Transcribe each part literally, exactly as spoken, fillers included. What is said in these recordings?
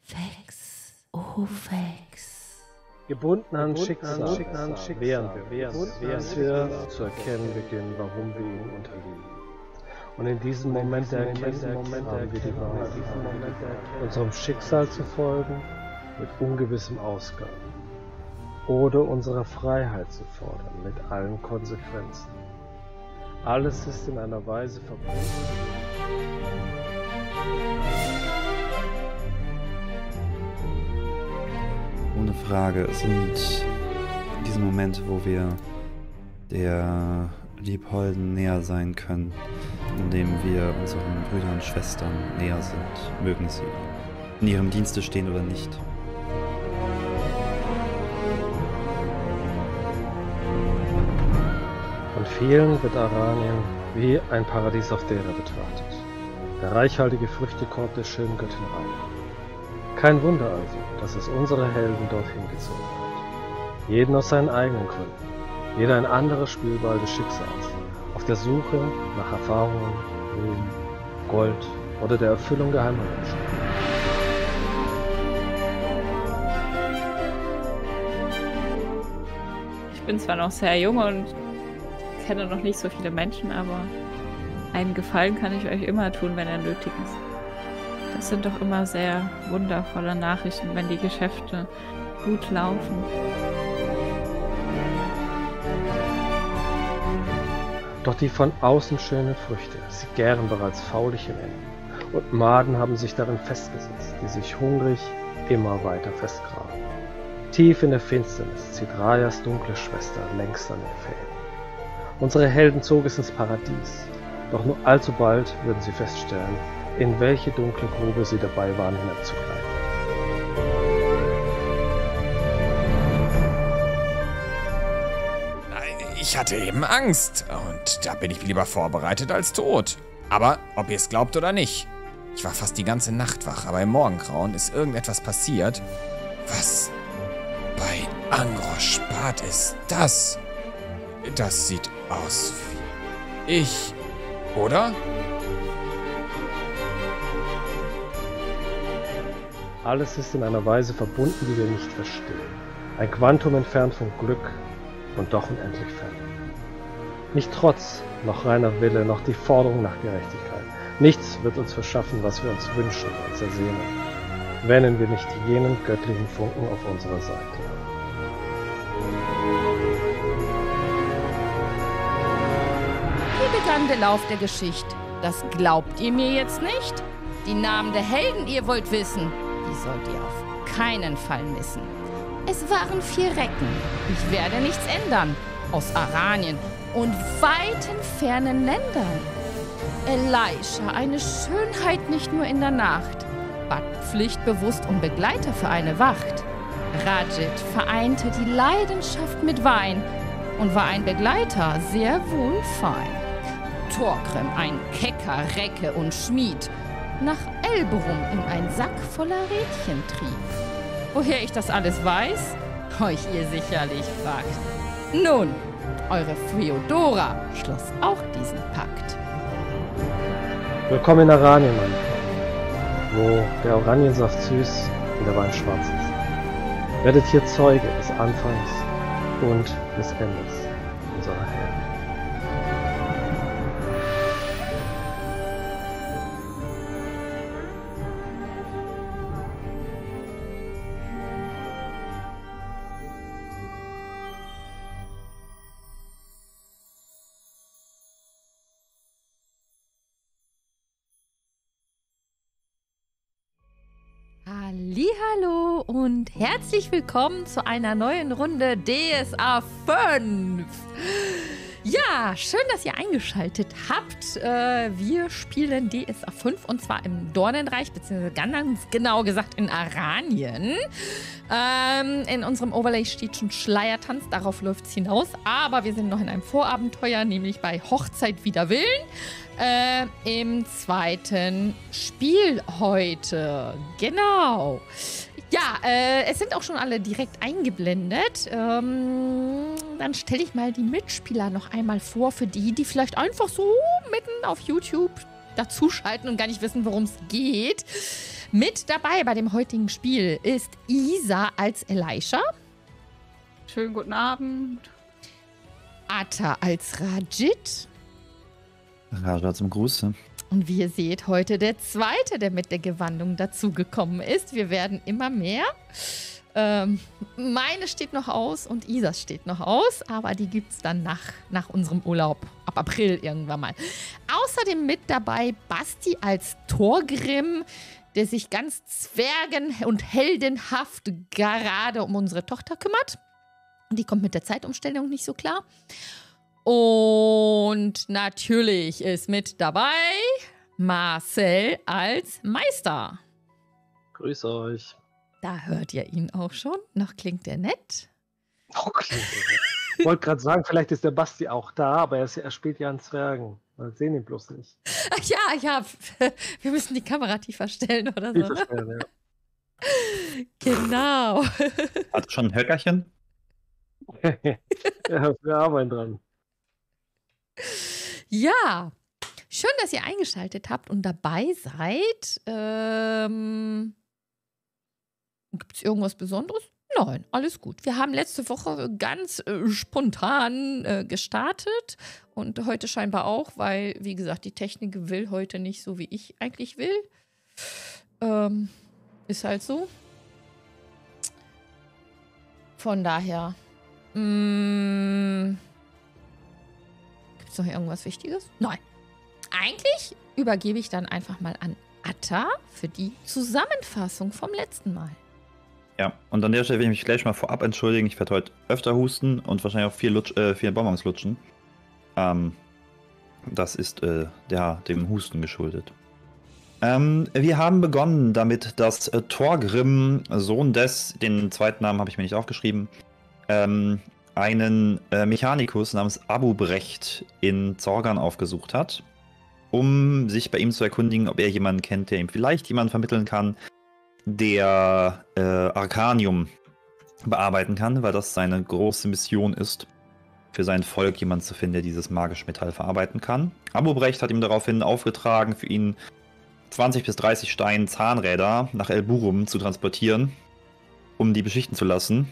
Vex, oh Vex. Gebunden an Schicksal, Schicksal, Schicksal, während wir, während, während wir zu erkennen beginnen, warum wir ihm unterliegen. Und in diesem Moment der Erkenntnis haben wir die Wahl, unserem Schicksal zu folgen mit ungewissem Ausgang oder unsere Freiheit zu fordern mit allen Konsequenzen. Alles ist in einer Weise verbunden. Ohne Frage sind diese Momente, wo wir der Liebholden näher sein können, indem wir unseren Brüdern und Schwestern näher sind, mögen sie in ihrem Dienste stehen oder nicht. Von vielen wird Aranien wie ein Paradies auf der Erde betrachtet, der reichhaltige Früchtekorb der schönen Göttin Raina. Kein Wunder also, dass es unsere Helden dorthin gezogen hat. Jeden aus seinen eigenen Gründen, jeder ein anderer Spielball des Schicksals, auf der Suche nach Erfahrungen, Ruhm, Gold oder der Erfüllung geheimer Wünsche. Ich bin zwar noch sehr jung und kenne noch nicht so viele Menschen, aber einen Gefallen kann ich euch immer tun, wenn er nötig ist. Das sind doch immer sehr wundervolle Nachrichten, wenn die Geschäfte gut laufen. Doch die von außen schönen Früchte, sie gären bereits fauliche Enden, und Maden haben sich darin festgesetzt, die sich hungrig immer weiter festgraben. Tief in der Finsternis zieht Rayas dunkle Schwester längst an den Fäden. Unsere Helden zogen es ins Paradies, doch nur allzu bald würden sie feststellen, in welche dunkle Grube sie dabei waren hinabzugleiten. Ich hatte eben Angst und da bin ich lieber vorbereitet als tot. Aber ob ihr es glaubt oder nicht, ich war fast die ganze Nacht wach, aber im Morgengrauen ist irgendetwas passiert. Was bei Angrosch-Spat ist das? Das sieht aus wie ich, oder? Alles ist in einer Weise verbunden, die wir nicht verstehen. Ein Quantum entfernt vom Glück und doch unendlich fern. Nicht Trotz, noch reiner Wille, noch die Forderung nach Gerechtigkeit. Nichts wird uns verschaffen, was wir uns wünschen, uns ersehnen, wenn wir nicht jenen göttlichen Funken auf unserer Seite haben. Wie begann der Lauf der Geschichte? Das glaubt ihr mir jetzt nicht? Die Namen der Helden, ihr wollt wissen, die sollt ihr auf keinen Fall missen. Es waren vier Recken, ich werde nichts ändern, aus Aranien und weiten fernen Ländern. Elisha, eine Schönheit nicht nur in der Nacht, bat pflichtbewusst um Begleiter für eine Wacht. Rajit vereinte die Leidenschaft mit Wein und war ein Begleiter sehr wohl fein. Thorgrim, ein kecker Recke und Schmied, nach Elberum in ein Sack voller Rädchen trieb. Woher ich das alles weiß, euch ihr sicherlich fragt. Nun, eure Feodora schloss auch diesen Pakt. Willkommen in Aranien, mein Freund, wo der Oraniensaft süß und der Wein schwarz ist. Werdet hier Zeuge des Anfangs und des Endes unserer Helden. Hallihallo und herzlich willkommen zu einer neuen Runde D S A fünf. Ja, schön, dass ihr eingeschaltet habt. Äh, wir spielen D S A fünf und zwar im Dornenreich, beziehungsweise ganz genau gesagt in Aranien. Ähm, in unserem Overlay steht schon Schleiertanz, darauf läuft es hinaus. Aber wir sind noch in einem Vorabenteuer, nämlich bei Hochzeit wider Willen. Äh, im zweiten Spiel heute. Genau. Ja, äh, es sind auch schon alle direkt eingeblendet. Ähm, dann stelle ich mal die Mitspieler noch einmal vor, für die, die vielleicht einfach so mitten auf YouTube dazuschalten und gar nicht wissen, worum es geht. Mit dabei bei dem heutigen Spiel ist Isa als Elisha. Schönen guten Abend. Atta als Rajit. Raja zum Gruße. Und wie ihr seht, heute der zweite, der mit der Gewandung dazugekommen ist. Wir werden immer mehr. Ähm, meine steht noch aus und Isas steht noch aus, aber die gibt es dann nach, nach unserem Urlaub, ab April irgendwann mal. Außerdem mit dabei Basti als Thorgrim, der sich ganz zwergen- und heldenhaft gerade um unsere Tochter kümmert. Die kommt mit der Zeitumstellung nicht so klar. Und natürlich ist mit dabei Marcel als Meister. Grüß euch. Da hört ihr ihn auch schon. Noch klingt er nett. Oh, klingt der nett. Ich wollte gerade sagen, vielleicht ist der Basti auch da, aber er, ist, er spielt ja einen Zwergen. Wir sehen ihn bloß nicht. Ach ja, ja. Wir müssen die Kamera tiefer stellen oder so. Tiefer Ne? stellen, ja. Genau. Hat schon ein Höckerchen? Ja, wir arbeiten dran. Ja. Schön, dass ihr eingeschaltet habt und dabei seid. Ähm, Gibt es irgendwas Besonderes? Nein, alles gut. Wir haben letzte Woche ganz äh, spontan äh, gestartet und heute scheinbar auch, weil, wie gesagt, die Technik will heute nicht so, wie ich eigentlich will. Ähm, ist halt so. Von daher, mh, gibt es noch irgendwas Wichtiges? Nein. Eigentlich übergebe ich dann einfach mal an Atta für die Zusammenfassung vom letzten Mal. Ja, und an der Stelle will ich mich gleich mal vorab entschuldigen. Ich werde heute öfter husten und wahrscheinlich auch viel, Lutsch, äh, viel Bonbons lutschen. Ähm, das ist äh, der, dem Husten geschuldet. Ähm, wir haben begonnen damit, dass äh, Thorgrim, Sohn des, den zweiten Namen habe ich mir nicht aufgeschrieben, ähm, einen äh, Mechanikus namens Abubrecht in Zorgan aufgesucht hat, um sich bei ihm zu erkundigen, ob er jemanden kennt, der ihm vielleicht jemanden vermitteln kann, der äh, Arcanium bearbeiten kann, weil das seine große Mission ist, für sein Volk jemanden zu finden, der dieses magische Metall verarbeiten kann. Abubrecht hat ihm daraufhin aufgetragen, für ihn zwanzig bis dreißig Stein Zahnräder nach El Burum zu transportieren, um die beschichten zu lassen.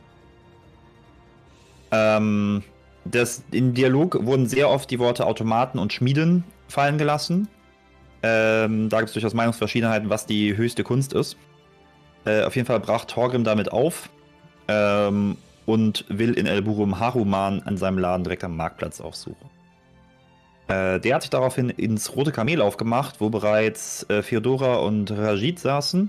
Ähm, das, im Dialog wurden sehr oft die Worte Automaten und Schmieden fallen gelassen. Ähm, da gibt es durchaus Meinungsverschiedenheiten, was die höchste Kunst ist. Äh, auf jeden Fall brach Thorgrim damit auf ähm, und will in El Burum Haruman an seinem Laden direkt am Marktplatz aufsuchen. Äh, der hat sich daraufhin ins Rote Kamel aufgemacht, wo bereits äh, Feodora und Rajit saßen,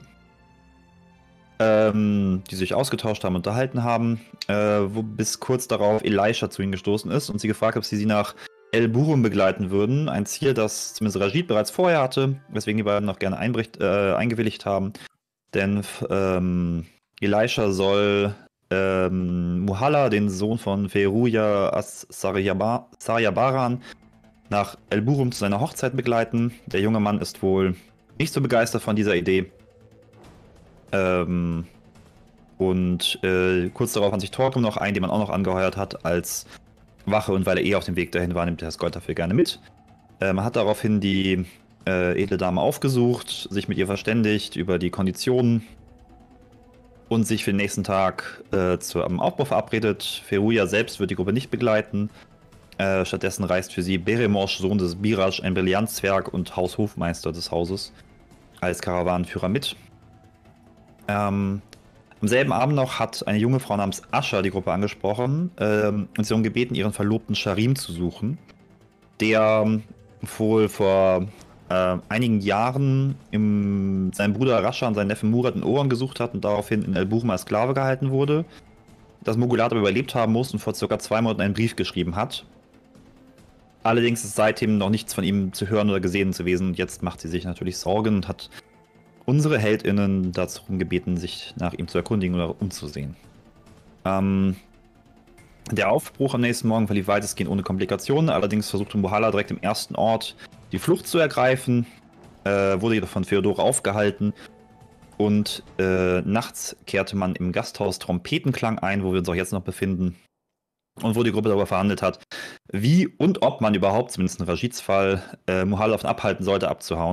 ähm, die sich ausgetauscht haben, unterhalten haben, äh, wo bis kurz darauf Elisha zu ihnen gestoßen ist und sie gefragt hat, ob sie sie nach El Burum begleiten würden. Ein Ziel, das zumindest Rajit bereits vorher hatte, weswegen die beiden noch gerne einbricht, äh, eingewilligt haben. Denn ähm, Elisha soll ähm, Muhalla, den Sohn von Feruja As-Saryabaran, nach El Burum zu seiner Hochzeit begleiten. Der junge Mann ist wohl nicht so begeistert von dieser Idee. Ähm, und äh, kurz darauf hat sich Thorgrim noch ein, den man auch noch angeheuert hat, als Wache, und weil er eh auf dem Weg dahin war, nimmt er das Gold dafür gerne mit. Äh, man hat daraufhin die äh, edle Dame aufgesucht, sich mit ihr verständigt über die Konditionen und sich für den nächsten Tag äh, zum Aufbau verabredet. Feruja selbst wird die Gruppe nicht begleiten. Äh, stattdessen reist für sie Beremosh, Sohn des Biraj, ein Brillanzzwerg und Haushofmeister des Hauses, als Karawanenführer mit. Ähm, Am selben Abend noch hat eine junge Frau namens Asha die Gruppe angesprochen ähm, und sie darum gebeten, ihren Verlobten Sharim zu suchen, der ähm, wohl vor äh, einigen Jahren im, seinen Bruder Rasha und seinen Neffen Murat in Oran gesucht hat und daraufhin in El Burum als Sklave gehalten wurde, das Mogulat aber überlebt haben muss und vor circa zwei Monaten einen Brief geschrieben hat. Allerdings ist seitdem noch nichts von ihm zu hören oder gesehen zu gewesen und jetzt macht sie sich natürlich Sorgen und hat unsere HeldInnen dazu gebeten, sich nach ihm zu erkundigen oder umzusehen. Ähm, der Aufbruch am nächsten Morgen verlief weitestgehend ohne Komplikationen, allerdings versuchte Muhalla direkt im ersten Ort die Flucht zu ergreifen, äh, wurde jedoch von Feodora aufgehalten und äh, nachts kehrte man im Gasthaus Trompetenklang ein, wo wir uns auch jetzt noch befinden, und wo die Gruppe darüber verhandelt hat, wie und ob man überhaupt, zumindest in Rajits Fall, äh, Muhalla davon abhalten sollte, abzuhauen.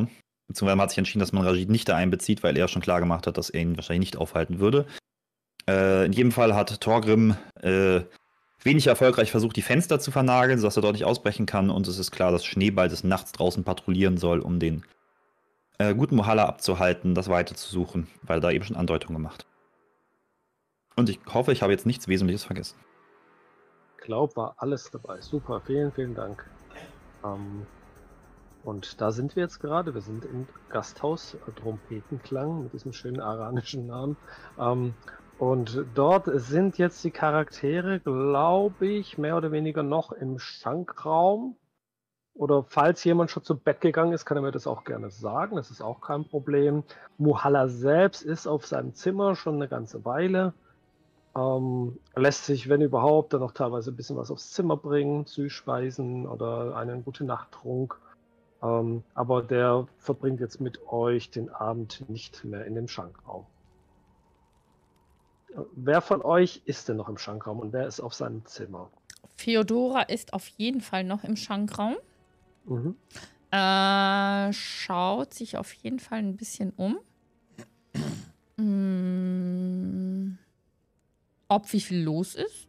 Beziehungsweise man hat sich entschieden, dass man Rajid nicht da einbezieht, weil er schon klar gemacht hat, dass er ihn wahrscheinlich nicht aufhalten würde. Äh, in jedem Fall hat Thorgrim äh, wenig erfolgreich versucht, die Fenster zu vernageln, sodass er dort nicht ausbrechen kann. Und es ist klar, dass Schneeball des Nachts draußen patrouillieren soll, um den äh, guten Mohalla abzuhalten, das weiter zu suchen, weil er da eben schon Andeutungen gemacht. Und ich hoffe, ich habe jetzt nichts Wesentliches vergessen. Ich glaube, war alles dabei. Super, vielen, vielen Dank. Ähm, und da sind wir jetzt gerade. Wir sind im Gasthaus äh, Trompetenklang mit diesem schönen aranischen Namen. Ähm, und dort sind jetzt die Charaktere, glaube ich, mehr oder weniger noch im Schankraum. Oder falls jemand schon zu Bett gegangen ist, kann er mir das auch gerne sagen. Das ist auch kein Problem. Mohalla selbst ist auf seinem Zimmer schon eine ganze Weile. Ähm, lässt sich, wenn überhaupt, dann noch teilweise ein bisschen was aufs Zimmer bringen, Süßspeisen oder einen gute Nachttrunk. Ähm, aber der verbringt jetzt mit euch den Abend nicht mehr in dem Schankraum. Wer von euch ist denn noch im Schankraum und wer ist auf seinem Zimmer? Feodora ist auf jeden Fall noch im Schankraum. Mhm. Äh, schaut sich auf jeden Fall ein bisschen um. Hm, ob wie viel los ist?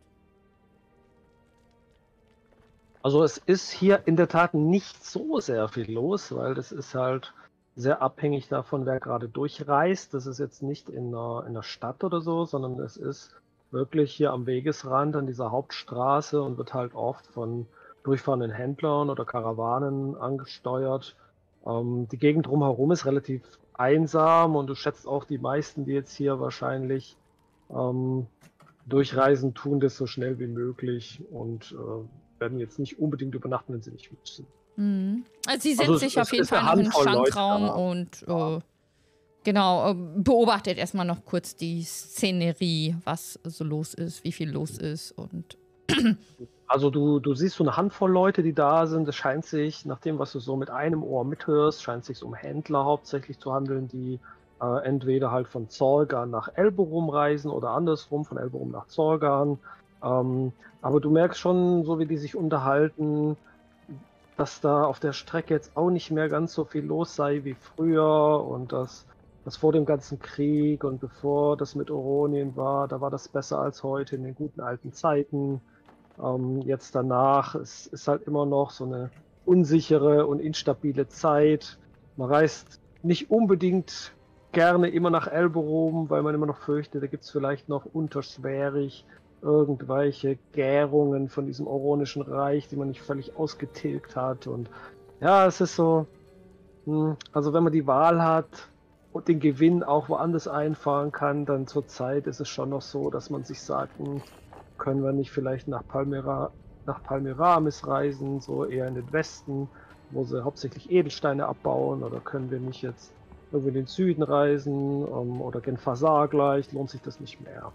Also es ist hier in der Tat nicht so sehr viel los, weil das ist halt sehr abhängig davon, wer gerade durchreist. Das ist jetzt nicht in einer, in einer Stadt oder so, sondern es ist wirklich hier am Wegesrand an dieser Hauptstraße und wird halt oft von durchfahrenden Händlern oder Karawanen angesteuert. Ähm, die Gegend drumherum ist relativ einsam und du schätzt auch, die meisten, die jetzt hier wahrscheinlich ähm, durchreisen, tun das so schnell wie möglich und äh, werden jetzt nicht unbedingt übernachten, wenn sie nicht müssen. Mhm. Also sie setzt Also es- sich es auf jeden ist Fall eine noch in den Handvoll Leute Schankraum da. und Ja. äh, genau, äh, beobachtet erstmal noch kurz die Szenerie, was so los ist, wie viel los ist und Also du, du siehst so eine Handvoll Leute, die da sind. Es scheint sich, nach dem, was du so mit einem Ohr mithörst, scheint sich um Händler hauptsächlich zu handeln, die äh, entweder halt von Zorgan nach Elberum reisen oder andersrum, von Elberum nach Zorgan. Ähm, aber du merkst schon, so wie die sich unterhalten, dass da auf der Strecke jetzt auch nicht mehr ganz so viel los sei wie früher und dass das vor dem ganzen Krieg und bevor das mit Oronien war, da war das besser als heute in den guten alten Zeiten. Ähm, jetzt danach ist, ist halt immer noch so eine unsichere und instabile Zeit. Man reist nicht unbedingt gerne immer nach Elberum, weil man immer noch fürchtet, da gibt es vielleicht noch unterschwärig irgendwelche Gärungen von diesem Oronischen Reich, die man nicht völlig ausgetilgt hat. Und ja, es ist so, hm, also wenn man die Wahl hat und den Gewinn auch woanders einfahren kann, dann zur Zeit ist es schon noch so, dass man sich sagt, hm, können wir nicht vielleicht nach Palmyra, nach Palmyramis reisen, so eher in den Westen, wo sie hauptsächlich Edelsteine abbauen, oder können wir nicht jetzt irgendwie in den Süden reisen, um, oder gen Fasar gleich, lohnt sich das nicht mehr.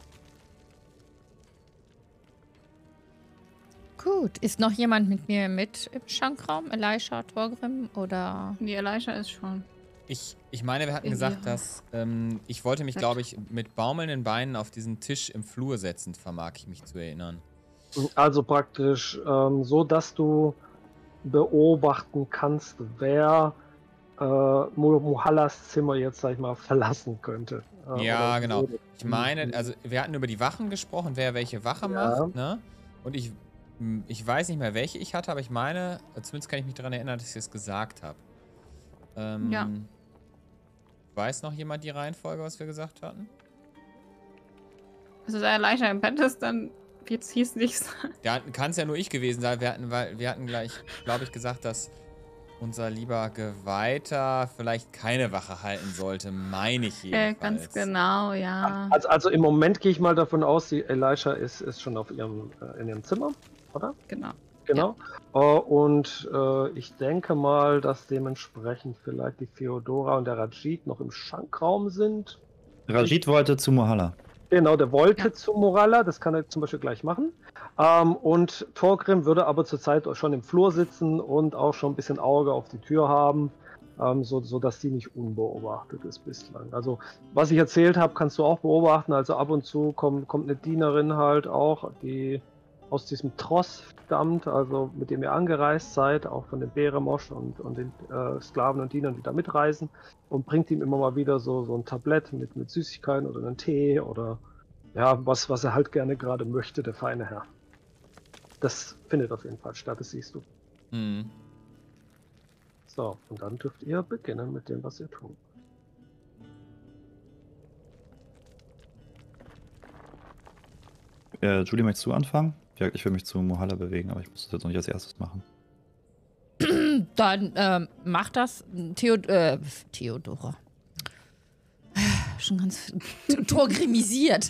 gut. Ist noch jemand mit mir mit im Schankraum? Elisha, Thorgrim oder... Die Elisha ist schon. Ich, ich meine, wir hatten In gesagt, ihrer- dass ähm, ich wollte mich, Weg. glaube ich, mit baumelnden Beinen auf diesen Tisch im Flur setzen, vermag ich mich zu erinnern. Also praktisch ähm, so, dass du beobachten kannst, wer äh, Mohallas Zimmer jetzt, sag ich mal, verlassen könnte. Äh, Ja, oder genau. würde. Ich meine, also wir hatten über die Wachen gesprochen, wer welche Wache Ja. macht, ne? Und ich, m, ich weiß nicht mehr, welche ich hatte, aber ich meine, zumindest kann ich mich daran erinnern, dass ich es gesagt habe. Ähm, Ja. Weiß noch jemand die Reihenfolge, was wir gesagt hatten? Also da Elisha im Bett ist, dann jetzt hieß nichts. Ja, kann es ja nur ich gewesen sein. Wir hatten, weil wir hatten gleich, glaube ich, gesagt, dass unser lieber Geweihter vielleicht keine Wache halten sollte, meine ich Äh, jedenfalls. ganz genau, ja. Also, also im Moment gehe ich mal davon aus, die Elisha ist, ist schon auf ihrem, äh, in ihrem Zimmer, oder? Genau. Genau. Äh, und äh, ich denke mal, dass dementsprechend vielleicht die Feodora und der Rajid noch im Schankraum sind. Rajid wollte zu Mohalla. Genau, der wollte Ja. zu Moralla, das kann er zum Beispiel gleich machen. Ähm, und Thorgrim würde aber zurzeit schon im Flur sitzen und auch schon ein bisschen Auge auf die Tür haben, ähm, so, so dass die nicht unbeobachtet ist bislang. Also was ich erzählt habe, kannst du auch beobachten. Also ab und zu kommt, kommt eine Dienerin halt auch, die aus diesem Tross stammt, also mit dem ihr angereist seid, auch von den Beremosch und, und den äh, Sklaven und Dienern, die da mitreisen, und bringt ihm immer mal wieder so, so ein Tablett mit, mit Süßigkeiten oder einen Tee oder ja, was, was er halt gerne gerade möchte, der feine Herr. Das findet auf jeden Fall statt, das siehst du. Mhm. So, und dann dürft ihr beginnen mit dem, was ihr tut. Äh, Julie, möchtest du anfangen? Ja, ich will mich zu Mohala bewegen, aber ich muss das jetzt noch nicht als erstes machen. Dann ähm, macht das Theod äh, Theodora. Schon ganz torgrimisiert.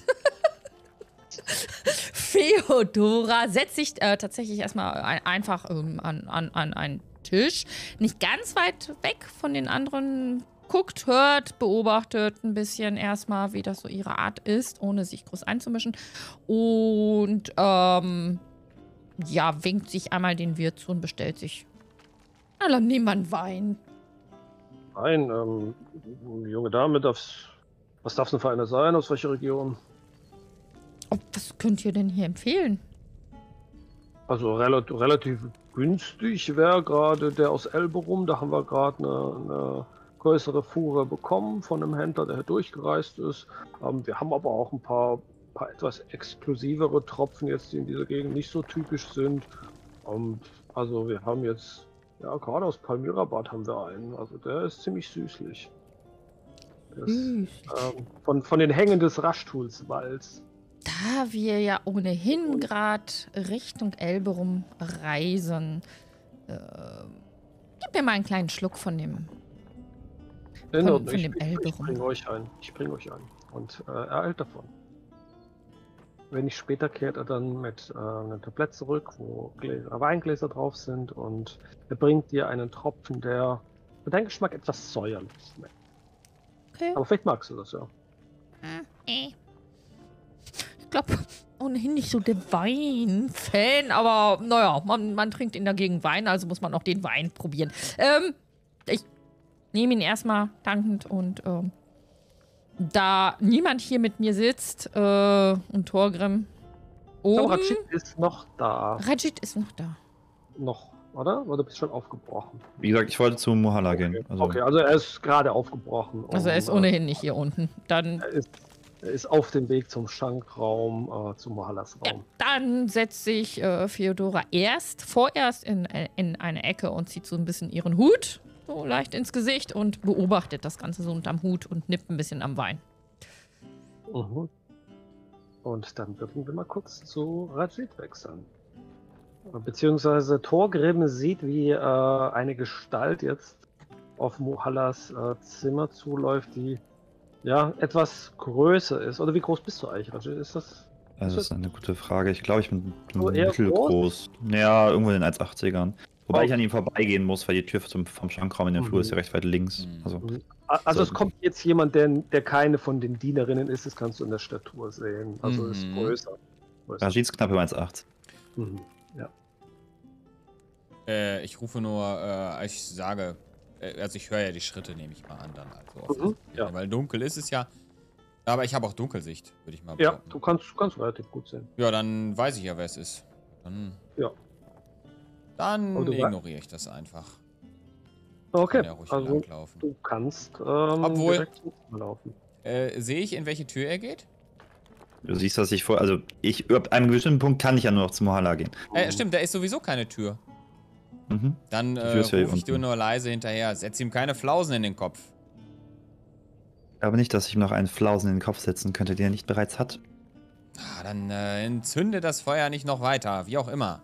Feodora setzt sich äh, tatsächlich erstmal ein, einfach ähm, an, an, an einen Tisch. Nicht ganz weit weg von den anderen. Guckt, hört, beobachtet ein bisschen erstmal, wie das so ihre Art ist, ohne sich groß einzumischen. Und ähm, ja, winkt sich einmal den Wirt zu und bestellt sich. Na, dann nehmen wir einen Wein. Nein, ähm, junge Dame, darf's, was darf es denn für eine sein? Aus welcher Region? Oh, was könnt ihr denn hier empfehlen? Also rel relativ günstig wäre gerade der aus Elberum. Da haben wir gerade eine, eine größere Fuhre bekommen von einem Händler, der hier durchgereist ist. Ähm, wir haben aber auch ein paar, paar etwas exklusivere Tropfen jetzt, die in dieser Gegend nicht so typisch sind. Und also wir haben jetzt, ja, gerade aus Palmyrabad haben wir einen. Also der ist ziemlich süßlich. Der ist, Süß. ähm, von, von den Hängen des Raschtulswalds. Da wir ja ohnehin gerade Richtung Elberum reisen, äh, gib mir mal einen kleinen Schluck von dem In Von- Ordnung, von ich, dem ich, Elbe ich rum. bringe euch ein. Ich bringe euch ein. Und äh, er eilt davon. Wenn ich später kehrt er dann mit äh, einem Tablett zurück, wo Gläser, Weingläser drauf sind, und er bringt dir einen Tropfen, der für deinen Geschmack etwas säuerlich schmeckt. Okay. Aber vielleicht magst du das ja. Ich glaube, ohnehin nicht so der Wein-Fan, aber naja, man, man trinkt in der Gegend Wein, also muss man auch den Wein probieren. Ähm, ich nehme ihn erstmal dankend und ähm, da niemand hier mit mir sitzt äh, und Torgrim oben. Rajit ist noch da. Rajit ist noch da. Noch, oder? Oder bist du schon aufgebrochen? Wie gesagt, ich wollte zu Mohala Okay. gehen. Also, okay, also er ist gerade aufgebrochen. Also er ist um, ohnehin nicht hier unten. Dann, Er ist, er ist auf dem Weg zum Schankraum, äh, zu Mohalas ja, Raum. dann setzt sich äh, Feodora erst, vorerst in, in eine Ecke und zieht so ein bisschen ihren Hut so leicht ins Gesicht und beobachtet das Ganze so unterm Hut und nippt ein bisschen am Wein. Mhm. Und dann würden wir mal kurz zu Rajit wechseln. Beziehungsweise Torgrim sieht, wie äh, eine Gestalt jetzt auf Mohallas äh, Zimmer zuläuft, die ja etwas größer ist. Oder wie groß bist du eigentlich, Rajit? Ist das? also das ist eine gute Frage. Ich glaube, ich bin So eher mittelgroß. Ja, irgendwo in den eins achtzigern. Wobei Oh. ich an ihm vorbeigehen muss, weil die Tür zum, vom Schankraum in den Mhm. Flur ist ja recht weit links. Mhm. Also, Also So. es kommt jetzt jemand, der, der keine von den Dienerinnen ist, das kannst du in der Statur sehen. Also Mhm. ist größer. größer. Rajit ist knapp über eins achtzig. Mhm. Ja. Äh, ich rufe nur, äh, ich sage, äh, also ich höre ja die Schritte, nehme ich mal an dann. Also Mhm, ja. Weil dunkel ist es ja. Aber ich habe auch Dunkelsicht, würde ich mal Ja, behaupten. du kannst, du kannst relativ gut sehen. Ja, dann weiß ich ja, wer es ist. Dann, Ja. dann Aber du wei- ignoriere ich das einfach. Okay, Kann ja ruhig also langlaufen. du kannst ähm, Obwohl- direkt ins Zimmer laufen. Äh, sehe ich, in welche Tür er geht? Du siehst, dass ich vor. Also, ich, ab einem bestimmten Punkt kann ich ja nur noch zu Mohala gehen. Äh, stimmt, da ist sowieso keine Tür. Mhm. Dann Die äh, Tür ist ja hier rufe ich dir unten. nur leise hinterher. Setz ihm keine Flausen in den Kopf. Aber nicht, dass ich ihm noch einen Flausen in den Kopf setzen könnte, den er nicht bereits hat. Ah, dann äh, entzünde das Feuer nicht noch weiter, wie auch immer.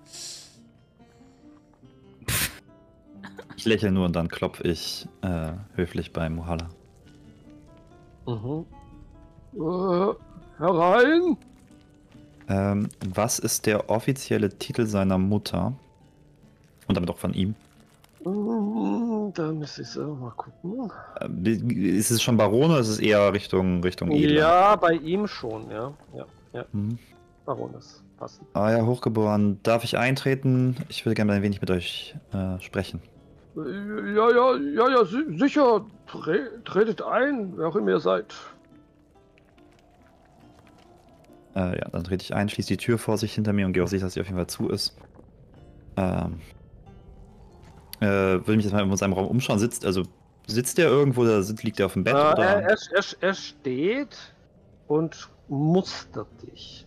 Ich lächle nur und dann klopfe ich äh, höflich bei Mohala. Mhm. Äh, herein! Ähm, was ist der offizielle Titel seiner Mutter? Und damit auch von ihm? Mhm, da müsste ich selber mal gucken. Äh, ist es schon Baron oder ist es eher Richtung, Richtung Edler? Ja, bei ihm schon, ja. Ja, ja. Mhm. Baron ist passend. Ah ja, hochgeboren. Darf ich eintreten? Ich würde gerne ein wenig mit euch äh, sprechen. Äh, Ja, ja, ja, ja, si sicher. Tre tretet ein, wer auch immer ihr seid. Äh, ja, dann trete ich ein, schließe die Tür vor sich hinter mir und gehe auch sicher, dass sie auf jeden Fall zu ist. Ähm, äh, würde mich jetzt mal in seinem Raum umschauen. Sitzt, also sitzt der irgendwo oder sitzt, liegt er auf dem Bett? Äh, oder? er, er, er, er steht und mustert dich.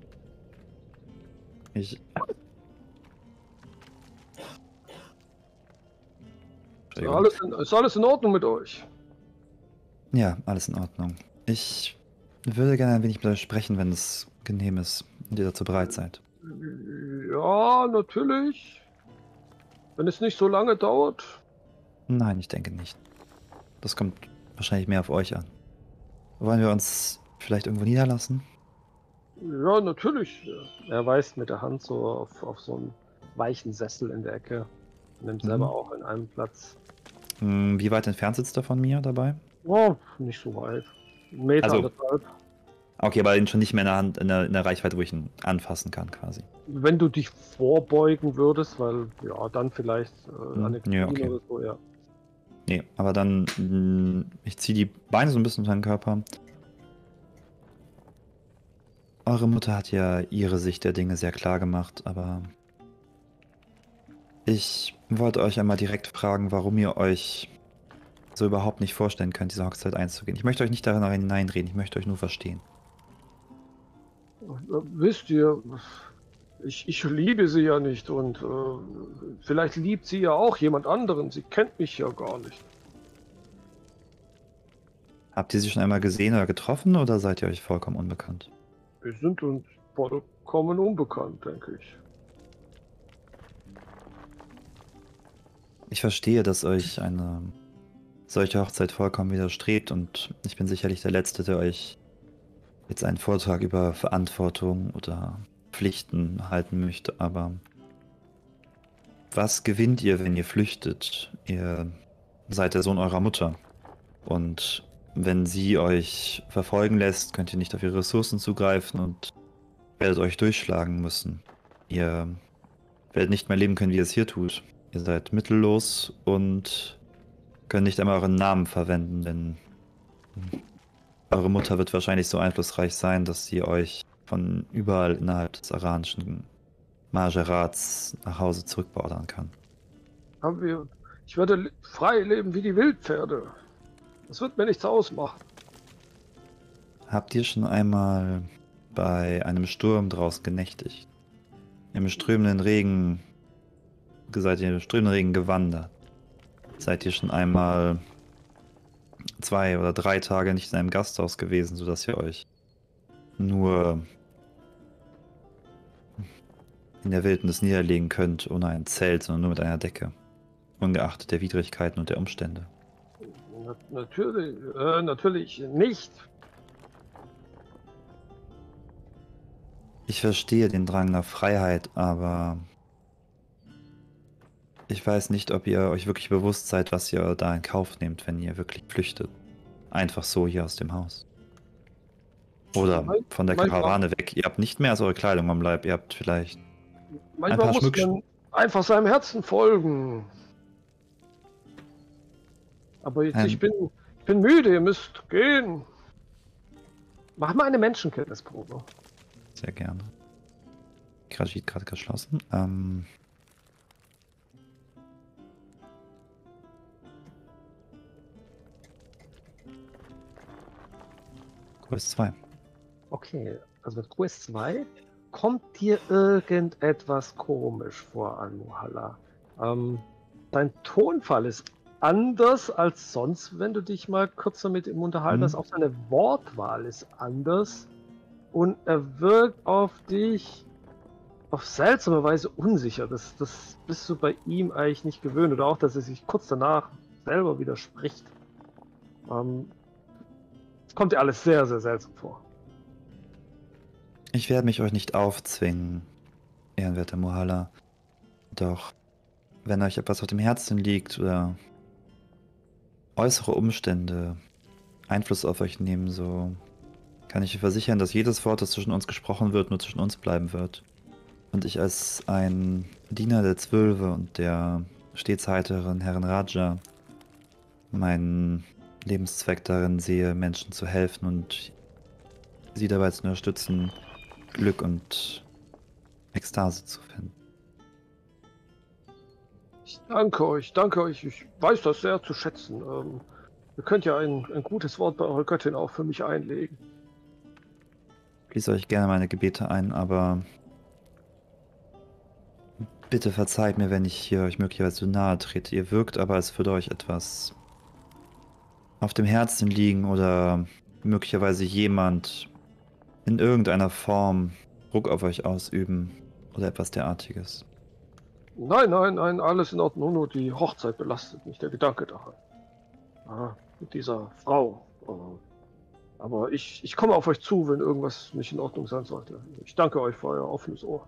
Ich. Ist alles, in, ist alles in Ordnung mit euch? Ja, alles in Ordnung. Ich würde gerne ein wenig mit euch sprechen, wenn es genehm ist und ihr dazu bereit seid. Ja, natürlich. Wenn es nicht so lange dauert. Nein, ich denke nicht. Das kommt wahrscheinlich mehr auf euch an. Wollen wir uns vielleicht irgendwo niederlassen? Ja, natürlich. Er weist mit der Hand so auf, auf so einen weichen Sessel in der Ecke. Nimmt selber Mhm. auch in einem Platz. Hm, Wie weit entfernt sitzt er von mir dabei? Oh, nicht so weit. Ein Meter, Also- anderthalb. Okay, aber ihn schon nicht mehr in der Hand, in der, in der Reichweite, wo ich ihn anfassen kann, quasi. Wenn du dich vorbeugen würdest, weil, ja, dann vielleicht äh, Hm, an den ja, Knien okay. oder so, ja. Nee, aber dann, mh, ich ziehe die Beine so ein bisschen unter den Körper. Eure Mutter hat ja ihre Sicht der Dinge sehr klar gemacht, aber ich wollte euch einmal direkt fragen, warum ihr euch so überhaupt nicht vorstellen könnt, diese Hochzeit einzugehen. Ich möchte euch nicht darin hineinreden, ich möchte euch nur verstehen. Äh, Wisst ihr, ich, ich liebe sie ja nicht und äh, vielleicht liebt sie ja auch jemand anderen. Sie kennt mich ja gar nicht. Habt ihr sie schon einmal gesehen oder getroffen oder seid ihr euch vollkommen unbekannt? Wir sind uns vollkommen unbekannt, denke ich. Ich verstehe, dass euch eine solche Hochzeit vollkommen widerstrebt und ich bin sicherlich der Letzte, der euch jetzt einen Vortrag über Verantwortung oder Pflichten halten möchte, aber was gewinnt ihr, wenn ihr flüchtet? Ihr seid der Sohn eurer Mutter und wenn sie euch verfolgen lässt, könnt ihr nicht auf ihre Ressourcen zugreifen und werdet euch durchschlagen müssen. Ihr werdet nicht mehr leben können, wie ihr es hier tut. Ihr seid mittellos und könnt nicht einmal euren Namen verwenden, denn eure Mutter wird wahrscheinlich so einflussreich sein, dass sie euch von überall innerhalb des aranischen Majerats nach Hause zurückbeordern kann. Haben wir. Ich werde le- frei leben wie die Wildpferde. Das wird mir nichts ausmachen. Habt ihr schon einmal bei einem Sturm draußen genächtigt? Im strömenden Regen, seid ihr im strömenden Regen gewandert? Seid ihr schon einmal zwei oder drei Tage nicht in einem Gasthaus gewesen, sodass ihr euch nur in der Wildnis niederlegen könnt, ohne ein Zelt, sondern nur mit einer Decke, ungeachtet der Widrigkeiten und der Umstände? Na, natürlich, äh, natürlich nicht. Ich verstehe den Drang nach Freiheit, aber ich weiß nicht, ob ihr euch wirklich bewusst seid, was ihr da in Kauf nehmt, wenn ihr wirklich flüchtet. Einfach so hier aus dem Haus. Oder Mein- von der mein Karawane weg. Ihr habt nicht mehr als eure Kleidung am Leib. Ihr habt vielleicht... Manchmal paar muss Schmuckst- man einfach seinem Herzen folgen. Aber jetzt, Ähm. ich bin, ich bin müde, ihr müsst gehen. Mach mal eine Menschenkenntnisprobe. Sehr gerne. Gerade steht gerade geschlossen. Ähm... Kurs zwei. Okay, also mit Q S zwei kommt dir irgendetwas komisch vor, Al-Muhalla. Ähm, dein Tonfall ist anders als sonst, wenn du dich mal kürzer mit ihm unterhalten hast. Mhm. Auch seine Wortwahl ist anders. Und er wirkt auf dich auf seltsame Weise unsicher. Das, das bist du bei ihm eigentlich nicht gewöhnt. Oder auch, dass er sich kurz danach selber widerspricht. Ähm, es kommt dir alles sehr, sehr seltsam vor. Ich werde mich euch nicht aufzwingen, ehrenwerter Muhalla. Doch, wenn euch etwas auf dem Herzen liegt oder äußere Umstände Einfluss auf euch nehmen, so kann ich euch versichern, dass jedes Wort, das zwischen uns gesprochen wird, nur zwischen uns bleiben wird. Und ich als ein Diener der Zwölfe und der stets heiteren Herren Raja meinen Lebenszweck darin sehe, Menschen zu helfen und sie dabei zu unterstützen, Glück und Ekstase zu finden. Ich danke euch, danke euch. Ich weiß das sehr zu schätzen. Ähm, ihr könnt ja ein, ein gutes Wort bei eurer Göttin auch für mich einlegen. Schließe euch gerne meine Gebete ein, aber bitte verzeiht mir, wenn ich hier euch möglicherweise zu nahe trete. Ihr wirkt aber, als würde euch etwas auf dem Herzen liegen oder möglicherweise jemand in irgendeiner Form Druck auf euch ausüben oder etwas derartiges. Nein, nein, nein, alles in Ordnung. Nur die Hochzeit belastet mich, der Gedanke daran. Ah, mit dieser Frau. Oh. Aber ich, ich komme auf euch zu, wenn irgendwas nicht in Ordnung sein sollte. Ich danke euch für euer offenes Ohr.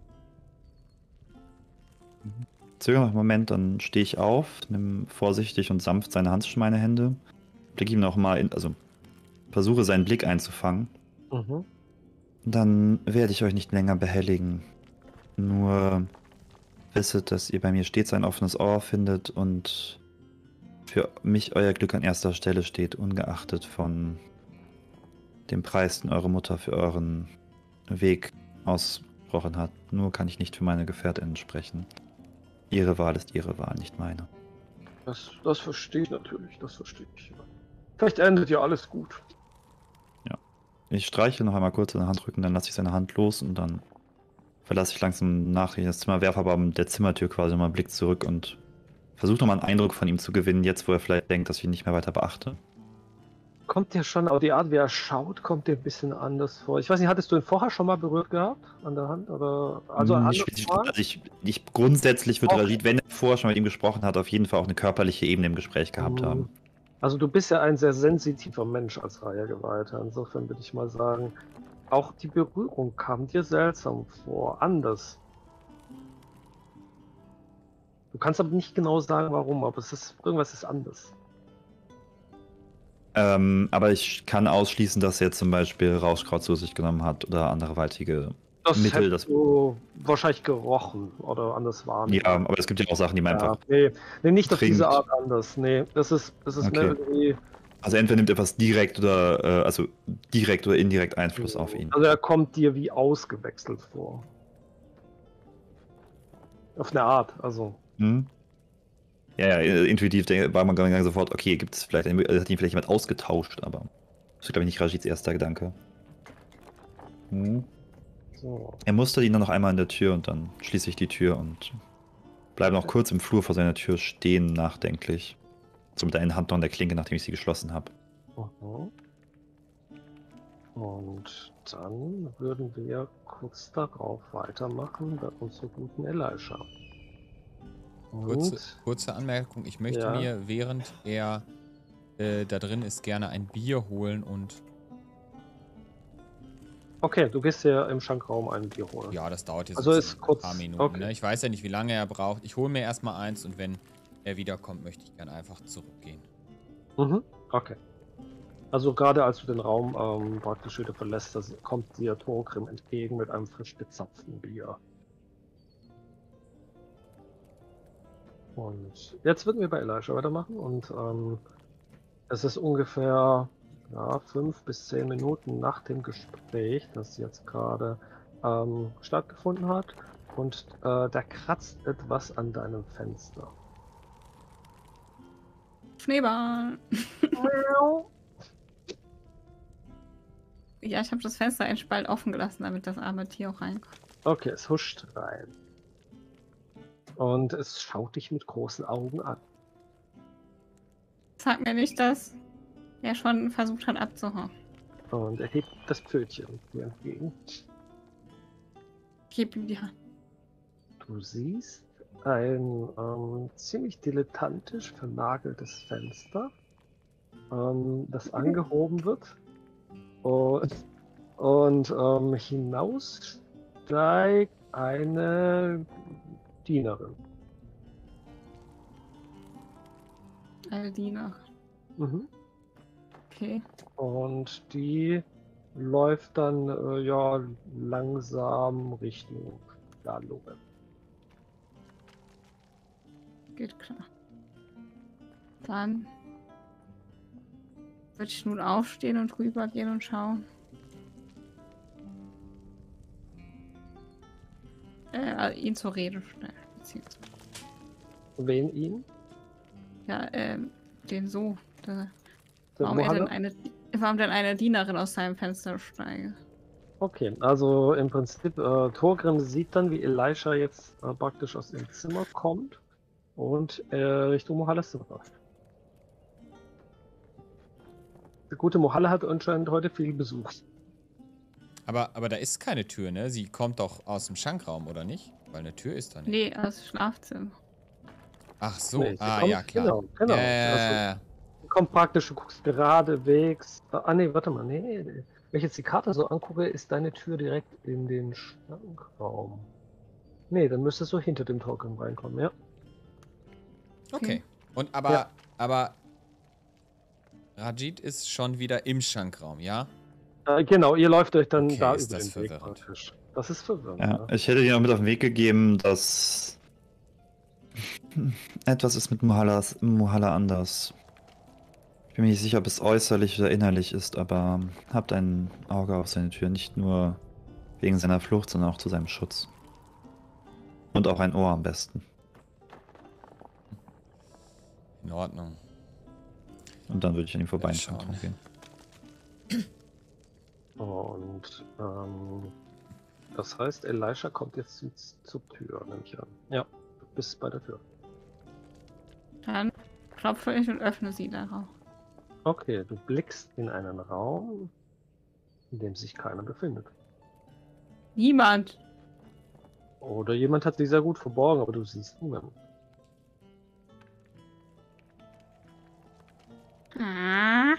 Zögere noch einen Moment, dann stehe ich auf, nimm vorsichtig und sanft seine Hand zwischen meine Hände, blicke ihm noch mal in, also versuche seinen Blick einzufangen. Mhm. Dann werde ich euch nicht länger behelligen. Nur wisset, dass ihr bei mir stets ein offenes Ohr findet und für mich euer Glück an erster Stelle steht, ungeachtet von dem Preis, den eure Mutter für euren Weg ausgesprochen hat. Nur kann ich nicht für meine GefährtInnen sprechen. Ihre Wahl ist ihre Wahl, nicht meine. Das, das verstehe ich natürlich, das verstehe ich. Vielleicht endet ja alles gut. Ja. Ich streiche noch einmal kurz in den Handrücken, dann lasse ich seine Hand los und dann verlasse ich langsam nach in das Zimmer, werfe aber an der Zimmertür quasi mal einen Blick zurück und versuche nochmal einen Eindruck von ihm zu gewinnen, jetzt wo er vielleicht denkt, dass ich ihn nicht mehr weiter beachte. Kommt dir schon, aber die Art, wie er schaut, kommt dir ein bisschen anders vor. Ich weiß nicht, hattest du ihn vorher schon mal berührt gehabt an der Hand? Oder also Hm, ein ich, anderes ich, Mal? also ich, ich grundsätzlich würde Okay. Rajid, wenn er vorher schon mit ihm gesprochen hat, auf jeden Fall auch eine körperliche Ebene im Gespräch gehabt Mhm. haben. Also du bist ja ein sehr sensitiver Mensch als Raya-Geweihter. Insofern würde ich mal sagen, auch die Berührung kam dir seltsam vor, anders. Du kannst aber nicht genau sagen, warum, aber es ist irgendwas ist anders. Ähm, aber ich kann ausschließen, dass er zum Beispiel Rauschkraut zu sich genommen hat oder anderweitige Das Mittel. hättest Das, du wahrscheinlich gerochen oder anders wahrnehmen. ja, aber es gibt ja auch Sachen, die man Ja, einfach nee, nee, nicht auf trinkt. diese Art anders. Nee, das ist, das ist mehr Okay. irgendwie. Also entweder nimmt etwas direkt oder äh, also direkt oder indirekt Einfluss auf ihn. Also er kommt dir wie ausgewechselt vor. Auf eine Art, also. Hm? Ja, ja, intuitiv war man gar sofort, okay, gibt es vielleicht, hat ihn vielleicht jemand ausgetauscht, aber das ist, glaube ich, nicht Rajids erster Gedanke. Hm. So. Er mustert ihn dann noch einmal an der Tür und dann schließe ich die Tür und bleibe noch kurz im Flur vor seiner Tür stehen, nachdenklich. So mit einer Hand noch an der Klinke, nachdem ich sie geschlossen habe. Mhm. Und dann würden wir kurz darauf weitermachen bei unserer guten Elisha. Und Kurze, kurze Anmerkung, ich möchte Ja. mir, während er äh, da drin ist, gerne ein Bier holen und okay, du gehst ja im Schankraum ein Bier holen. ja, das dauert jetzt Also ein ist kurz- paar Minuten. okay. Ne? Ich weiß ja nicht, wie lange er braucht. Ich hole mir erstmal eins und wenn er wiederkommt, möchte ich gerne einfach zurückgehen. Mhm. Okay. Also gerade als du den Raum ähm, praktisch wieder verlässt, das kommt dir Torgrim entgegen mit einem frisch gezapften Bier. Und jetzt würden wir bei Elisha weitermachen und ähm, es ist ungefähr ja, fünf bis zehn Minuten nach dem Gespräch, das jetzt gerade ähm, stattgefunden hat und äh, da kratzt etwas an deinem Fenster. Schneeball. Ja, ich habe das Fenster einen Spalt offen gelassen, damit das arme Tier auch reinkommt. Okay, es huscht rein. Und es schaut dich mit großen Augen an. Sag mir nicht, dass er schon versucht hat abzuhauen. Und er hebt das Pfötchen dir entgegen. Gib ihm die Hand. Du siehst ein ähm, ziemlich dilettantisch vernageltes Fenster, ähm, das angehoben wird. Und, und ähm, hinaus steigt eine Dienerin. Eine Diener. Mhm. Okay. Und die läuft dann äh, ja langsam Richtung Ladlobe. Geht klar. Dann würde ich nun aufstehen und rübergehen und schauen. äh, ihn zur Rede stellen. Beziehungsweise. Wen ihn? Ja, ähm, den so. Da, Der warum, er denn Mohalle? eine, warum denn eine Dienerin aus seinem Fenster steige? Okay, also im Prinzip, äh, Thorgrim sieht dann, wie Elisha jetzt äh, praktisch aus dem Zimmer kommt und äh, Richtung Mohalles Zimmer läuft. Der gute Mohalle hat anscheinend heute viel Besuch. Aber, aber da ist keine Tür, ne? Sie kommt doch aus dem Schankraum, oder nicht? Weil eine Tür ist da nicht. Nee, aus dem Schlafzimmer. Ach so, Nee, sie ah, kommt- ja, klar. Genau, genau. Ja, ja, ja, ja. Also, du kommst praktisch, du guckst geradewegs. Ah, nee, warte mal, nee. Wenn ich jetzt die Karte so angucke, ist deine Tür direkt in den Schrankraum. Nee, dann müsstest du hinter dem Thorgrim reinkommen, ja. Okay. Und aber, Ja. aber Rajit ist schon wieder im Schankraum, ja? Äh, genau, ihr läuft euch dann Okay, da ist über das den Weg verwirrend. praktisch. Das ist verwirrend, Ja, ja. ich hätte dir noch mit auf den Weg gegeben, dass etwas ist mit Mohallas, Mohalla anders. Ich bin mir nicht sicher, ob es äußerlich oder innerlich ist, aber habt ein Auge auf seine Tür, nicht nur wegen seiner Flucht, sondern auch zu seinem Schutz. Und auch ein Ohr am besten. In Ordnung. Und dann würde ich an ihm vorbei Ja, ins schauen. Schankraum gehen. Und ähm, das heißt, Elisha kommt jetzt zu, zur Tür, nehme ich an. Ja, du bist bei der Tür. Dann klopfe ich und öffne sie darauf. Okay, du blickst in einen Raum, in dem sich keiner befindet. Niemand! Oder jemand hat sie sehr gut verborgen, aber du siehst niemanden. Ah.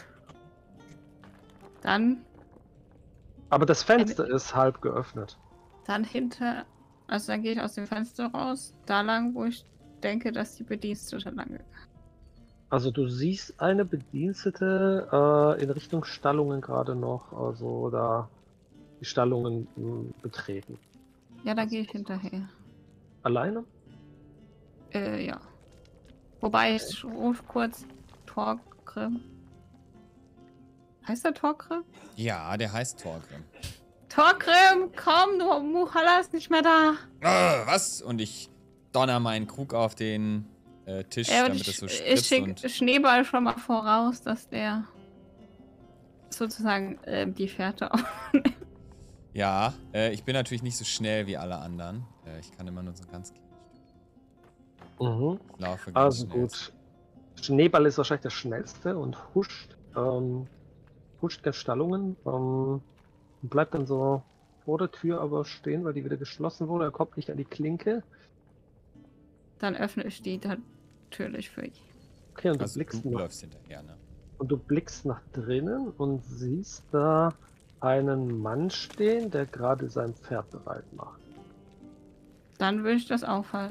Dann, Aber das Fenster ist halb geöffnet. dann hinter, also dann gehe ich aus dem Fenster raus, da lang, wo ich denke, dass die Bedienstete lang gegangen. Also du siehst eine Bedienstete äh, in Richtung Stallungen gerade noch, also da die Stallungen mh, betreten. Ja, da gehe ich hinterher. Alleine? Äh, ja. Wobei ich rufe kurz Thorgrim. Heißt der Thorgrim? Ja, der heißt Thorgrim. Thorgrim, komm, du Mohalla ist nicht mehr da. Ah, was? Und ich donner meinen Krug auf den äh, Tisch, Ja, und damit ich, es so ich spritzt schicke und... Schneeball schon mal voraus, dass der sozusagen äh, die Fährte auf. Ja, äh, ich bin natürlich nicht so schnell wie alle anderen. Äh, ich kann immer nur so ganz klein Mhm. Ich laufe ganz Also schnell. gut. Schneeball ist wahrscheinlich der schnellste und huscht, ähm, huscht der Stallungen. Ähm, und bleibt dann so vor der Tür aber stehen, weil die wieder geschlossen wurde. Er kommt nicht an die Klinke. Dann öffne ich die dann natürlich für ihn. Okay, und du, Also blickst du nach, läufst hinterher, ne? und du blickst nach drinnen und siehst da einen Mann stehen, der gerade sein Pferd bereit macht. Dann will ich das aufhalten.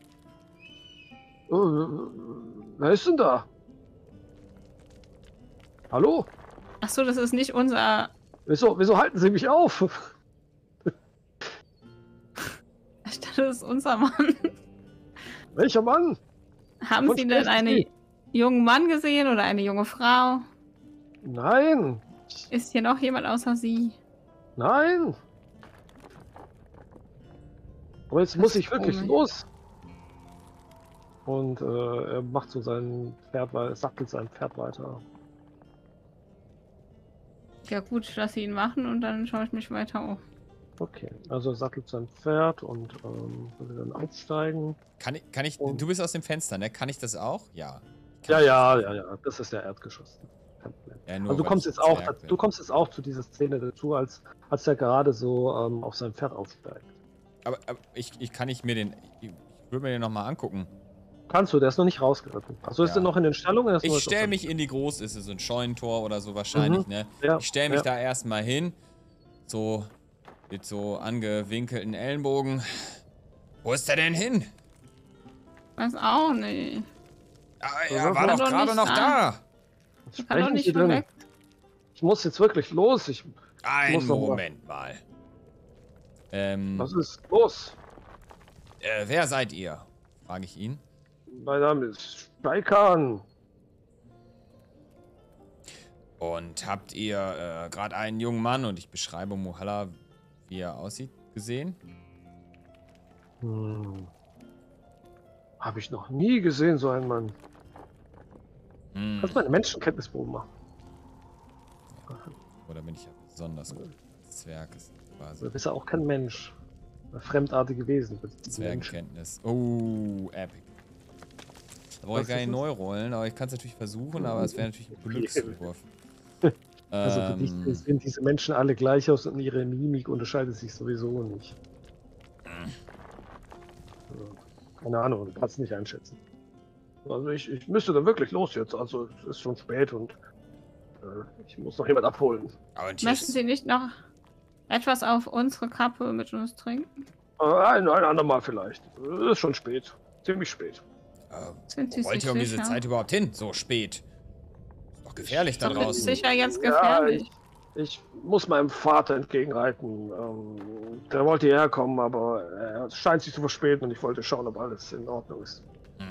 Oh, wer ist denn da? Hallo? Achso, das ist nicht unser. Wieso, wieso halten Sie mich auf? Ich dachte, das ist unser Mann. Welcher Mann? Haben Von Sie denn sprechen einen Sie? jungen Mann gesehen oder eine junge Frau? Nein, Ist hier noch jemand außer Sie? nein. Aber jetzt Das muss ist ich wirklich komisch. los. Und äh, er macht so sein Pferd, weil er sattelt sein Pferd weiter. Ja gut, ich lasse ihn machen und dann schaue ich mich weiter um. Okay, also er sattelt sein Pferd und ähm, will dann aufsteigen. Kann ich, kann ich, Und- du bist aus dem Fenster, ne? Kann ich das auch? Ja. Ja, ja, ja, ja, das ist ja Erdgeschoss. Kein Problem. ja nur, Also du weil kommst ich jetzt auch, Zwerg bin. du kommst jetzt auch zu dieser Szene dazu, als, als er gerade so ähm, auf sein Pferd aufsteigt. Aber, aber ich, ich kann nicht mir den, ich, ich würde mir den nochmal angucken. Kannst du, der ist noch nicht rausgeritten. Achso, ist Ja. der noch in den Stallungen? Er ist noch Ich jetzt stelle auf mich in die groß, ist es so ein Scheunentor oder so wahrscheinlich, Mhm. ne? Ja, Ich stelle mich ja. da erstmal hin, so mit so angewinkelten Ellenbogen. Wo ist der denn hin? Weiß auch nicht. Ah, Das er ist war doch doch gerade nicht noch da. Was Ich kann doch sprechen nicht Sie von denn? weg. Ich muss jetzt wirklich los. Ich, Ein muss noch mal- Moment mal. Ähm, was ist los? äh, wer seid ihr? Frage ich ihn. Mein Name ist Steikan. Und habt ihr äh, gerade einen jungen Mann, und ich beschreibe Mohalla, wie er aussieht, gesehen? Hm. Habe ich noch nie gesehen, so einen Mann. Hm. Kannst du meine Menschenkenntnisprobe machen? Oder bin ich ja besonders gut? Zwerg ist quasi Du bist ja auch kein Mensch. Fremdartige Wesen. Menschen. Zwergenkenntnis. Oh, epic. Da brauche ich Was gar nicht ist neu rollen, aber ich kann es natürlich versuchen, aber es wäre natürlich ein Glückswurf. Also für dich ähm, sehen diese Menschen alle gleich aus und ihre Mimik unterscheidet sich sowieso nicht. Also, keine Ahnung, du kannst nicht einschätzen. Also ich, ich müsste dann wirklich los jetzt. Also es ist schon spät und äh, ich muss noch jemand abholen. aber ein Möchten Sie nicht noch etwas auf unsere Kappe mit uns trinken? Äh, ein, ein andermal vielleicht. Es ist schon spät. Ziemlich spät. Äh, Sind Sie wo wollt sich ihr um diese sicher? Zeit überhaupt hin? So spät. Ist doch gefährlich da Doch, draußen. ist sicher jetzt Ja, gefährlich. Ich muss meinem Vater entgegenreiten. Ähm, der wollte hierher kommen, aber er scheint sich zu verspäten und ich wollte schauen, ob alles in Ordnung ist. Hm.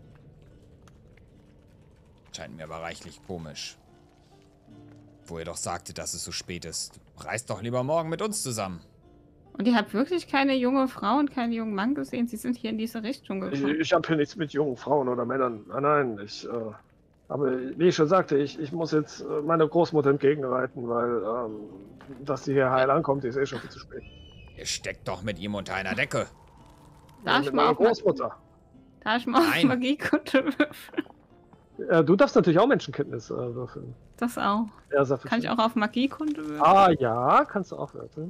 Scheint mir aber reichlich komisch. Wo ihr doch sagtet, dass es so spät ist. Reist doch lieber morgen mit uns zusammen. Und ihr habt wirklich keine junge Frau und keinen jungen Mann gesehen? Sie sind hier in diese Richtung Ich, gekommen. ich habe hier nichts mit jungen Frauen oder Männern. Nein, nein, ich. Äh, aber wie ich schon sagte, ich, ich muss jetzt äh, meine Großmutter entgegenreiten, weil ähm, dass sie hier heil ankommt, ist eh schon viel zu spät. Ihr steckt doch mit ihm unter einer Decke. Darf mit ich mal meiner auf Ma- Großmutter. Darf ich mal auf Nein. Magiekunde würfeln? Äh, du darfst natürlich auch Menschenkenntnis äh, würfeln. Das auch. Ja, sehr Kann ich auch auf Magiekunde würfeln? Ah ja, kannst du auch würfeln.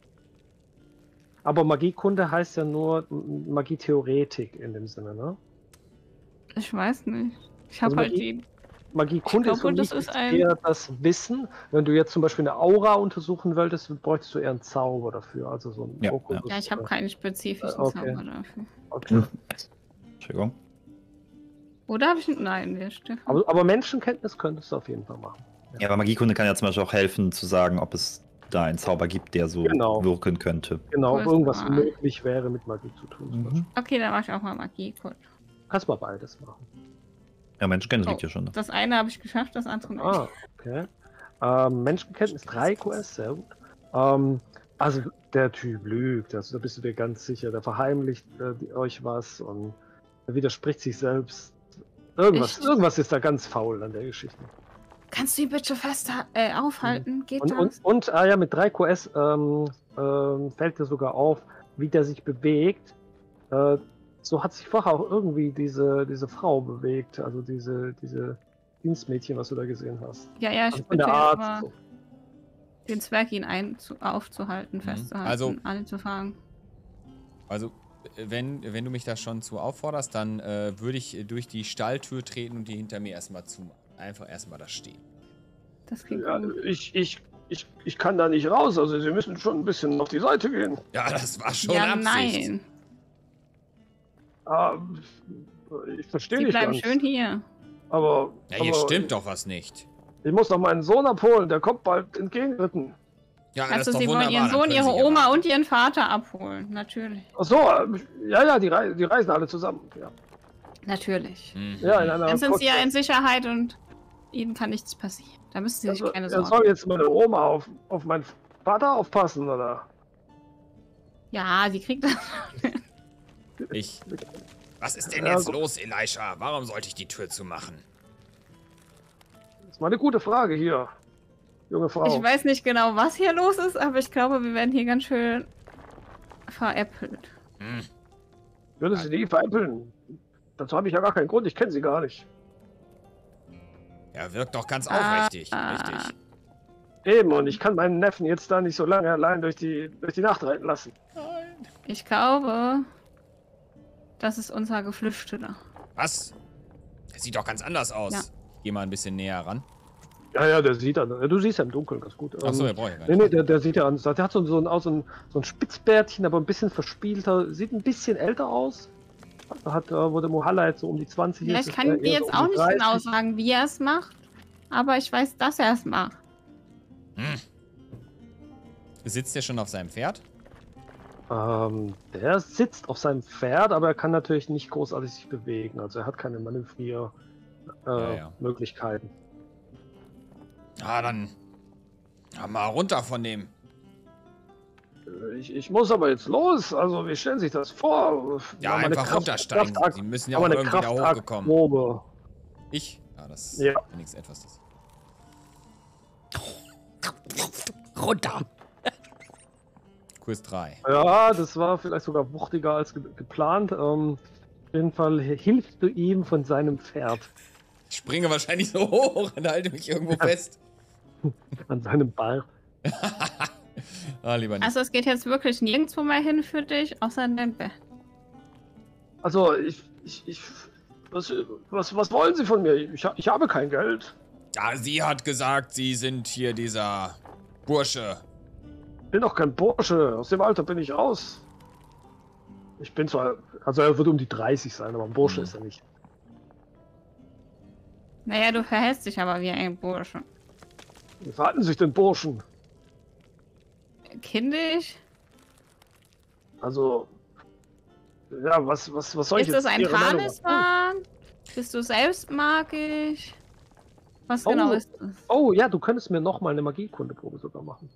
Aber Magiekunde heißt ja nur M- Magietheoretik in dem Sinne, ne? Ich weiß nicht. Ich habe Also halt Magie- die... Magiekunde Ich ist für glaube, mich das ist ein- eher das Wissen. Wenn du jetzt zum Beispiel eine Aura untersuchen wolltest, bräuchtest du eher einen Zauber dafür, also so ein Ja, Okulus. Ja, ich habe oder- keinen spezifischen Äh, okay. Zauber dafür. Okay. Entschuldigung. Oder habe ich... Nein, der Stefan. Aber, aber Menschenkenntnis könntest du auf jeden Fall machen. Ja, aber Magiekunde kann ja zum Beispiel auch helfen, zu sagen, ob es da einen Zauber gibt, der so Genau. wirken könnte. Genau, Cool. ob irgendwas Ah. möglich wäre mit Magie zu tun. zum Mhm. Beispiel. Okay, dann mache ich auch mal Magiekunde. Kannst mal beides machen. Ja, Menschenkenntnis Oh. liegt ja schon. Das eine habe ich geschafft, das andere nicht. Ah, okay. Ähm, Menschenkenntnis drei Q S, sehr gut. Ähm, also der Typ lügt, also da bist du dir ganz sicher. Der verheimlicht äh, die- euch was und er widerspricht sich selbst. Irgendwas, Echt? irgendwas ist da ganz faul an der Geschichte. Kannst du ihn bitte fest äh, aufhalten? Geht Und, das? und, und ah ja, mit drei Q S ähm, ähm, fällt dir sogar auf, wie der sich bewegt. Äh, so hat sich vorher auch irgendwie diese, diese Frau bewegt, also diese, diese Dienstmädchen, was du da gesehen hast. Ja, ja, ich Also von bitte der Art. immer So. den Zwerg, ihn ein zu, aufzuhalten, festzuhalten, Also- alle zu fragen. Also, äh, wenn, wenn du mich da schon zu aufforderst, dann äh, würde ich äh, durch die Stalltür treten und die hinter mir erstmal zumachen. Einfach erstmal da stehen. Das klingt Ja, gut. ich, ich, ich, ich kann da nicht raus, also sie müssen schon ein bisschen auf die Seite gehen. Ja, das war schon Ja, Absicht. nein. Ah, ich verstehe Sie nicht bleiben ganz, schön hier. aber, Ja, hier aber stimmt doch was nicht. ich muss noch meinen Sohn abholen, der kommt bald entgegenritten. Ja, Also, das ist doch Sie wollen wunderbar. Ihren dann Sohn, können Sie Ihre hier Oma warten. und Ihren Vater abholen. Natürlich. Ach so, äh, ja, ja, die, rei die reisen alle zusammen. Ja, Natürlich. Mhm. ja in einer Dann sind Sie ja Kurzfahrt. in Sicherheit und Ihnen kann nichts passieren. Da müssen Sie sich Also, keine er Sorgen soll jetzt meine Oma auf, auf meinen Vater aufpassen, oder? Ja, sie kriegt das. Ich. Was ist denn Ja, jetzt gut. los, Elisha? Warum sollte ich die Tür zumachen? Das ist mal eine gute Frage hier, junge Frau. Ich weiß nicht genau, was hier los ist, aber ich glaube, wir werden hier ganz schön veräppelt. Hm. Ich würde sie nie veräppeln. Dazu habe ich ja gar keinen Grund, ich kenne sie gar nicht. Er wirkt doch ganz Ah, aufrichtig. ah. Richtig. Eben, und ich kann meinen Neffen jetzt da nicht so lange allein durch die, durch die Nacht reiten lassen. Ich glaube, das ist unser Geflüchteter. Was? Der sieht doch ganz anders aus. Ja. Ich geh mal ein bisschen näher ran. Ja, ja, der sieht dann. Du siehst ja im Dunkeln ganz gut. Achso, Ähm, der braucht ja gar Nee, nicht. nee, der, der sieht ja anders aus. Der hat so, so, ein, auch so, ein, so ein Spitzbärtchen, aber ein bisschen verspielter. Sieht ein bisschen älter aus. Hat, äh, wo der Mohalla jetzt so um die zwanzig Ja, ist. ich ist kann er dir eher jetzt so um auch die nicht dreißig. genau sagen, wie er es macht, aber ich weiß, dass er es macht. Hm. Sitzt der schon auf seinem Pferd? Ähm, der sitzt auf seinem Pferd, aber er kann natürlich nicht großartig sich bewegen. Also er hat keine Manövrier-Möglichkeiten. Ja, Äh, ja. Möglichkeiten. Ah, dann. Ja, mal runter von dem. Ich, ich muss aber jetzt los. Also, wie stellen Sie sich das vor? Ja, meine einfach Kraft- runtersteigen. Kraftakt- Sie müssen ja aber auch eine irgendwie da hochgekommen. Kraftaktprobe. Ich? Ja, das Ja. ist wenigstens etwas. Das Runter. Kurs drei. Ja, das war vielleicht sogar wuchtiger als ge geplant. Ähm, auf jeden Fall hilfst du ihm von seinem Pferd. Ich springe wahrscheinlich so hoch und halte mich irgendwo fest. An seinem Bart. Ah, lieber nicht. Also es geht jetzt wirklich nirgendwo mehr hin für dich, außer in dein Bett. Also, ich. ich, ich was, was, was wollen Sie von mir? Ich, ich habe kein Geld. Ja, sie hat gesagt, sie sind hier dieser Bursche. Ich bin doch kein Bursche. Aus dem Alter bin ich raus. Ich bin zwar. Also, er wird um die dreißig sein, aber ein Bursche Mhm. ist er nicht. Naja, du verhältst dich aber wie ein Bursche. Wie verhalten sich denn Burschen? Kindisch? Also. Ja, was, was, was soll ich Ist jetzt das ein Ihre Meinung Talisman? Bist du selbst magisch? Was Oh. genau ist das? Oh ja, du könntest mir noch mal eine Magiekundeprobe sogar machen.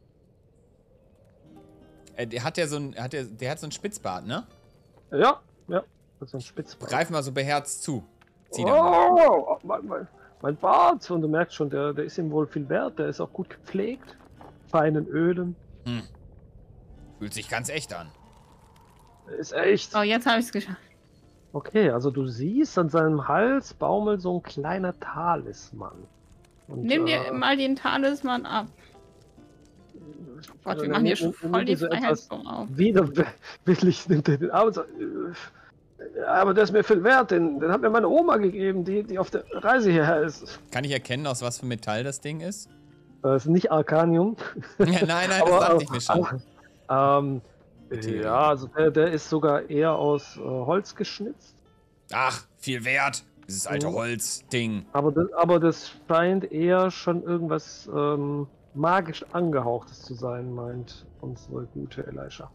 Äh, der hat ja so ein, hat der, der hat so einen Spitzbart, ne? Ja, ja. Das ist ein Spitzbart. Greif mal so beherzt zu. Zieh da mal. Oh, mein, mein, mein Bart. Und du merkst schon, der, der ist ihm wohl viel wert. Der ist auch gut gepflegt. Feinen Ölen. Hm. Fühlt sich ganz echt an. Der ist echt. Oh, jetzt habe ich es geschafft. Okay, also du siehst an seinem Hals baumelt so ein kleiner Talisman. Und, Nimm äh, dir mal den Talisman ab. Gott, wir äh, machen hier nimm- schon nimm voll die dir so etwas Freiheitsform auf. Widerwillig nimmt er den Arm und sagt, äh, ja, aber der ist mir viel wert. Den, den hat mir meine Oma gegeben, die, die auf der Reise hierher ist. Kann ich erkennen, aus was für Metall das Ding ist? Das ist nicht Arcanium. Ja, nein, nein, das Aber, dachte ich mir schon. Aber, ähm, Materie. ja, also der, der ist sogar eher aus äh, Holz geschnitzt. Ach, viel wert. Dieses alte Mhm. Holzding. Aber das, aber das scheint eher schon irgendwas ähm, magisch angehauchtes zu sein, meint unsere gute Elisha.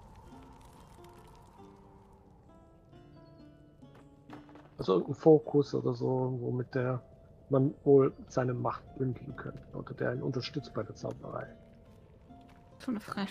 Also irgendein Fokus oder so, womit der man wohl seine Macht bündeln könnte oder der ihn unterstützt bei der Zauberei. So eine Frechheit.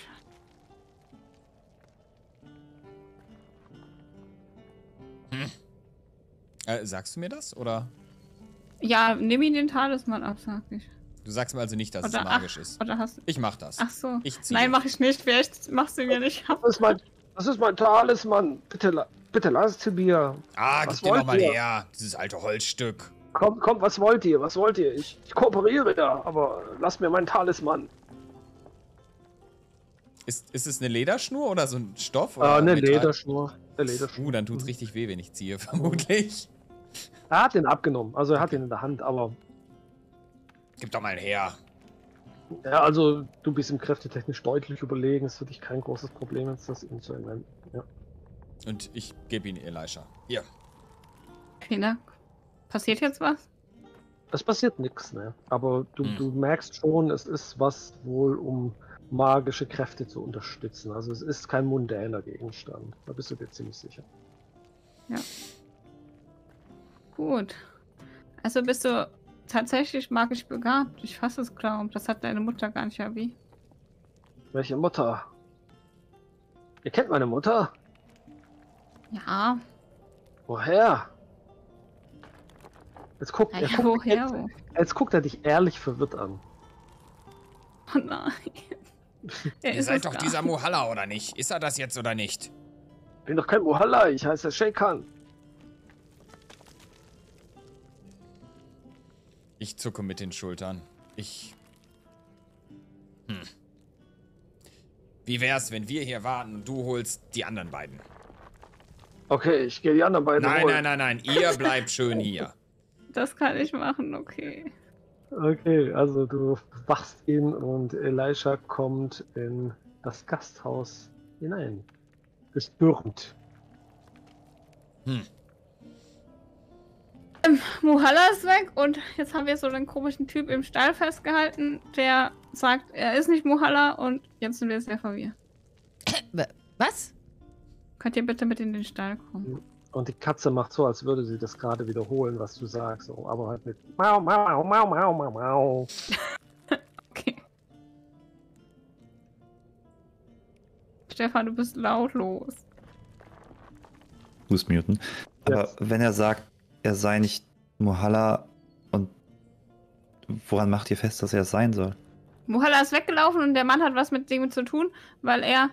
Äh, sagst du mir das? Oder? Ja, nimm ihn den Talisman ab, sag ich. Du sagst mir also nicht, dass Oder es magisch ach, ist. Oder hast Ich mach das. Ach so. Ich ziehe. Nein, mach ich nicht. Vielleicht machst du mir nicht ab. Das ist mein, das ist mein Talisman. Bitte, la- bitte lasst ihn mir. Ah, Was gib den doch wollt mal ihr? her. Dieses alte Holzstück. Kommt, kommt, was wollt ihr? Was wollt ihr? Ich, ich kooperiere ja, aber lasst mir meinen Talisman. Ist, ist es eine Lederschnur oder so ein Stoff? Äh, Oder eine Metall? Lederschnur. Eine Lederschnur. Uh, dann tut's richtig weh, wenn ich ziehe, vermutlich. Er hat den abgenommen, also er hat ihn in der Hand, aber Gib doch mal her. ja, also du bist ihm kräftetechnisch deutlich überlegen. Es ist für dich kein großes Problem, jetzt das ihm zu entwenden. Ja. Und ich gebe ihn Elisha. Hier. Vielen Dank. Passiert jetzt was? Es passiert nichts, ne? Aber du, Hm. du merkst schon, es ist was wohl, um magische Kräfte zu unterstützen. Also es ist kein mundäner Gegenstand. Da bist du dir ziemlich sicher. Gut. Also bist du tatsächlich magisch begabt. Ich fasse es kaum. Das hat deine Mutter gar nicht erwähnt. Welche Mutter? Ihr kennt meine Mutter? Ja. Woher? Jetzt guckt, er Naja, guckt, woher? jetzt, wo? jetzt guckt er dich ehrlich verwirrt an. Oh nein. Er Ihr ist seid es doch gar dieser Mohalla, oder nicht? Ist er das jetzt oder nicht? Ich bin doch kein Mohalla, ich heiße Sheikhan. Ich zucke mit den Schultern. Ich... Hm. Wie wär's, wenn wir hier warten und du holst die anderen beiden? Okay, ich gehe die anderen beiden Nein, holen. nein, nein, nein. Ihr bleibt schön hier. Das kann ich machen, okay. Okay, also du wachst ihn und Elisha kommt in das Gasthaus hinein. Gestürmt. Hm. Mohalla ist weg und jetzt haben wir so einen komischen Typ im Stall festgehalten, der sagt, er ist nicht Mohalla und jetzt sind wir sehr verwirrt. Was? Könnt ihr bitte mit in den Stall kommen? Und die Katze macht so, als würde sie das gerade wiederholen, was du sagst. So, aber halt mit Mau, Mau, Mau, Mau, Mau, Mau. Okay. Stefan, du bist lautlos. Fuß muten. Aber Yes. wenn er sagt, er sei nicht Muhalla, und woran macht ihr fest, dass er es sein soll? Muhalla ist weggelaufen und der Mann hat was mit dem zu tun, weil er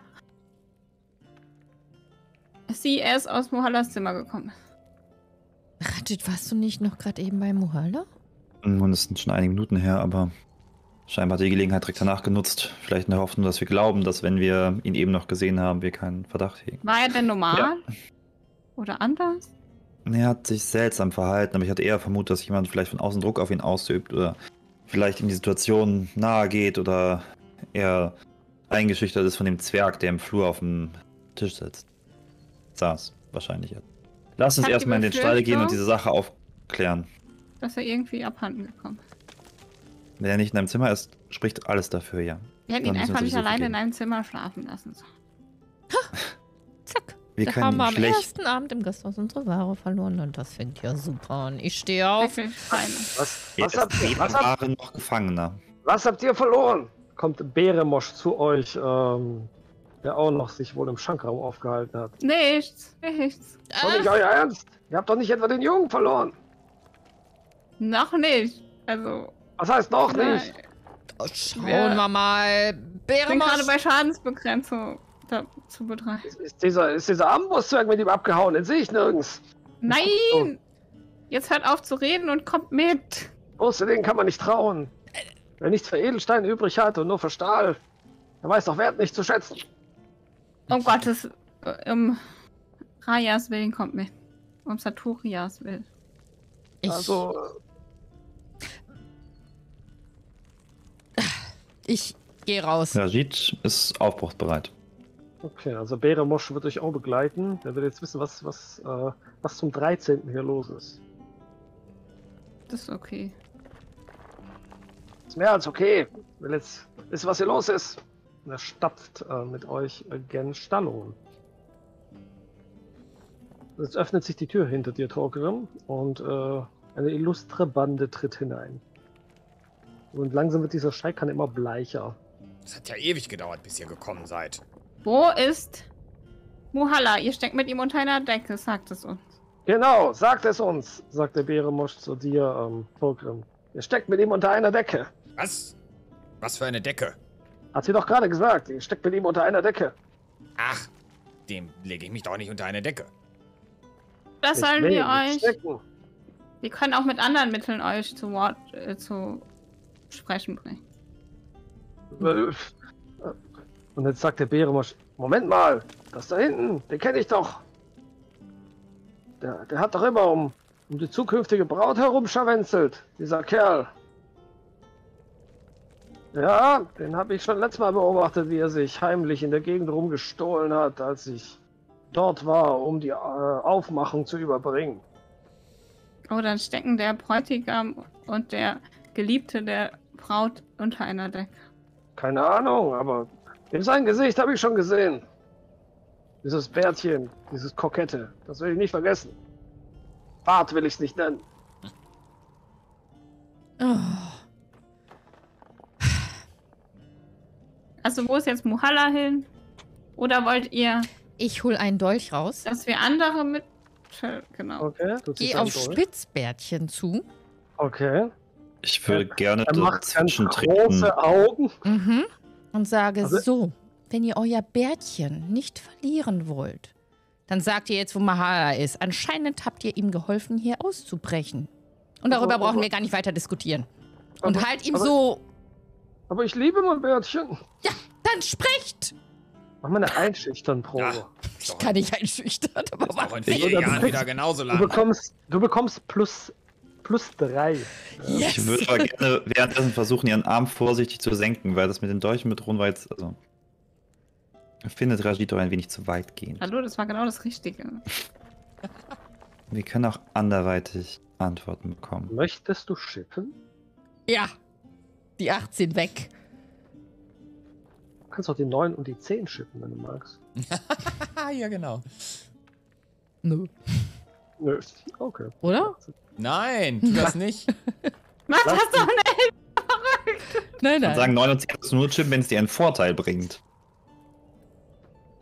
sie erst aus Muhallas Zimmer gekommen ist. Rajit, warst du nicht noch gerade eben bei Muhalla? Nun, es sind schon einige Minuten her, aber scheinbar hat er die Gelegenheit direkt danach genutzt. Vielleicht in der Hoffnung, dass wir glauben, dass wenn wir ihn eben noch gesehen haben, wir keinen Verdacht hegen. War er denn normal? Ja. Oder anders? Er hat sich seltsam verhalten, aber ich hatte eher vermutet, dass jemand vielleicht von außen Druck auf ihn ausübt oder vielleicht ihm die Situation nahe geht oder er eingeschüchtert ist von dem Zwerg, der im Flur auf dem Tisch sitzt. Saß, wahrscheinlich jetzt. Lass uns Hat die erstmal in den Stall gehen Befürchtung? und diese Sache aufklären. Dass er irgendwie abhanden gekommen ist. Wenn er nicht in einem Zimmer ist, spricht alles dafür, ja. Wir hätten Dann ihn müssen wir einfach uns nicht so alleine in vergeben. einem Zimmer schlafen lassen sollen. Zack. Wir Da können haben wir ihn am schlecht... ersten Abend im Gasthaus unsere Ware verloren und das fängt ja super an. Ich stehe auf. Wirklich fein. Was, Er was, ist habt ihr, weder was, habt, Ware noch Gefangener. was habt ihr verloren? Kommt Beremosch zu euch, ähm, der auch noch sich wohl im Schankraum aufgehalten hat. Nichts, nichts. Doch nicht Äh, euer Ernst? Ihr habt doch nicht etwa den Jungen verloren. Noch nicht. Also, Was heißt noch nein. nicht? schauen Wir- wir mal. Ich bin gerade Beremosch. bei Schadensbegrenzung da, zu betreiben. Ist, ist dieser, ist dieser Ambosszwerg mit ihm abgehauen? Den sehe ich nirgends. Nein! Jetzt hört auf zu reden und kommt mit. Große Dingen kann man nicht trauen. Wer nichts für Edelsteine übrig hat und nur für Stahl, der weiß doch Wert nicht zu schätzen. Um Gottes, äh, um Rajas Willen kommt mit. Um Saturias Willen. Ich, Also, ich gehe raus. Rajit ist aufbruchsbereit. okay, also Beremosch wird euch auch begleiten. Der will jetzt wissen, was, was, äh, was zum dreizehnten hier los ist. Das ist okay. Ist mehr als okay. Will jetzt wissen, was hier los ist. Und er stapft äh, mit euch äh, gen Stallon. Jetzt öffnet sich die Tür hinter dir, Torgrim, und äh, eine illustre Bande tritt hinein. Und langsam wird dieser Scheikan immer bleicher. Es hat ja ewig gedauert, bis ihr gekommen seid. Wo ist Muhalla? Ihr steckt mit ihm unter einer Decke, sagt es uns. Genau, sagt es uns, sagt der Beremosch zu dir, ähm, Torgrim. Ihr steckt mit ihm unter einer Decke. Was? Was für eine Decke? Hat sie doch gerade gesagt, ihr steckt mit ihm unter einer Decke. Ach, dem lege ich mich doch nicht unter eine Decke. Das Nicht sollen wir nehmen, euch. stecken. Wir können auch mit anderen Mitteln euch zu Wort, äh, zu sprechen bringen. Und jetzt sagt der Beremosch, Moment mal, das da hinten, den kenne ich doch. Der, der hat doch immer um, um die zukünftige Braut herumscharwenzelt, dieser Kerl. Ja, den habe ich schon letztes Mal beobachtet, wie er sich heimlich in der Gegend rumgestohlen hat, als ich dort war, um die äh, Aufmachung zu überbringen. Oh, dann stecken der Bräutigam und der Geliebte der Braut unter einer Decke. Keine Ahnung, aber in sein Gesicht habe ich schon gesehen. Dieses Bärtchen, dieses Kokette, das will ich nicht vergessen. Bart will ich es nicht nennen. Oh. Also wo ist jetzt Muhalla hin? Oder wollt ihr, Ich hol einen Dolch raus, dass wir andere mit... Genau. Okay, du ziehst gehe einen auf durch. Spitzbärtchen zu. Okay. Ich würde gerne Er macht ganz dazwischen treten. große Augen. Mhm. Und sage Also- so, wenn ihr euer Bärtchen nicht verlieren wollt, dann sagt ihr jetzt, wo Muhalla ist. Anscheinend habt ihr ihm geholfen, hier auszubrechen. Und darüber Aber- brauchen aber- wir gar nicht weiter diskutieren. Und Aber- halt ihm aber- so, Aber ich liebe mein Bärtchen. dann sprecht! Mach mal eine Einschüchtern-Probe. Ja, ist Ich doch, kann nicht einschüchtern, aber ist auch in was? vier Oder du Jahren kriegst- wieder genauso Du lang. bekommst, du bekommst plus, plus drei. Yes. Ich würde aber gerne währenddessen versuchen, ihren Arm vorsichtig zu senken, weil das mit den Dolchen mit Ron war jetzt, also... Findet Rajit doch ein wenig zu weit gehen. Hallo, das war genau das Richtige. Wir können auch anderweitig Antworten bekommen. Möchtest du schippen? Ja, die achtzehn weg. Du kannst auch die neun und die zehn schippen, wenn du magst. ja, genau. Nö. Nö. Okay. Oder? Nein, tu das nicht. Mach Lass das doch nicht! Nein, Und sagen neun und zehn musst du nur chippen, wenn es dir einen Vorteil bringt.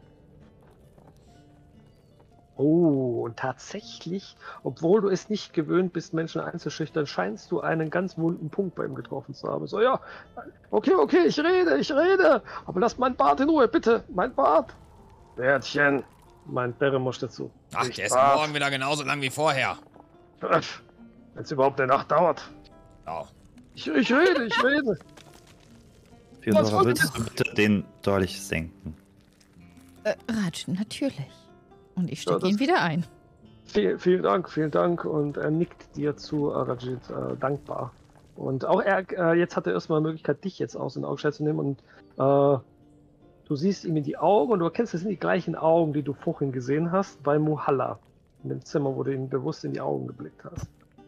Oh, und tatsächlich, obwohl du es nicht gewöhnt bist, Menschen einzuschüchtern, scheinst du einen ganz wunden Punkt bei ihm getroffen zu haben. So, ja, okay, okay, ich rede, ich rede, aber lass meinen Bart in Ruhe, bitte, mein Bart. Bärtchen, meint Beremosch dazu. Ach, Nicht der ist Bart. morgen wieder genauso lang wie vorher. Wenn es überhaupt eine Nacht dauert. Oh. Ich, ich rede, ich rede. Fiodora, willst du bitte den Dolch senken? Äh, Raj, natürlich. Und ich Ja, stecke das- ihn wieder ein. Viel, vielen Dank, vielen Dank. Und er nickt dir zu, Arajit, äh, dankbar. Und auch er, äh, jetzt hat er erstmal die Möglichkeit, dich jetzt aus den Augenschein zu nehmen. Und äh, du siehst ihm in die Augen und du erkennst, das sind die gleichen Augen, die du vorhin gesehen hast bei Muhalla. In dem Zimmer, wo du ihm bewusst in die Augen geblickt hast.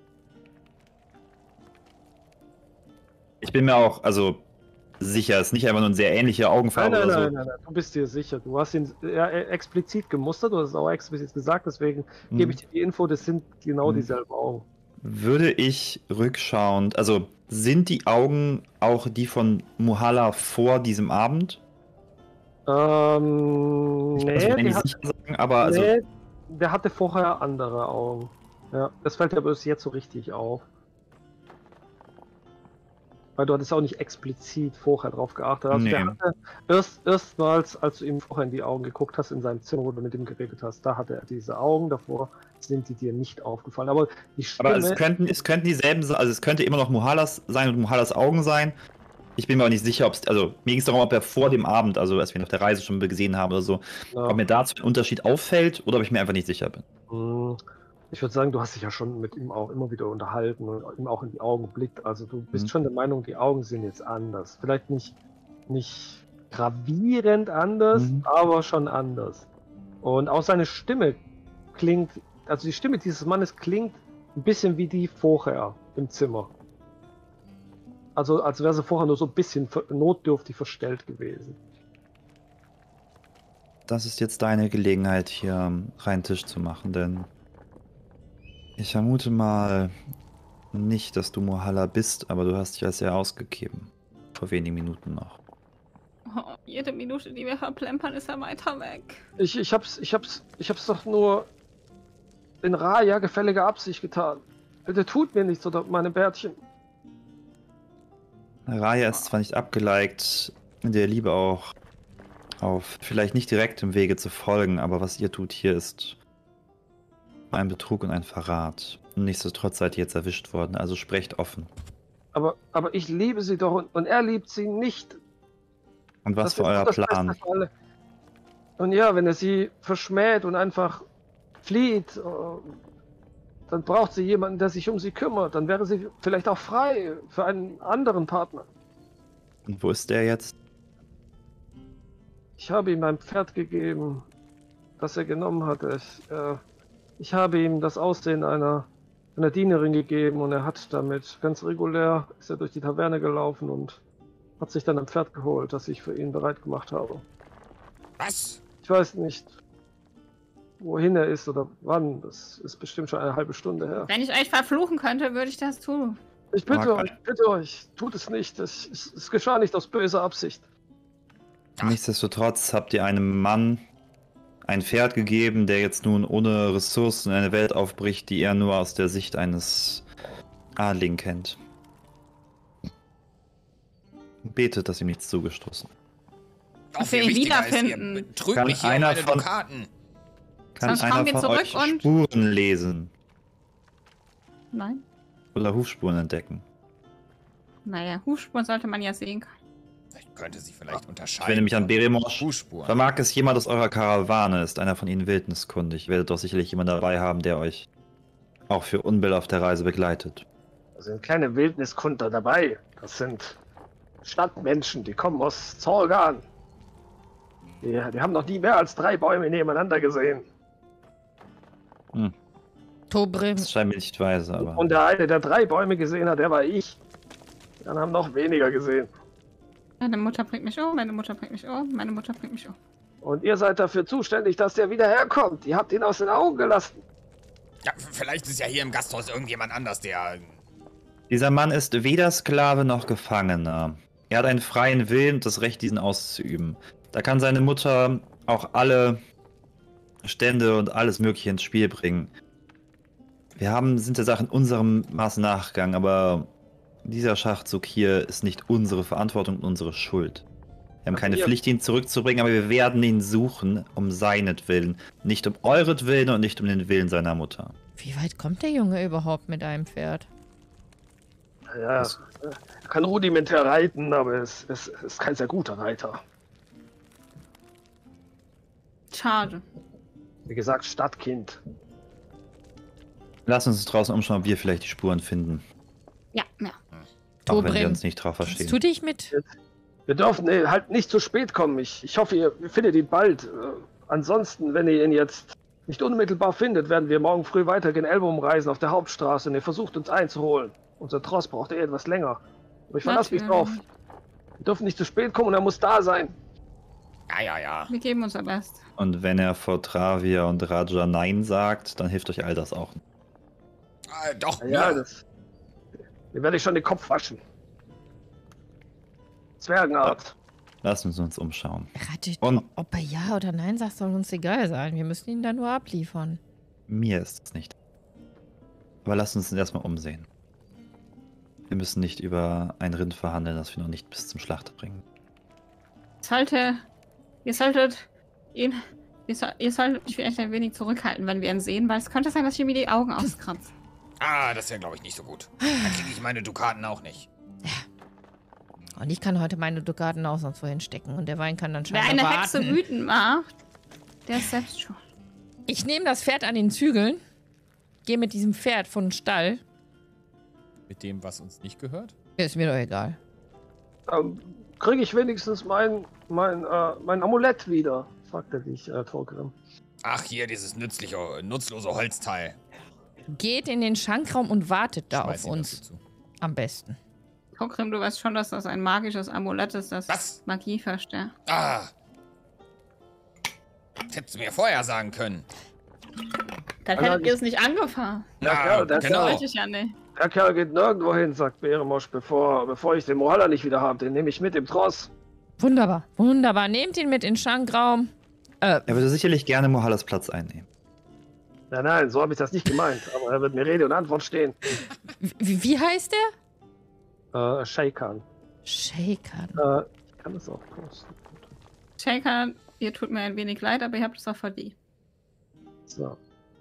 Ich bin mir auch, also sicher, es ist nicht einfach nur eine sehr ähnliche Augenfarbe Nein, nein, oder so. nein, nein, nein, du bist dir sicher. Du hast ihn ja, explizit gemustert, du hast es auch explizit gesagt, deswegen Hm. gebe ich dir die Info, das sind genau Hm. dieselben Augen. Würde ich rückschauend, also sind die Augen auch die von Muhalla vor diesem Abend? Ähm, Ich nee, kann es mir die nicht hat, sicher sagen, aber also, nee, der hatte vorher andere Augen. Ja, das fällt dir aber erst jetzt so richtig auf. Weil du hattest auch nicht explizit vorher drauf geachtet. Also Nee. der hatte erst, erstmals, als du ihm vorher in die Augen geguckt hast, in seinem Zimmer, wo du mit ihm geredet hast, da hatte er diese Augen, davor sind die dir nicht aufgefallen. Aber die Stimme, aber es könnten, es könnten dieselben sein, also es könnte immer noch Muhallas sein und Muhallas Augen sein. Ich bin mir auch nicht sicher, ob es, also mir ging es darum, ob er vor dem Abend, also als wir ihn auf der Reise schon gesehen haben oder so, ja, ob mir dazu ein Unterschied auffällt oder ob ich mir einfach nicht sicher bin. mh, ich würde sagen, du hast dich ja schon mit ihm auch immer wieder unterhalten und ihm auch in die Augen geblickt. Also du bist Mhm. schon der Meinung, die Augen sind jetzt anders. Vielleicht nicht, nicht gravierend anders, Mhm. aber schon anders. Und auch seine Stimme klingt, also die Stimme dieses Mannes klingt ein bisschen wie die vorher im Zimmer. Also als wäre sie vorher nur so ein bisschen ver- notdürftig verstellt gewesen. Das ist jetzt deine Gelegenheit, hier reinen Tisch zu machen, denn ich vermute mal nicht, dass du Muhalla bist, aber du hast dich als er ausgegeben. Vor wenigen Minuten noch. Oh, jede Minute, die wir verplempern, ist er weiter weg. Ich, ich hab's, ich hab's, ich hab's doch nur in Raya gefälliger Absicht getan. Bitte tut mir nichts oder meine Bärtchen. Raya ist zwar nicht abgeneigt, der Liebe auch auf vielleicht nicht direktem Wege zu folgen, aber was ihr tut hier ist ein Betrug und ein Verrat. Und nichtsdestotrotz seid ihr jetzt erwischt worden, also sprecht offen. Aber, aber ich liebe sie doch und, und er liebt sie nicht. Und was Das für ist euer doch das Plan? Beste für alle. Und ja, wenn er sie verschmäht und einfach flieht, äh, dann braucht sie jemanden, der sich um sie kümmert. Dann wäre sie vielleicht auch frei für einen anderen Partner. Und wo ist der jetzt? Ich habe ihm ein Pferd gegeben, das er genommen hatte. Ich, äh, ich habe ihm das Aussehen einer, einer Dienerin gegeben und er hat damit ganz regulär, ist er durch die Taverne gelaufen und hat sich dann ein Pferd geholt, das ich für ihn bereit gemacht habe. Was? Ich weiß nicht, wohin er ist oder wann. Das ist bestimmt schon eine halbe Stunde her. Wenn ich euch verfluchen könnte, würde ich das tun. Ich bitte Mag- euch, bitte euch, tut es nicht. Es, es, es geschah nicht aus böser Absicht. Ach. Nichtsdestotrotz habt ihr einem Mann ein Pferd gegeben, der jetzt nun ohne Ressourcen in eine Welt aufbricht, die er nur aus der Sicht eines Adligen kennt. Betet, dass ihm nichts zugestoßen. Doch, Dass wir viel ihn wichtiger ist, ihr wiederfinden. betrügt Kann mich hier um einer meine von- Dukaten. Kann Sonst einer kommen wir von zurück euch und- Spuren lesen Nein? oder Hufspuren entdecken? Naja, Hufspuren sollte man ja sehen können. Ich könnte sie vielleicht Ich unterscheiden. wende mich an Beremosch. Fußspuren. Vermag es jemand aus eurer Karawane? Ist einer von ihnen wildniskundig? Ihr werdet doch sicherlich jemanden dabei haben, der euch auch für Unbill auf der Reise begleitet. Da sind keine Wildniskunder dabei. Das sind Stadtmenschen, die kommen aus Zorgan. Die, die haben noch nie mehr als drei Bäume nebeneinander gesehen. Tobrim, Das scheint mir nicht weise, aber... Und der eine, der drei Bäume gesehen hat, der war ich. Die anderen haben noch weniger gesehen. Meine Mutter bringt mich um, meine Mutter bringt mich um, meine Mutter bringt mich um. Und ihr seid dafür zuständig, dass der wieder herkommt. Ihr habt ihn aus den Augen gelassen. Ja, vielleicht ist ja hier im Gasthaus irgendjemand anders, der... Dieser Mann ist weder Sklave noch Gefangener. Er hat einen freien Willen und das Recht, diesen auszuüben. Da kann seine Mutter auch alle Stände und alles Mögliche ins Spiel bringen. Wir haben, sind der Sache in unserem Maß nachgegangen, aber dieser Schachzug hier ist nicht unsere Verantwortung und unsere Schuld. Wir haben keine Ja. Pflicht, ihn zurückzubringen, aber wir werden ihn suchen, um seinetwillen. Nicht um euretwillen und nicht um den Willen seiner Mutter. Wie weit kommt der Junge überhaupt mit einem Pferd? Ja, er kann rudimentär reiten, aber er ist, ist, ist kein sehr guter Reiter. Schade. Wie gesagt, Stadtkind. Lass uns draußen umschauen, ob wir vielleicht die Spuren finden. Ja, ja. Auch wenn wir Tobrim, uns nicht drauf kommst verstehen. du dich mit? Wir dürfen äh, halt nicht zu spät kommen. Ich, ich hoffe, ihr findet ihn bald. Äh, ansonsten, wenn ihr ihn jetzt nicht unmittelbar findet, werden wir morgen früh weiter gen Elbe umreisen auf der Hauptstraße und ihr versucht uns einzuholen. Unser Tross braucht eh etwas länger. Aber ich verlasse mich drauf. Natürlich. Wir dürfen nicht zu spät kommen und er muss da sein. Ja, ja, ja. Wir geben unser Bestes. Und wenn er vor Travia und Raja Nein sagt, dann hilft euch all das auch. Äh, doch, Ja, ja, ja. das. Mir werde ich schon den Kopf waschen. Zwergenart. Lasst uns uns umschauen. Ratte, Und- ob er ja oder nein sagt, soll uns egal sein. Wir müssen ihn dann nur abliefern. Mir ist es nicht. Aber lasst uns erstmal umsehen. Wir müssen nicht über ein Rind verhandeln, das wir noch nicht bis zum Schlachter bringen. Sollte, ihr solltet ihn, ihr, soll, ihr solltet euch vielleicht ein wenig zurückhalten, wenn wir ihn sehen, weil es könnte sein, dass ich mir die Augen auskratze. Ah, das wäre, glaube ich, nicht so gut. Dann kriege ich meine Dukaten auch nicht. Und ich kann heute meine Dukaten auch sonst wohin stecken. Und der Wein kann dann Wer scheinbar eine Hexe warten. wütend macht, der ist selbst schon. Ich nehme das Pferd an den Zügeln, gehe mit diesem Pferd von den Stall. Mit dem, was uns nicht gehört? Ist mir doch egal. Ähm, Kriege ich wenigstens mein, mein, äh, mein Amulett wieder? Fragte dich äh, Torgrim. Ach, hier, dieses nützliche, nutzlose Holzteil. Geht in den Schankraum und wartet da Schmeiß auf ihm uns. das zu. Am besten. Kokrim, du weißt schon, dass das ein magisches Amulett ist, das Was? Magie verstärkt. Ah. Das hättest du mir vorher sagen können. Dann Alter, hättet ihr es nicht angefahren. Ja, ja, das genau. Wollte ich ja nicht. Der Kerl geht nirgendwo hin, sagt Beremosch, bevor, bevor ich den Mohaller nicht wieder habe. Den nehme ich mit im Tross. Wunderbar, wunderbar. Nehmt ihn mit in den Schankraum. Äh, Er würde sicherlich gerne Mohallas Platz einnehmen. Nein, nein, so habe ich das nicht gemeint. Aber er wird mir Rede und Antwort stehen. wie, wie heißt der? Äh, Shaykan. Shaker. Äh, ich kann das auch posten. Shaker, ihr tut mir ein wenig leid, aber ihr habt es auch verdient. So.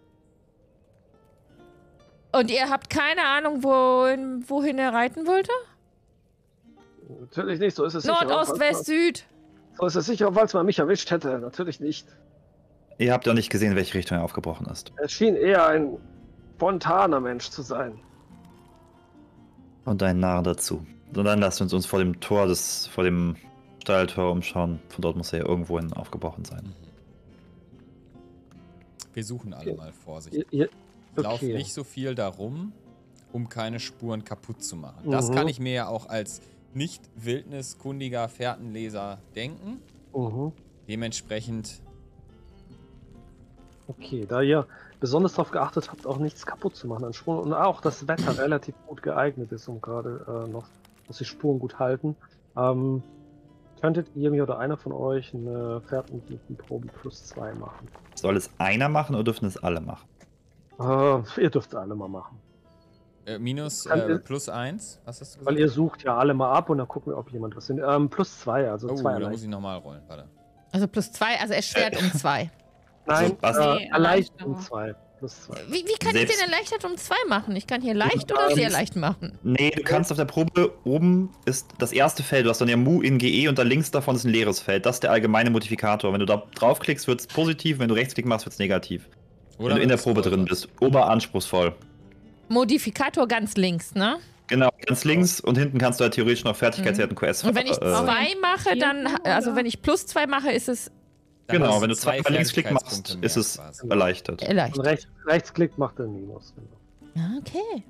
Und ihr habt keine Ahnung, wohin, wohin er reiten wollte? Natürlich nicht, so ist es sicher. Nordost, Falls West, Süd. man- So ist es sicher, falls man mich erwischt hätte. Natürlich nicht. Ihr habt ja nicht gesehen, in welche Richtung er aufgebrochen ist. Er schien eher ein spontaner Mensch zu sein. Und ein Narr dazu. Und dann lasst uns uns vor dem Tor des, vor dem Stalltor umschauen. Von dort muss er ja irgendwohin aufgebrochen sein. Wir suchen alle Okay. mal vorsichtig. Ihr, ihr, Lauf okay. nicht so viel darum, um keine Spuren kaputt zu machen. Das Mhm. kann ich mir ja auch als nicht wildniskundiger Fährtenleser denken. Mhm. Dementsprechend, Okay, da ihr besonders darauf geachtet habt, auch nichts kaputt zu machen an Spuren und auch das Wetter relativ gut geeignet ist, um gerade äh, noch, dass die Spuren gut halten, ähm, könntet ihr mir oder einer von euch eine Fährtenprobe plus zwei machen. Soll es einer machen oder dürfen es alle machen? Äh, ihr dürft alle mal machen. äh, minus Kann äh, ich- plus eins, was hast du gesagt? Weil ihr sucht ja alle mal ab und dann gucken wir, ob jemand was sind. Ähm, plus zwei, also oh, zwei da muss erleichtert. ich nochmal rollen, warte. Also plus zwei, also erschwert um zwei. Nein, was? äh, Nee, erleichtert um Erleichterung. zwei. Plus zwei. Wie, wie kann Selbst- ich denn erleichtert um zwei machen? Ich kann hier leicht oder Ähm, sehr leicht machen. Nee, du kannst auf der Probe oben ist das erste Feld. Du hast dann ja Mu in G E und da links davon ist ein leeres Feld. Das ist der allgemeine Modifikator. Wenn du da draufklickst, wird es positiv. Wenn du Rechtsklick machst, wird es negativ. Oder wenn du in der mit Probe Scroll. drin bist. Oberanspruchsvoll. Modifikator ganz links, ne? Genau, ganz links und hinten kannst du halt theoretisch noch Fertigkeitswerten Q S Und wenn ich äh, zwei mache, dann, Vier, also oder? wenn ich plus zwei mache, ist es Dann Genau, hast du wenn du zwei zweimal Linksklick machst, Fertigkeitspunkte ist mehr es quasi. erleichtert. Und erleichtert. rechts, Rechtsklick macht er Minus. Genau. Okay.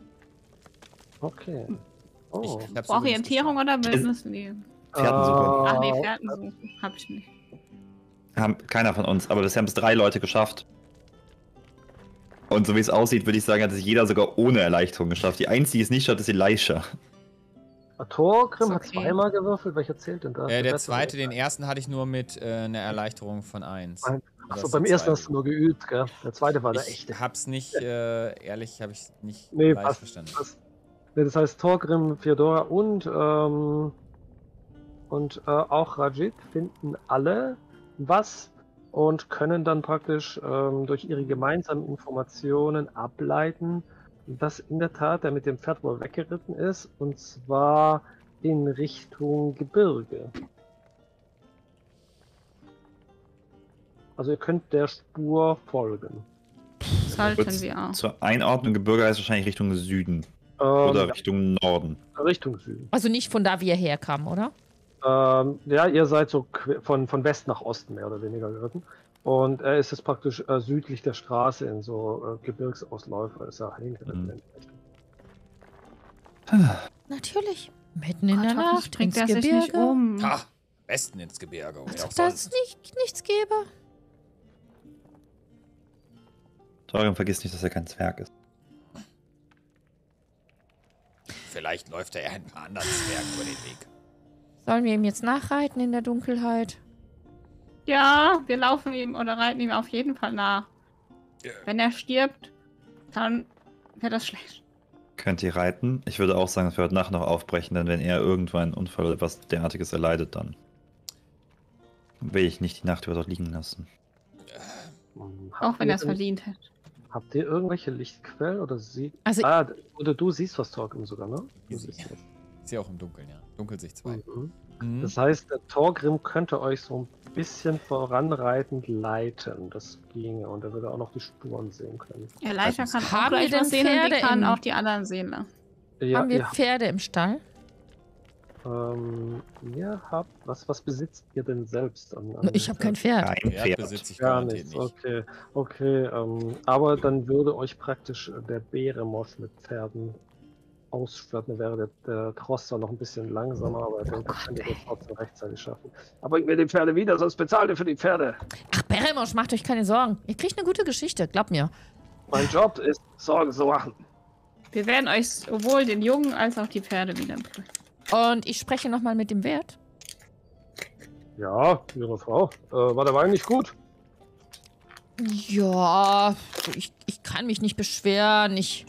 Okay. Ich, Oh. ich hab's Orientierung übrigens oder Wildnisliebe? Pferdensuche. Ach nee, Äh, Pferden suchen. Hab ich nicht. Haben keiner von uns, aber das haben es drei Leute geschafft. Und so wie es aussieht, würde ich sagen, hat es jeder sogar ohne Erleichterung geschafft. Die einzige, die es nicht schafft, ist Elisha. Torgrim Ist hat okay. zweimal gewürfelt. Welcher zählt denn da? Äh, der beste zweite, Wurf. den ersten hatte ich nur mit äh, einer Erleichterung von eins. Ein- Achso, beim ersten hast du nur geübt, gell? Der zweite war der Ich echte. hab's nicht, äh, ehrlich, habe ich nicht Nee, gleich passt. verstanden. passt. Nee, das heißt, Torgrim, Fjodora und, ähm, und äh, auch Rajit finden alle was und können dann praktisch ähm, durch ihre gemeinsamen Informationen ableiten, dass in der Tat der mit dem Pferd wohl weggeritten ist, und zwar in Richtung Gebirge. Also ihr könnt der Spur folgen. Sollten Kurz wir auch. Zur Einordnung, Gebirge heißt wahrscheinlich Richtung Süden. Ähm, Oder ja, Richtung Norden. Richtung Süden. Also nicht von da, wie er herkam, oder? Ähm, ja, ihr seid so que- von, von West nach Osten mehr oder weniger geritten. Und er ist jetzt praktisch äh, südlich der Straße in so äh, Gebirgsausläufer, ist er hingeritten. Mhm. in die Richtung. Natürlich. Mitten in Gott, der hoffentlich Nacht, bringt ins er sich nicht Gebirge. um. Ha! Besten ins Gebirge. Und Als auch ob das sonst. nicht, nichts gäbe. Torgrim, vergiss nicht, dass er kein Zwerg ist. Vielleicht läuft er ja ein paar anderen Zwergen über den Weg. Sollen wir ihm jetzt nachreiten in der Dunkelheit? Ja, wir laufen ihm oder reiten ihm auf jeden Fall nach. Ja. Wenn er stirbt, dann wäre das schlecht. Könnt ihr reiten? Ich würde auch sagen, dass wir heute Nacht noch aufbrechen, denn wenn er irgendwo einen Unfall oder etwas derartiges erleidet, dann will ich nicht die Nacht über dort liegen lassen. Hm, Auch habt wenn ihr er es denn- verdient hätte. Habt ihr irgendwelche Lichtquellen oder sie? Also- ah, oder du siehst was, Torgrim sogar, ne? Du Easy. siehst was. Ich sehe auch im Dunkeln, ja. Dunkelsicht zwei. Mhm. Mhm. Das heißt, der Torgrim könnte euch so ein bisschen voranreitend leiten. Das ginge. Und er würde auch noch die Spuren sehen können. Elisha kann auch Haben gleich wir was denn sehen und die Pferde kann im- auch die anderen sehen lassen. Ja, Haben wir ihr, Pferde im Stall? ähm, ihr habt, was, was besitzt ihr denn selbst? An, an Ich habe kein Pferd. Kein Pferd Pferd. besitze ich Gar garantiert nichts, nicht. okay. Okay, ähm, aber dann würde euch praktisch der Beremosch mit Pferden ausstatten. Wäre der, der Crosser noch ein bisschen langsamer, aber ich denke, das könnt ihr das trotzdem rechtzeitig schaffen. Aber bringt mir die Pferde wieder, sonst bezahlt ihr für die Pferde. Ach, Beremosch, macht euch keine Sorgen. Ihr kriegt eine gute Geschichte, glaubt mir. Mein Job ist, Sorgen zu machen. Wir werden euch sowohl den Jungen als auch die Pferde wiederbringen. Und ich spreche nochmal mit dem Wirt. Ja, Ihre Frau. Äh, war der Wein nicht gut? Ja, ich, ich kann mich nicht beschweren. Ich.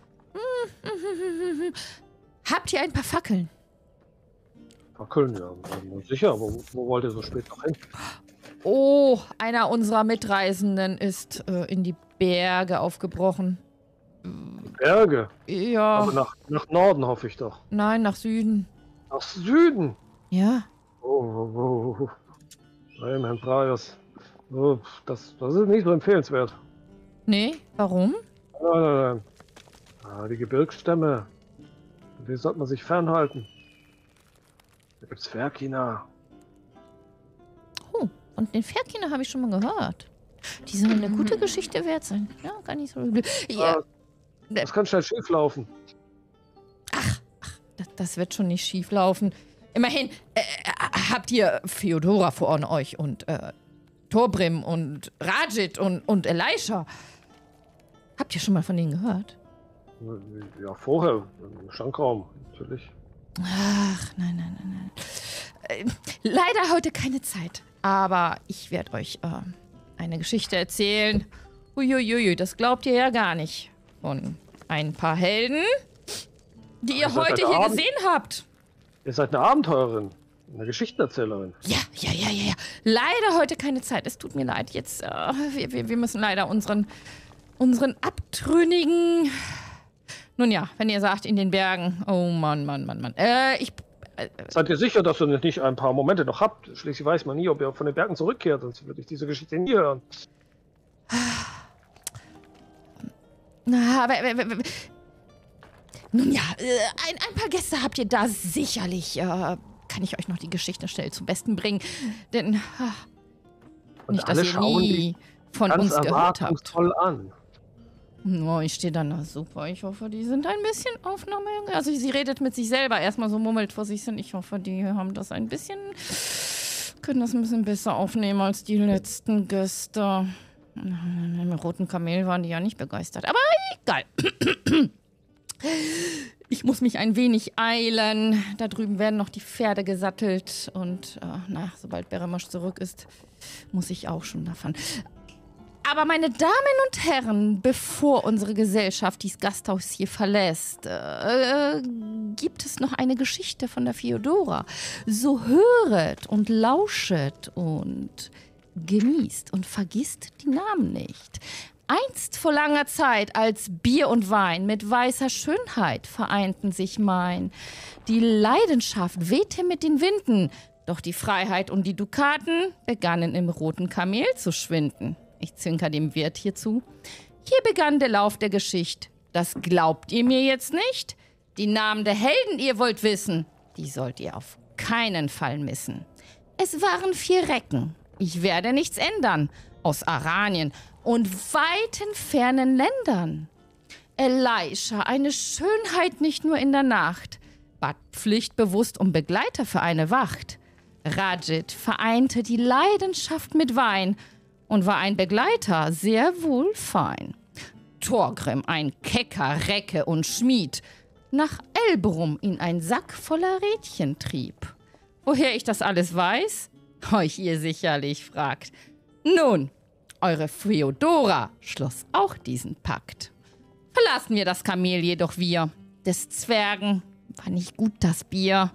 Habt ihr ein paar Fackeln? Fackeln, ja. ja, Sicher, wo, wo wollt ihr so spät noch hin? Oh, einer unserer Mitreisenden ist äh, in die Berge aufgebrochen. Berge. Ja, Aber nach, nach Norden hoffe ich doch. nein, nach Süden. Nach Süden. Ja. Oh, oh, oh, oh. Nein, Herrn Freiers. Oh, das, das ist nicht so empfehlenswert. Nee, warum? Nein, nein, nein. Ah, die Gebirgsstämme. Die sollte man sich fernhalten. Da gibt's Ferkina. Oh, und den Ferkiner habe ich schon mal gehört. Die sollen eine gute Geschichte wert sein. Ja, gar nicht so übel. Ja, Ah, das kann schnell schief laufen. das, das wird schon nicht schief laufen. Immerhin äh, habt ihr Feodora vor euch und äh, Torbrim und Rajit und, und Elisha. Habt ihr schon mal von denen gehört? Ja, vorher. Im Schankraum, natürlich. Ach, nein, nein, nein, nein. Äh, leider heute keine Zeit. Aber ich werde euch äh, eine Geschichte erzählen. Uiuiui, das glaubt ihr ja gar nicht. Von ein paar Helden, die ihr Ihr seid heute eine hier Abend- gesehen habt. Ihr seid eine Abenteurerin. Eine Geschichtenerzählerin. Ja, ja, ja, ja, ja. Leider heute keine Zeit. Es tut mir leid. Jetzt, äh, wir, wir, wir müssen leider unseren, unseren Abtrünnigen. Nun ja, wenn ihr sagt, in den Bergen. Oh Mann, Mann, Mann, Mann. Äh, ich. Äh, Seid ihr sicher, dass ihr nicht ein paar Momente noch habt? Schließlich weiß man nie, ob ihr von den Bergen zurückkehrt, sonst würde ich diese Geschichte nie hören. na, aber, aber, aber, nun ja, äh, ein, ein paar Gäste habt ihr da sicherlich. Äh, kann ich euch noch die Geschichte schnell zum Besten bringen. Denn. ah, Und nicht, dass alle ihr schauen nie die von ganz uns gehört habt. erwartungsvoll an. Oh, ich stehe dann da super. Ich hoffe, die sind ein bisschen Aufnahme. Also sie redet mit sich selber erstmal so, mummelt vor sich hin. Ich hoffe, die haben das ein bisschen, können das ein bisschen besser aufnehmen als die letzten Gäste. Mit dem roten Kamel waren die ja nicht begeistert. Aber egal. Ich muss mich ein wenig eilen. Da drüben werden noch die Pferde gesattelt. Und äh, na, sobald Beremosch zurück ist, muss ich auch schon davon. Aber meine Damen und Herren, bevor unsere Gesellschaft dieses Gasthaus hier verlässt, äh, gibt es noch eine Geschichte von der Feodora. So höret und lauschet und genießt und vergisst die Namen nicht. Einst vor langer Zeit, als Bier und Wein mit weißer Schönheit vereinten sich mein. Die Leidenschaft wehte mit den Winden, doch die Freiheit und die Dukaten begannen im roten Kamel zu schwinden. Ich zwinker dem Wirt hierzu. Hier begann der Lauf der Geschichte. Das glaubt ihr mir jetzt nicht? Die Namen der Helden, ihr wollt wissen, die sollt ihr auf keinen Fall missen. Es waren vier Recken. Ich werde nichts ändern. Aus Aranien und weiten fernen Ländern. Elisha, eine Schönheit nicht nur in der Nacht, bat pflichtbewusst um Begleiter für eine Wacht. Rajit vereinte die Leidenschaft mit Wein und war ein Begleiter sehr wohl fein. Thorgrim, ein kecker Recke und Schmied, nach Elberum ihn ein Sack voller Rädchen trieb. Woher ich das alles weiß? Euch ihr sicherlich fragt. Nun, eure Feodora schloss auch diesen Pakt. Verlassen wir das Kamel jedoch wir. Des Zwergen war nicht gut das Bier.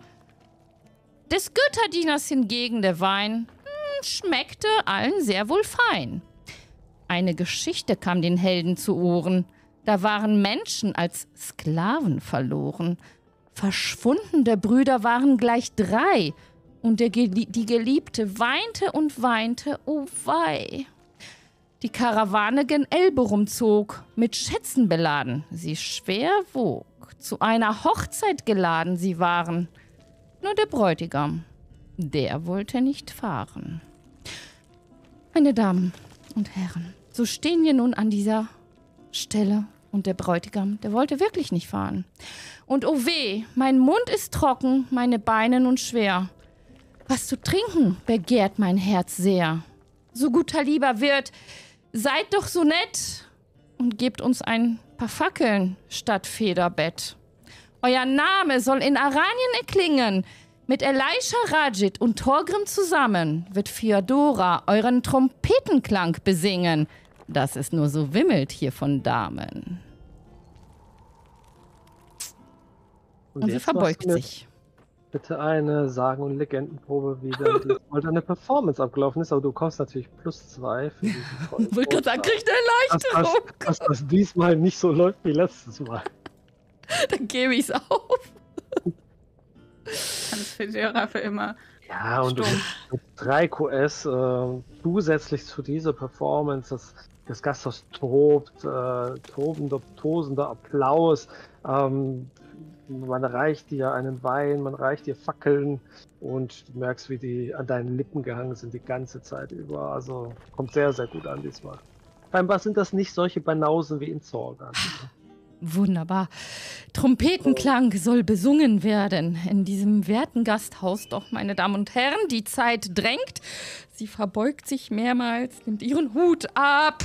Des Götterdieners hingegen der Wein hm, schmeckte allen sehr wohl fein. Eine Geschichte kam den Helden zu Ohren. Da waren Menschen als Sklaven verloren. Verschwundene Brüder waren gleich drei. Und der Gelie- die Geliebte weinte und weinte, oh wei. Die Karawane gen Elberum zog, mit Schätzen beladen, sie schwer wog. Zu einer Hochzeit geladen sie waren. Nur der Bräutigam, der wollte nicht fahren. Meine Damen und Herren, so stehen wir nun an dieser Stelle. Und der Bräutigam, der wollte wirklich nicht fahren. Und oh weh, mein Mund ist trocken, meine Beine nun schwer. Was zu trinken begehrt mein Herz sehr. So guter lieber Wirt, seid doch so nett und gebt uns ein paar Fackeln statt Federbett. Euer Name soll in Aranien erklingen. Mit Elisha, Rajit und Thorgrim zusammen wird Feodora euren Trompetenklang besingen, dass es nur so wimmelt hier von Damen. Und, und sie verbeugt sich. Bitte eine Sagen- und Legendenprobe, wie dann diesmal deine Performance abgelaufen ist, aber du kommst natürlich plus zwei für diesen vollen. Ich wollte gerade sagen, kriegt eine Erleichterung. Dass, dass das diesmal nicht so läuft wie letztes Mal. Dann gebe ich es auf. Dann ist Feodora für immer. Ja, und du mit drei Q S äh, zusätzlich zu dieser Performance, das, das Gasthaus tobt, äh, tobender, tosender Applaus. Ähm, man reicht dir einen Wein, man reicht dir Fackeln und du merkst, wie die an deinen Lippen gehangen sind die ganze Zeit über. Also kommt sehr, sehr gut an diesmal. Scheinbar sind das nicht solche Banausen wie in Zorgan. Wunderbar. Trompetenklang soll besungen werden in diesem werten Gasthaus. Doch, meine Damen und Herren, die Zeit drängt. Sie verbeugt sich mehrmals, nimmt ihren Hut ab.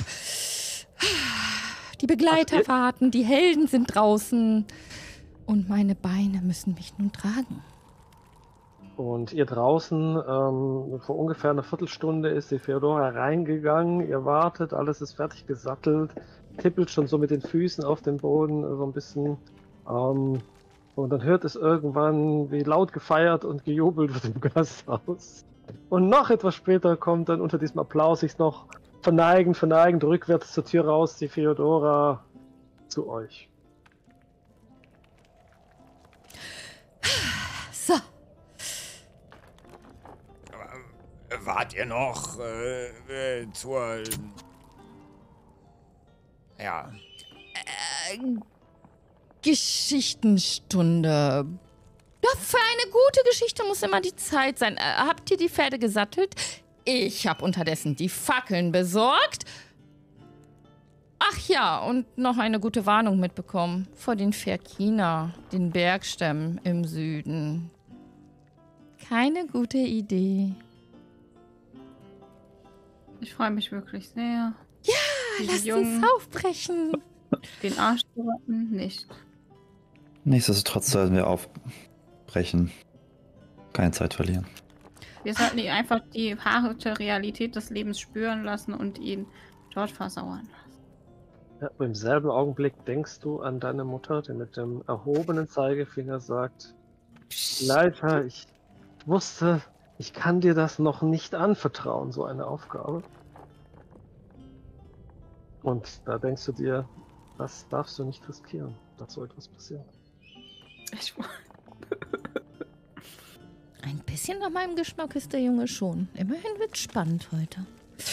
Die Begleiter warten, die Helden sind draußen. Und meine Beine müssen mich nun tragen. Und ihr draußen, ähm, vor ungefähr einer Viertelstunde ist die Feodora reingegangen. Ihr wartet, alles ist fertig gesattelt. Tippelt schon so mit den Füßen auf den Boden, so ein bisschen. Ähm, und dann hört es irgendwann, wie laut gefeiert und gejubelt wird im Gasthaus. Und noch etwas später kommt dann unter diesem Applaus sich noch verneigend, verneigend rückwärts zur Tür raus die Feodora zu euch. So. Wart ihr noch äh, äh, zur... Ja. Äh, Geschichtenstunde. Ja, für eine gute Geschichte muss immer die Zeit sein. Äh, habt ihr die Pferde gesattelt? Ich habe unterdessen die Fackeln besorgt. Ach ja, und noch eine gute Warnung mitbekommen. Vor den Ferkina, den Bergstämmen im Süden. Keine gute Idee. Ich freue mich wirklich sehr. Ja, lasst uns aufbrechen. Den Arsch zu retten, nicht. Nichtsdestotrotz sollten wir aufbrechen. Keine Zeit verlieren. Wir sollten ihn einfach die harte Realität des Lebens spüren lassen und ihn dort versauern lassen. Ja, im selben Augenblick denkst du an deine Mutter, die mit dem erhobenen Zeigefinger sagt, Leiter, ich wusste, ich kann dir das noch nicht anvertrauen, so eine Aufgabe. Und da denkst du dir, das darfst du nicht riskieren, da soll etwas passieren. Ich Ein bisschen nach meinem Geschmack ist der Junge schon. Immerhin wird's spannend heute.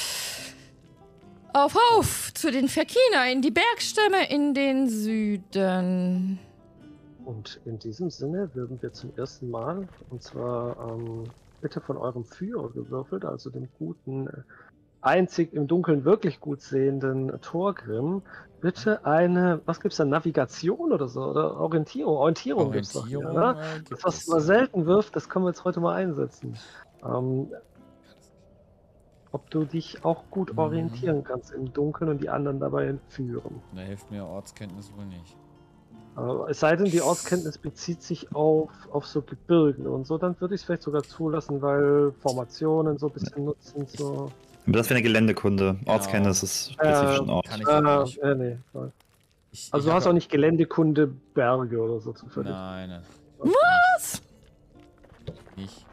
Auf, auf! Zu den Verkina, in die Bergstämme, in den Süden. Und in diesem Sinne würden wir zum ersten Mal, und zwar ähm, bitte von eurem Führer gewürfelt, also dem guten, äh, einzig im Dunkeln wirklich gut sehenden Thorgrim, bitte eine, was gibt's da, Navigation oder so, oder Orientierung? Orientierung, gibt's doch hier, Orientierung, ne? äh, gibt Das, was es, man ja. selten wirft, das können wir jetzt heute mal einsetzen. Ähm, ob du dich auch gut Mhm. orientieren kannst im Dunkeln und die anderen dabei entführen. Da hilft mir Ortskenntnis wohl nicht. Äh, es sei denn, die Ortskenntnis bezieht sich auf, auf so Gebirgen und so, dann würde ich es vielleicht sogar zulassen, weil Formationen so ein bisschen nutzen. So. Aber das wäre eine Geländekunde. Genau. Ortskenntnis ist spezifisch ein Ort. Kann ich Äh, auch nicht. äh, nee. nein. Ich, Also ich du hab hast auch nicht Geländekunde Berge oder so zufällig. Nein, nein. Was? Nicht.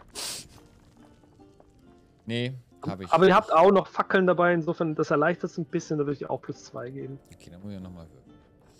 Nee, habe ich. Aber ihr habt auch noch Fackeln dabei, insofern das erleichtert es ein bisschen, da würde ich auch plus zwei geben. Okay, dann muss ich ja nochmal würfeln.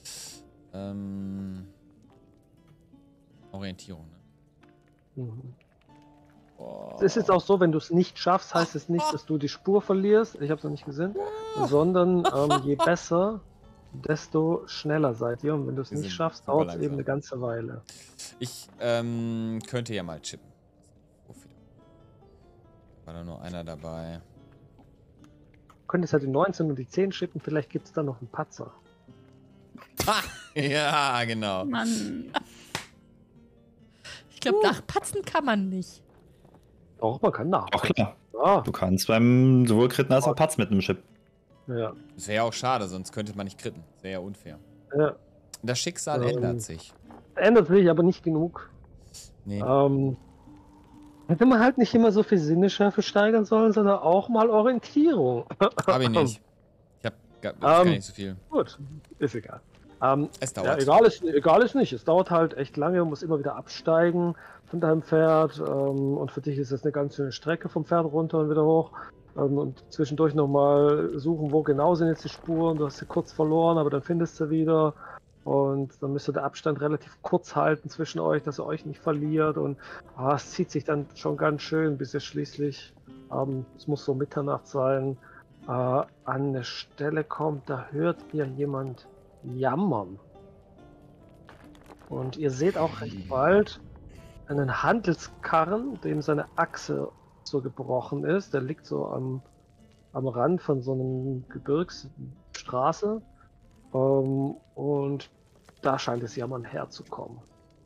Ähm. Orientierung, ne? Mhm. Oh. Es ist jetzt auch so, wenn du es nicht schaffst, heißt es nicht, dass du die Spur verlierst, ich habe es noch nicht gesehen, sondern ähm, je besser, desto schneller seid ihr. Und wenn du es Wir nicht sind schaffst, super dauert es langsam. eben eine ganze Weile. Ich ähm, könnte ja mal chippen. Oh, wieder. War da nur einer dabei? Du könntest halt die neunzehn und die zehn schippen, vielleicht gibt es da noch einen Patzer. Ha! Ja, genau. Mann. Ich glaube, nachpatzen kann man nicht. Auch man kann nach. Auch klar. Ah, Du kannst beim sowohl Kritten als auch Patz mit einem Chip. ja. Das wäre ja auch schade, sonst könnte man nicht kritten. Das wäre ja unfair. ja. Das Schicksal Ähm. ändert sich. Ändert sich aber nicht genug. Nee. Ähm, hätte man halt nicht immer so viel Sinneschärfe steigern sollen, sondern auch mal Orientierung. Hab ich nicht. Ich hab gar, Ähm. gar nicht so viel. Gut, ist egal. Ähm, Es ja, dauert. egal, ist, egal ist nicht. Es dauert halt echt lange, du musst immer wieder absteigen von deinem Pferd. Ähm, und für dich ist das eine ganz schöne Strecke vom Pferd runter und wieder hoch. Ähm, und zwischendurch nochmal suchen, wo genau sind jetzt die Spuren. Du hast sie kurz verloren, aber dann findest du sie wieder. Und dann müsst ihr den Abstand relativ kurz halten zwischen euch, dass ihr euch nicht verliert. Und ah, es zieht sich dann schon ganz schön, bis ihr schließlich, ähm, es muss so Mitternacht sein, äh, an eine Stelle kommt, da hört ihr jemand jammern. Und ihr seht auch recht bald einen Handelskarren, dem seine Achse so gebrochen ist. Der liegt so am, am Rand von so einem Gebirgsstraße. Ähm, und da scheint es Jammern herzukommen.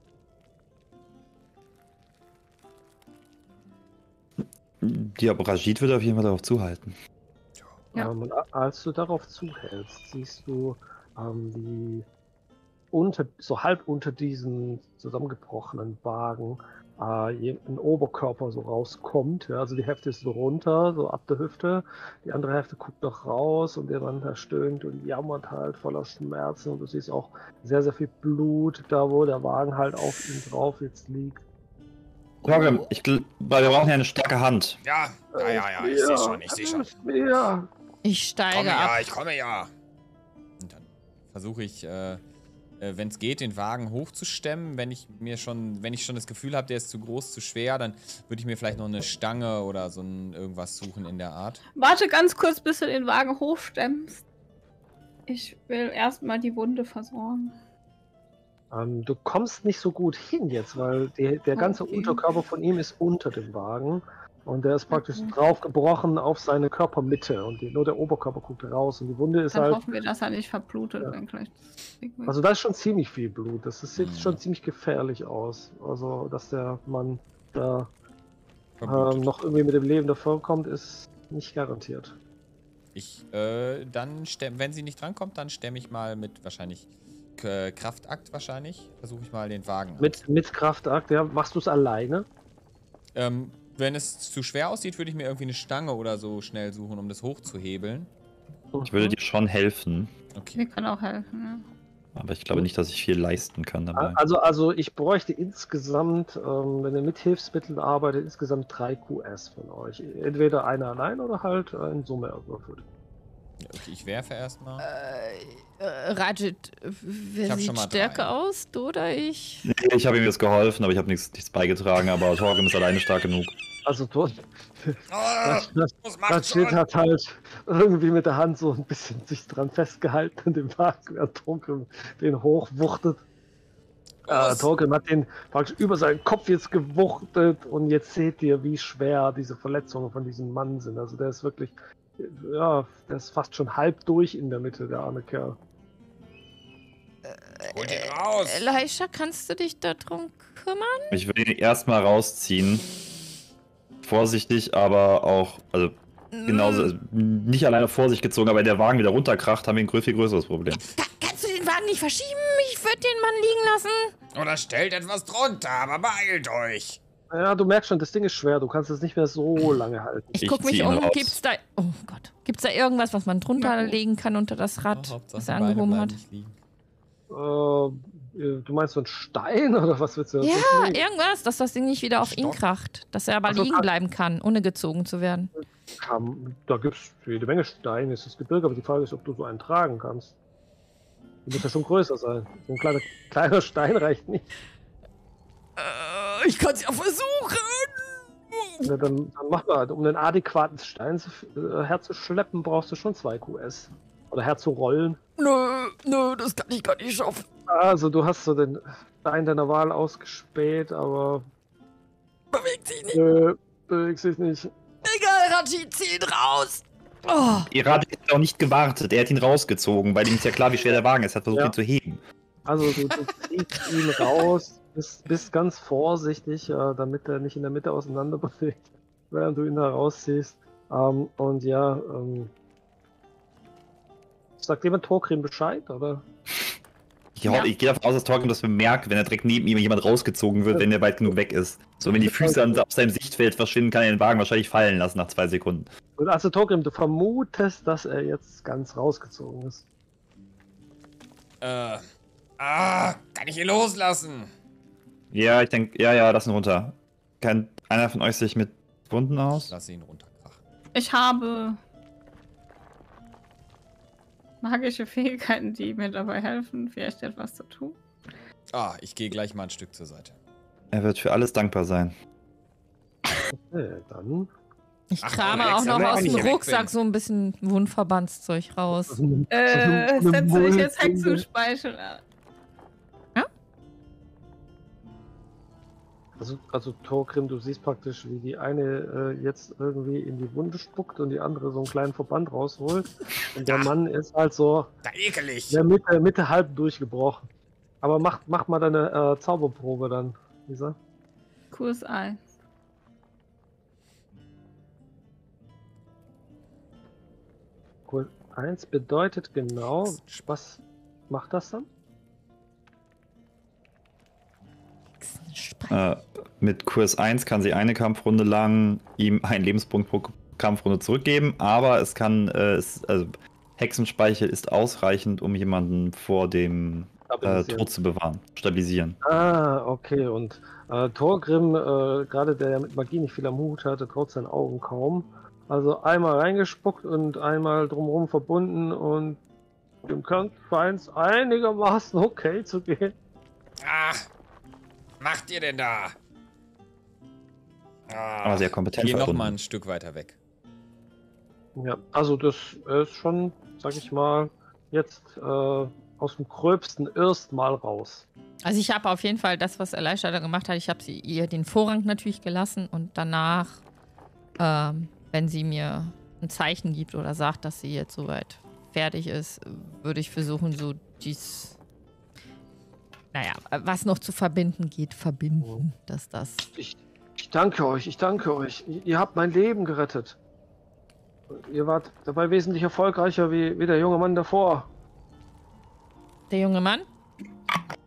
Die Rajid wird auf jeden Fall darauf zuhalten. Ja. Ähm, und a- als du darauf zuhältst, siehst du, ähm, wie unter, so halb unter diesen zusammengebrochenen Wagen äh, je- ein Oberkörper so rauskommt. Ja, also die Hälfte ist so runter, so ab der Hüfte. Die andere Hälfte guckt noch raus und der dann da stöhnt und jammert halt voller Schmerzen. Und du siehst auch sehr, sehr viel Blut da, wo der Wagen halt auf ihm drauf jetzt liegt. Thorgrim, ich gl- weil wir brauchen ja eine starke Hand. Ja, ja, ja, ja, ich sehe schon, ich sehe schon. Ja, Ich steige Komme ab. ja, ich komme ja. Und dann versuche ich, äh, äh, wenn es geht, den Wagen hochzustemmen. Wenn ich mir schon, wenn ich schon das Gefühl habe, der ist zu groß, zu schwer, dann würde ich mir vielleicht noch eine Stange oder so ein irgendwas suchen in der Art. Warte ganz kurz, bis du den Wagen hochstemmst. Ich will erstmal die Wunde versorgen. Ähm, du kommst nicht so gut hin jetzt, weil die, der ganze Okay. Unterkörper von ihm ist unter dem Wagen und der ist praktisch Okay. draufgebrochen auf seine Körpermitte und die, nur der Oberkörper guckt raus und die Wunde ist Dann halt, hoffen wir, dass er nicht verblutet, Ja. wenn gleich das Ding wird. also da ist schon ziemlich viel Blut, das ist, sieht Mhm. schon ziemlich gefährlich aus, also dass der Mann da Verblutet. ähm, noch irgendwie mit dem Leben davonkommt, ist nicht garantiert. Ich, äh, dann stemm, wenn sie nicht drankommt, dann stemme ich mal mit wahrscheinlich mit äh, Kraftakt wahrscheinlich versuche ich mal den Wagen. Mit, mit Kraftakt, ja. Machst du es alleine? Ähm, wenn es zu schwer aussieht, würde ich mir irgendwie eine Stange oder so schnell suchen, um das hochzuhebeln. Ich würde dir schon helfen, Okay. Wir können auch helfen, ja. aber ich glaube nicht, dass ich viel leisten kann dabei. Also, also ich bräuchte insgesamt, ähm, wenn ihr mit Hilfsmitteln arbeitet, insgesamt drei Q S von euch. Entweder einer allein oder halt äh, in Summe erwürfelt. Ja, okay, ich werfe erstmal. Äh, äh, Rajit, wer Ich hab sieht schon mal stärker drei. aus? Du oder ich? Nee, ich habe ihm jetzt geholfen, aber ich habe nichts, nichts beigetragen, aber Torgrim ist alleine stark genug. Also dort, Ah, das, das, was macht das Schild schon? hat halt irgendwie mit der Hand so ein bisschen sich dran festgehalten in dem Wagen, während Torgrim den hochwuchtet. Äh, Was? Torgrim hat den praktisch über seinen Kopf jetzt gewuchtet und jetzt seht ihr, wie schwer diese Verletzungen von diesem Mann sind. Also der ist wirklich, ja, der ist fast schon halb durch in der Mitte, der arme Kerl. Hol den raus! Elisha, kannst du dich darum kümmern? Ich will ihn erstmal rausziehen. Vorsichtig, aber auch, also genauso, also nicht alleine vor sich gezogen, aber wenn der Wagen wieder runterkracht, haben wir ein viel größeres Problem. Ka kannst du den Wagen nicht verschieben? Ich würde den Mann liegen lassen. Oder stellt etwas drunter, aber beeilt euch! Ja, du merkst schon, das Ding ist schwer, du kannst es nicht mehr so lange halten. Ich Ich guck mich zieh ihn um. raus. Gibt's da. Oh Gott. Gibt's da irgendwas, was man drunter Na gut. legen kann unter das Rad, Oh, Hauptsache, was die er Beine angehoben bleiben hat? nicht liegen. Äh, du meinst so ein Stein oder was willst du? Ja, Das irgendwas, dass das Ding nicht wieder auf ihn Stock. kracht. Dass er aber Ach so, liegen kann- bleiben kann, ohne gezogen zu werden. Kann, da gibt es jede Menge Steine, ist das Gebirge, aber die Frage ist, ob du so einen tragen kannst. Du musst ja schon größer sein. So ein kleiner, kleiner Stein reicht nicht. Äh, ich kann's ja versuchen. Ja, dann, dann mach mal, um einen adäquaten Stein zu, äh, herzuschleppen, brauchst du schon zwei Q S. Oder herzurollen. Nö, nö, das kann ich gar nicht schaffen. Also du hast so den Stein deiner Wahl ausgespäht, aber Bewegt sich nicht. äh, bewegt sich nicht. Egal, Raji, zieh ihn raus. Oh. Irad hat auch nicht gewartet, er hat ihn rausgezogen, weil ihm ist ja klar, wie schwer der Wagen ist, er hat versucht, Ja. ihn zu heben. Also du, du ziehst ihn raus, bist, bist ganz vorsichtig, äh, damit er nicht in der Mitte auseinander bewegt, während du ihn da rausziehst. Ähm, und ja, ähm, sagt jemand Torgrim Bescheid, oder? Ich, ja. ich gehe davon aus, dass Torgrim das bemerkt, wenn er direkt neben ihm jemand rausgezogen wird, wenn er weit genug weg ist. So, wenn die Füße an, aus seinem Sichtfeld verschwinden, kann er den Wagen wahrscheinlich fallen lassen nach zwei Sekunden. Und also Torgrim, du vermutest, dass er jetzt ganz rausgezogen ist. Äh. Ah, kann ich ihn loslassen? Ja, ich denke, ja, ja, lass ihn runter. Kann einer von euch sich mit Wunden aus? Lass ihn runterkrachen. Ich habe magische Fähigkeiten, die mir dabei helfen, vielleicht etwas zu tun. Ah, ich gehe gleich mal ein Stück zur Seite. Er wird für alles dankbar sein. Okay, dann. Ich Ach, krame Alex, auch noch wenn aus ich dem hier weg Rucksack bin. so ein bisschen Wundverbandszeug raus. Äh, setze ich jetzt Hexenspeichel an. Also, also Torgrim, du siehst praktisch, wie die eine äh, jetzt irgendwie in die Wunde spuckt und die andere so einen kleinen Verband rausholt. Und der Ach. Mann ist halt so Da ekelig! in der Mitte, Mitte halb durchgebrochen. Aber mach, mach mal deine äh, Zauberprobe dann, Lisa. Kurs eins. Cool. Eins bedeutet genau, was macht das dann? Äh, mit Kurs eins kann sie eine Kampfrunde lang ihm einen Lebenspunkt pro Kampfrunde zurückgeben, aber es kann, äh, es, also Hexenspeichel ist ausreichend, um jemanden vor dem äh, Stabilisieren. Tod zu bewahren, stabilisieren. Ah, okay. Und äh, Torgrim, äh, gerade der mit Magie nicht viel am Hut hatte, traut seinen Augen kaum. Also einmal reingespuckt und einmal drumherum verbunden und dem scheint es einigermaßen okay zu gehen. Ah, macht ihr denn da? Ah, Aber sehr kompetent Geh noch verbunden. mal ein Stück weiter weg. Ja, also das ist schon, sag ich mal, jetzt äh, aus dem Gröbsten erst mal raus. Also ich habe auf jeden Fall das, was Elisha da gemacht hat, ich habe sie ihr den Vorrang natürlich gelassen und danach, ähm, wenn sie mir ein Zeichen gibt oder sagt, dass sie jetzt soweit fertig ist, würde ich versuchen, so dies, naja, was noch zu verbinden geht, verbinden, dass das... Ich, ich danke euch, ich danke euch. Ihr, ihr habt mein Leben gerettet. Ihr wart dabei wesentlich erfolgreicher wie, wie der junge Mann davor. Der junge Mann?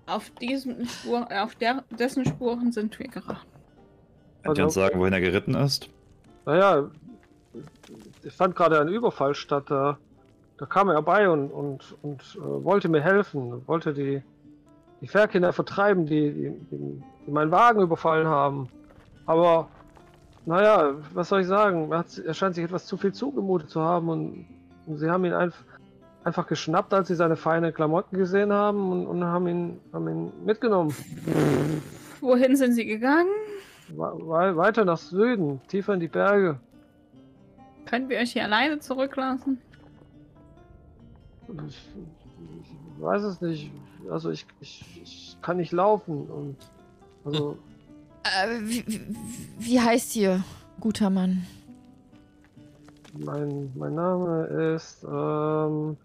Auf diesen Spur, auf der, dessen Spuren sind wir gerade. Könnt ihr uns sagen, wohin er geritten ist? Naja, es fand gerade ein Überfall statt. Da, da kam er bei und, und, und äh, wollte mir helfen. Wollte die, die Fährkinder vertreiben, die, die, die, die meinen Wagen überfallen haben. Aber, naja, was soll ich sagen? Er, hat, er scheint sich etwas zu viel zugemutet zu haben. Und, und sie haben ihn einfach... einfach geschnappt, als sie seine feinen Klamotten gesehen haben und, und haben, ihn, haben ihn mitgenommen. Wohin sind sie gegangen? We weiter nach Süden, tiefer in die Berge. Können wir euch hier alleine zurücklassen? Ich, ich weiß es nicht. Also ich, ich, ich kann nicht laufen und also. Äh, wie, wie, wie heißt ihr, guter Mann? Mein, mein Name ist ähm,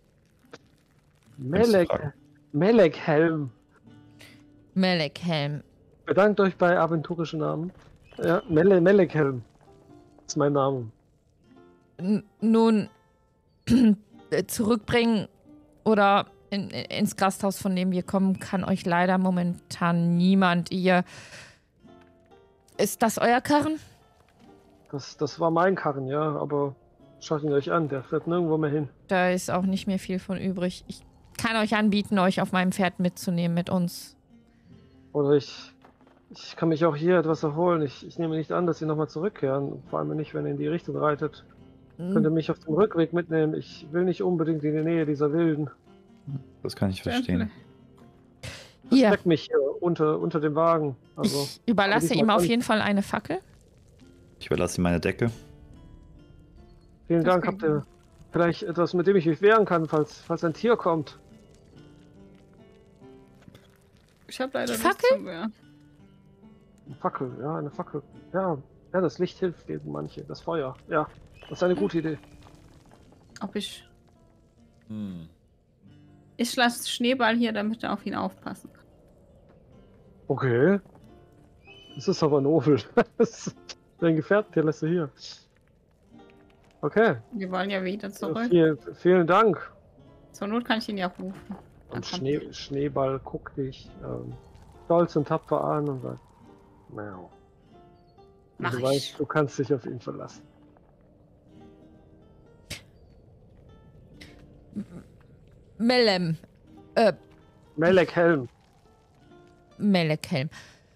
Melek, Melekhelm. Melekhelm. Bedankt euch bei aventurischen Namen. Ja, Mele, Melekhelm ist mein Name. N nun zurückbringen oder in, ins Gasthaus, von dem wir kommen, kann euch leider momentan niemand. Ihr ist das euer Karren? Das, das war mein Karren, ja, aber schaut ihn euch an, der fährt nirgendwo mehr hin. Da ist auch nicht mehr viel von übrig. Ich kann euch anbieten, euch auf meinem Pferd mitzunehmen mit uns. Oder ich, ich kann mich auch hier etwas erholen. Ich, ich nehme nicht an, dass sie nochmal zurückkehren. Vor allem nicht, wenn ihr in die Richtung reitet. Hm. Könnt ihr mich auf dem Rückweg mitnehmen? Ich will nicht unbedingt in die Nähe dieser Wilden. Das kann ich verstehen. Hier. Steck mich hier unter, unter dem Wagen. Also, Ich überlasse ihm auf jeden Fall eine Fackel. Ich überlasse ihm meine Decke. vielen Dank. Habt ihr vielleicht etwas, mit dem ich mich wehren kann, falls, falls ein Tier kommt? Ich habe leider Die nichts Fackel? zu wehren. Eine Fackel, ja, eine Fackel. Ja, ja, das Licht hilft gegen manche. Das Feuer, ja. Das ist eine gute Idee. Ob ich... Hm. Ich lasse Schneeball hier, damit er auf ihn aufpassen kann. Okay. Das ist aber nobel. Dein Gefährten lässt du hier. Okay. Wir wollen ja wieder zurück. Viel, vielen Dank. Zur Not kann ich ihn ja rufen. Dann Und kommt Schnee, Schneeball guckt dich ähm, stolz und tapfer an und sagt, Miau. Mach Du ich. weißt, du kannst dich auf ihn verlassen. Melem. Äh, Melekhelm. Melekhelm.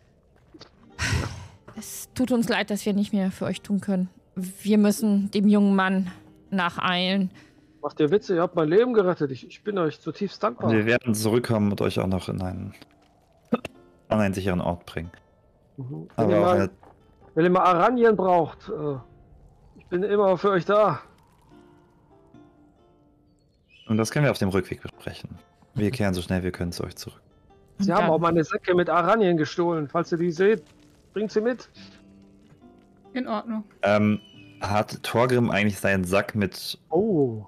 Es tut uns leid, dass wir nicht mehr für euch tun können. Wir müssen dem jungen Mann nacheilen. Macht ihr Witze? Ihr habt mein Leben gerettet. Ich, ich bin euch zutiefst dankbar. Und wir werden zurückkommen und euch auch noch in einen, an einen sicheren Ort bringen. Mhm. Wenn, ihr Aber auch mal, eine, wenn ihr mal Aranien braucht, äh, ich bin immer für euch da. und das können wir auf dem Rückweg besprechen. Wir kehren so schnell wir können zu euch zurück. Sie Und haben dann- auch meine Säcke mit Aranien gestohlen. Falls ihr die seht, bringt sie mit. In Ordnung. Ähm, hat Torgrim eigentlich seinen Sack mit Oh.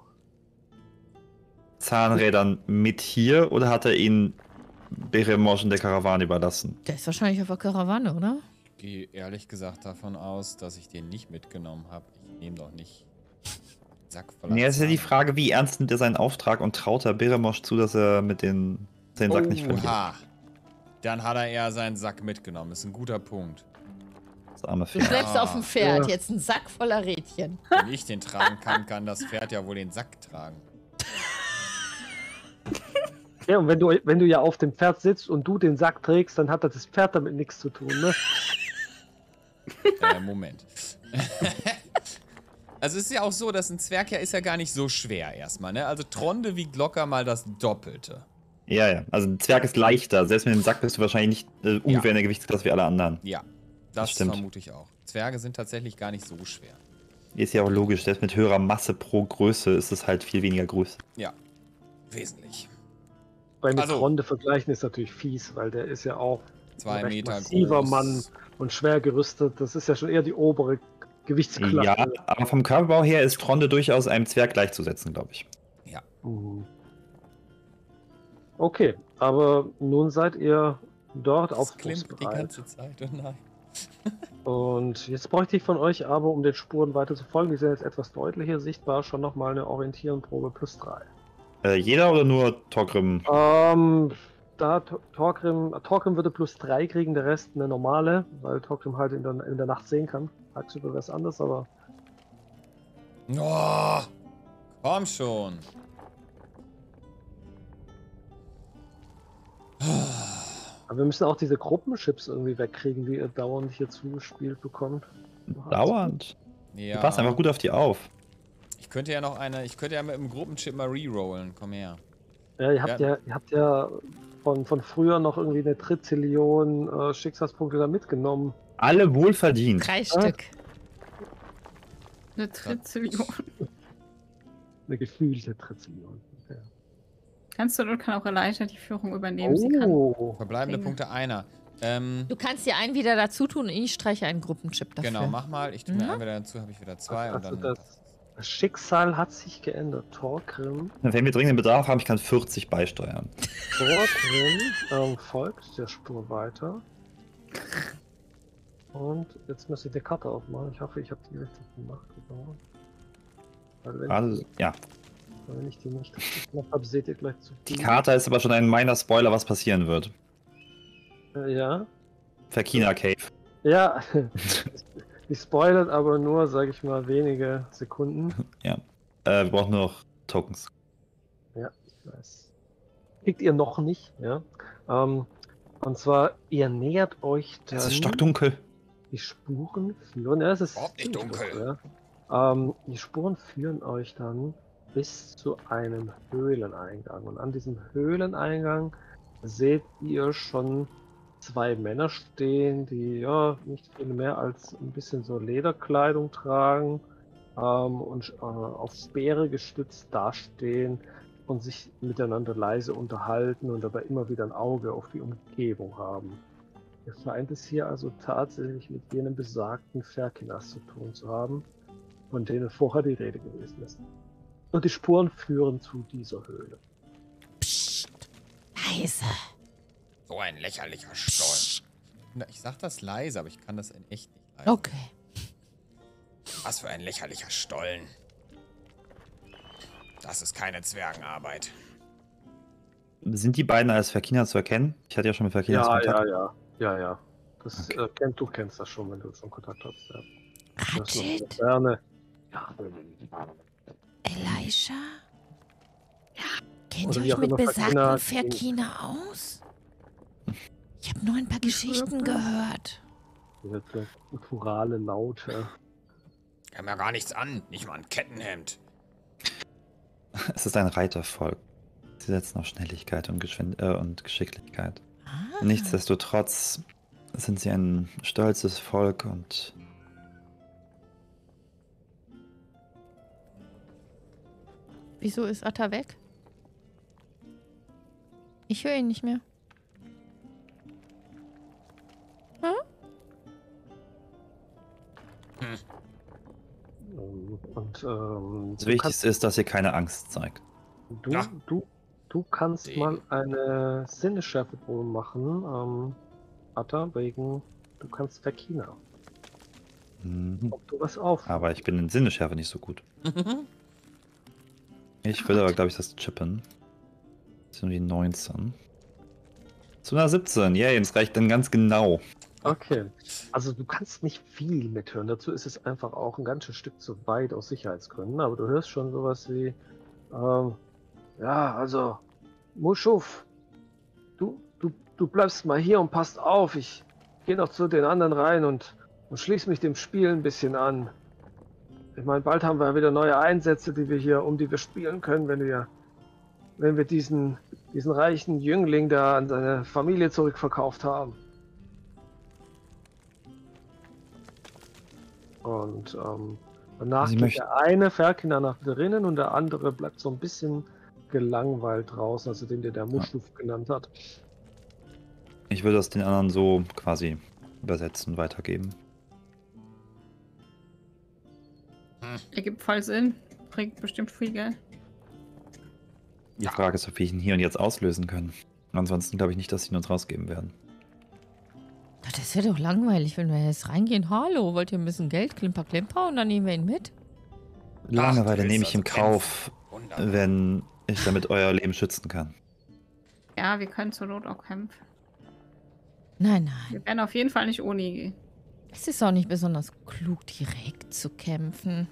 Zahnrädern mit hier oder hat er ihn Beremosch in der Karawane überlassen? Der ist wahrscheinlich auf der Karawane, oder? Ich gehe ehrlich gesagt davon aus, dass ich den nicht mitgenommen habe. Ich nehme doch nicht einen Sack voller Nee, es ist ja die Zahn. Frage, wie ernst nimmt er seinen Auftrag und traut er Beremosch zu, dass er mit den, den Sack nicht verliert? Oha. Dann hat er eher seinen Sack mitgenommen. Ist ein guter Punkt. Das arme Du Pferd. schleppst auf dem Pferd Ja. jetzt einen Sack voller Rädchen. Wenn ich den tragen kann, kann das Pferd ja wohl den Sack tragen. Ja, und wenn du, wenn du ja auf dem Pferd sitzt und du den Sack trägst, dann hat das Pferd damit nichts zu tun, ne? Äh, Moment. Also es ist ja auch so, dass ein Zwerg ja ist ja gar nicht so schwer erstmal, ne? Also Tronde wiegt locker mal das Doppelte. Ja, ja. Also ein Zwerg ist leichter. Selbst mit dem Sack bist du wahrscheinlich nicht äh, ungefähr in der Gewichtsklasse wie alle anderen. Ja, Das das, stimmt. vermute ich auch. Zwerge sind tatsächlich gar nicht so schwer. Ist ja auch logisch. Selbst mit höherer Masse pro Größe ist es halt viel weniger Größe. Ja, wesentlich. Bei mit Also- Ronde vergleichen ist natürlich fies, weil der ist ja auch Zwei ein recht Meter massiver groß. Mann und schwer gerüstet. Das ist ja schon eher die obere Gewichtsklasse. Ja, aber vom Körperbau her ist Tronde durchaus einem Zwerg gleichzusetzen, glaube ich. Ja. Mhm. Okay, aber nun seid ihr dort Das klimmt die aufbruchsbereit. ganze Zeit, oh nein. Und jetzt bräuchte ich von euch aber, um den Spuren weiter zu folgen, die sind jetzt etwas deutlicher sichtbar, schon nochmal eine Orientierenprobe plus drei. Äh, jeder oder nur Torgrim? Ähm, da Tor- Torgrim, Torgrim würde plus drei kriegen, der Rest eine normale, weil Torgrim halt in der, in der Nacht sehen kann. Tagsüber wäre es anders, aber Oh, komm schon. Aber wir müssen auch diese Gruppenchips irgendwie wegkriegen, die ihr dauernd hier zugespielt bekommt. Dauernd. Ja. Du passt einfach gut auf die auf. Ich könnte ja noch eine, ich könnte ja mit dem Gruppenchip mal rerollen. Komm her. Ja, ihr habt ja, Ja. ihr habt ja von, von früher noch irgendwie eine Trizillion äh, Schicksalspunkte da mitgenommen. Alle wohlverdient. Drei Stück. Eine Trizillion. Eine gefühlte Trizillion. Okay. Kannst du, du kann auch Elijah die Führung übernehmen. Sie kann. Oh, Verbleibende Dinge. Punkte einer. Ähm, Du kannst dir einen wieder dazu tun und ich streiche einen Gruppenchip dafür. genau, mach mal. Ich tue mir Mhm. einen wieder dazu, habe ich wieder zwei und also dann. das, das Schicksal hat sich geändert. Torgrim, Wenn wir dringenden Bedarf haben, ich kann vierzig beisteuern. Torgrim ähm, folgt der Spur weiter. Und jetzt muss ich die Karte aufmachen. Ich hoffe, ich habe die richtig gemacht. Weil wenn, Also, ja. wenn ich die nicht richtig gemacht habe, seht ihr gleich zu Die viel. Karte ist aber schon ein meiner Spoiler, was passieren wird. Äh, ja. Verkina Cave. Ja. Die spoilert aber nur, sage ich mal, wenige Sekunden. Äh, wir brauchen nur noch Tokens. Ja, ich weiß. Kriegt ihr noch nicht, ja. Ähm, und zwar, ihr nähert euch dann. Es ist stockdunkel. Die Spuren führen. Ja, es ist Überhaupt nicht ziemlich dunkel. Ja. Ähm, die Spuren führen euch dann bis zu einem Höhleneingang. Und an diesem Höhleneingang seht ihr schon zwei Männer stehen, die ja nicht viel mehr als ein bisschen so Lederkleidung tragen ähm, und äh, auf Speere gestützt dastehen und sich miteinander leise unterhalten und dabei immer wieder ein Auge auf die Umgebung haben. Ihr scheint es hier also tatsächlich mit jenem besagten Ferkinas zu tun zu haben, von denen vorher die Rede gewesen ist. Und die Spuren führen zu dieser Höhle. Psst. Leise. So ein lächerlicher Stollen. Na, ich sag das leise, aber ich kann das in echt nicht leise. Okay. Was für ein lächerlicher Stollen. Das ist keine Zwergenarbeit. Sind die beiden als Verkina zu erkennen? Ich hatte ja schon mit Verkina Ja, Kontakt. ja, ja, ja, ja. Das, Okay. äh, kennt, du kennst das schon, wenn du schon Kontakt hast. Ja. Das ist Ratchet? gerne. Ja, Elijah? Ja. Kennt Oder ihr wie euch auch mit immer besagten Verkina Verkina aus? Ich habe nur ein paar Geschichten gehört. diese gutturale Laute. Ich habe ja gar nichts an. Nicht mal ein Kettenhemd. Es ist ein Reitervolk. Sie setzen auf Schnelligkeit und, Geschwind äh, und Geschicklichkeit. Ah. Nichtsdestotrotz sind sie ein stolzes Volk und Wieso ist Atta weg? Ich höre ihn nicht mehr. Und ähm, das du, Wichtigste ist, dass ihr keine Angst zeigt. kannst, du, Ja. du, du kannst Den. mal eine Sinnesschärfeprobe machen, ähm, Atta, wegen du kannst Verkina. Mhm. Ob du was auf. Aber ich bin in Sinneschärfe nicht so gut. Ich will aber, glaube ich, das chippen. Das sind die neunzehn. Zu einer siebzehn. Yay, das reicht dann ganz genau. Okay. Also du kannst nicht viel mithören. Dazu ist es einfach auch ein ganzes Stück zu weit aus Sicherheitsgründen. Aber du hörst schon sowas wie, ähm, ja, also, Muschuf, du, du, du bleibst mal hier und passt auf. Ich gehe noch zu den anderen rein und, und schließe mich dem Spiel ein bisschen an. Ich meine, bald haben wir wieder neue Einsätze, die wir hier, um die wir spielen können, wenn wir, wenn wir diesen, diesen reichen Jüngling da an seine Familie zurückverkauft haben. Und ähm, danach Sie geht möchten- der eine Ferkina nach drinnen und der andere bleibt so ein bisschen gelangweilt draußen, also den der der Muschluf genannt hat. Ich würde das den anderen so quasi übersetzen und weitergeben. Ergibt voll Sinn. Bringt bestimmt viel Geld. Die Ja. Frage ist, ob wir ihn hier und jetzt auslösen können. Ansonsten glaube ich nicht, dass sie ihn uns rausgeben werden. Das wäre doch langweilig, wenn wir jetzt reingehen. Hallo, wollt ihr ein bisschen Geld? Klimper, klimper und dann nehmen wir ihn mit? Langeweile du willst nehme ich also im Kauf, kämpfen. Wunderbar. wenn ich damit euer Leben schützen kann. Ja, wir können zur Not auch kämpfen. Nein, nein. Wir werden auf jeden Fall nicht ohne gehen. Es ist auch nicht besonders klug, direkt zu kämpfen.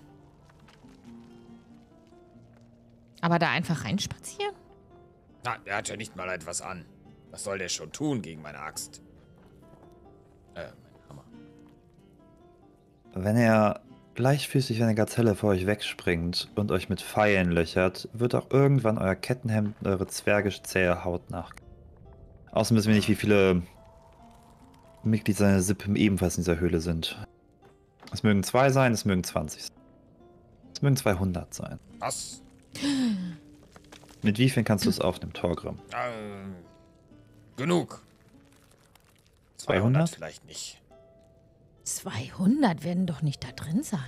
Aber da einfach reinspazieren? Na, der hat ja nicht mal etwas an. Was soll der schon tun gegen meine Axt? Äh, mein Hammer. Wenn er leichtfüßig wie eine Gazelle vor euch wegspringt und euch mit Pfeilen löchert, wird auch irgendwann euer Kettenhemd und eure zwergisch zähe Haut nach. Außerdem wissen wir nicht, wie viele Mitglieder seiner Sippe ebenfalls in dieser Höhle sind. Es mögen zwei sein, es mögen zwanzig sein. Es mögen zweihundert sein. Was? Mit wie vielen kannst du es aufnehmen, Torgrim? Ähm, genug. zweihundert? Vielleicht nicht. zweihundert werden doch nicht da drin sein.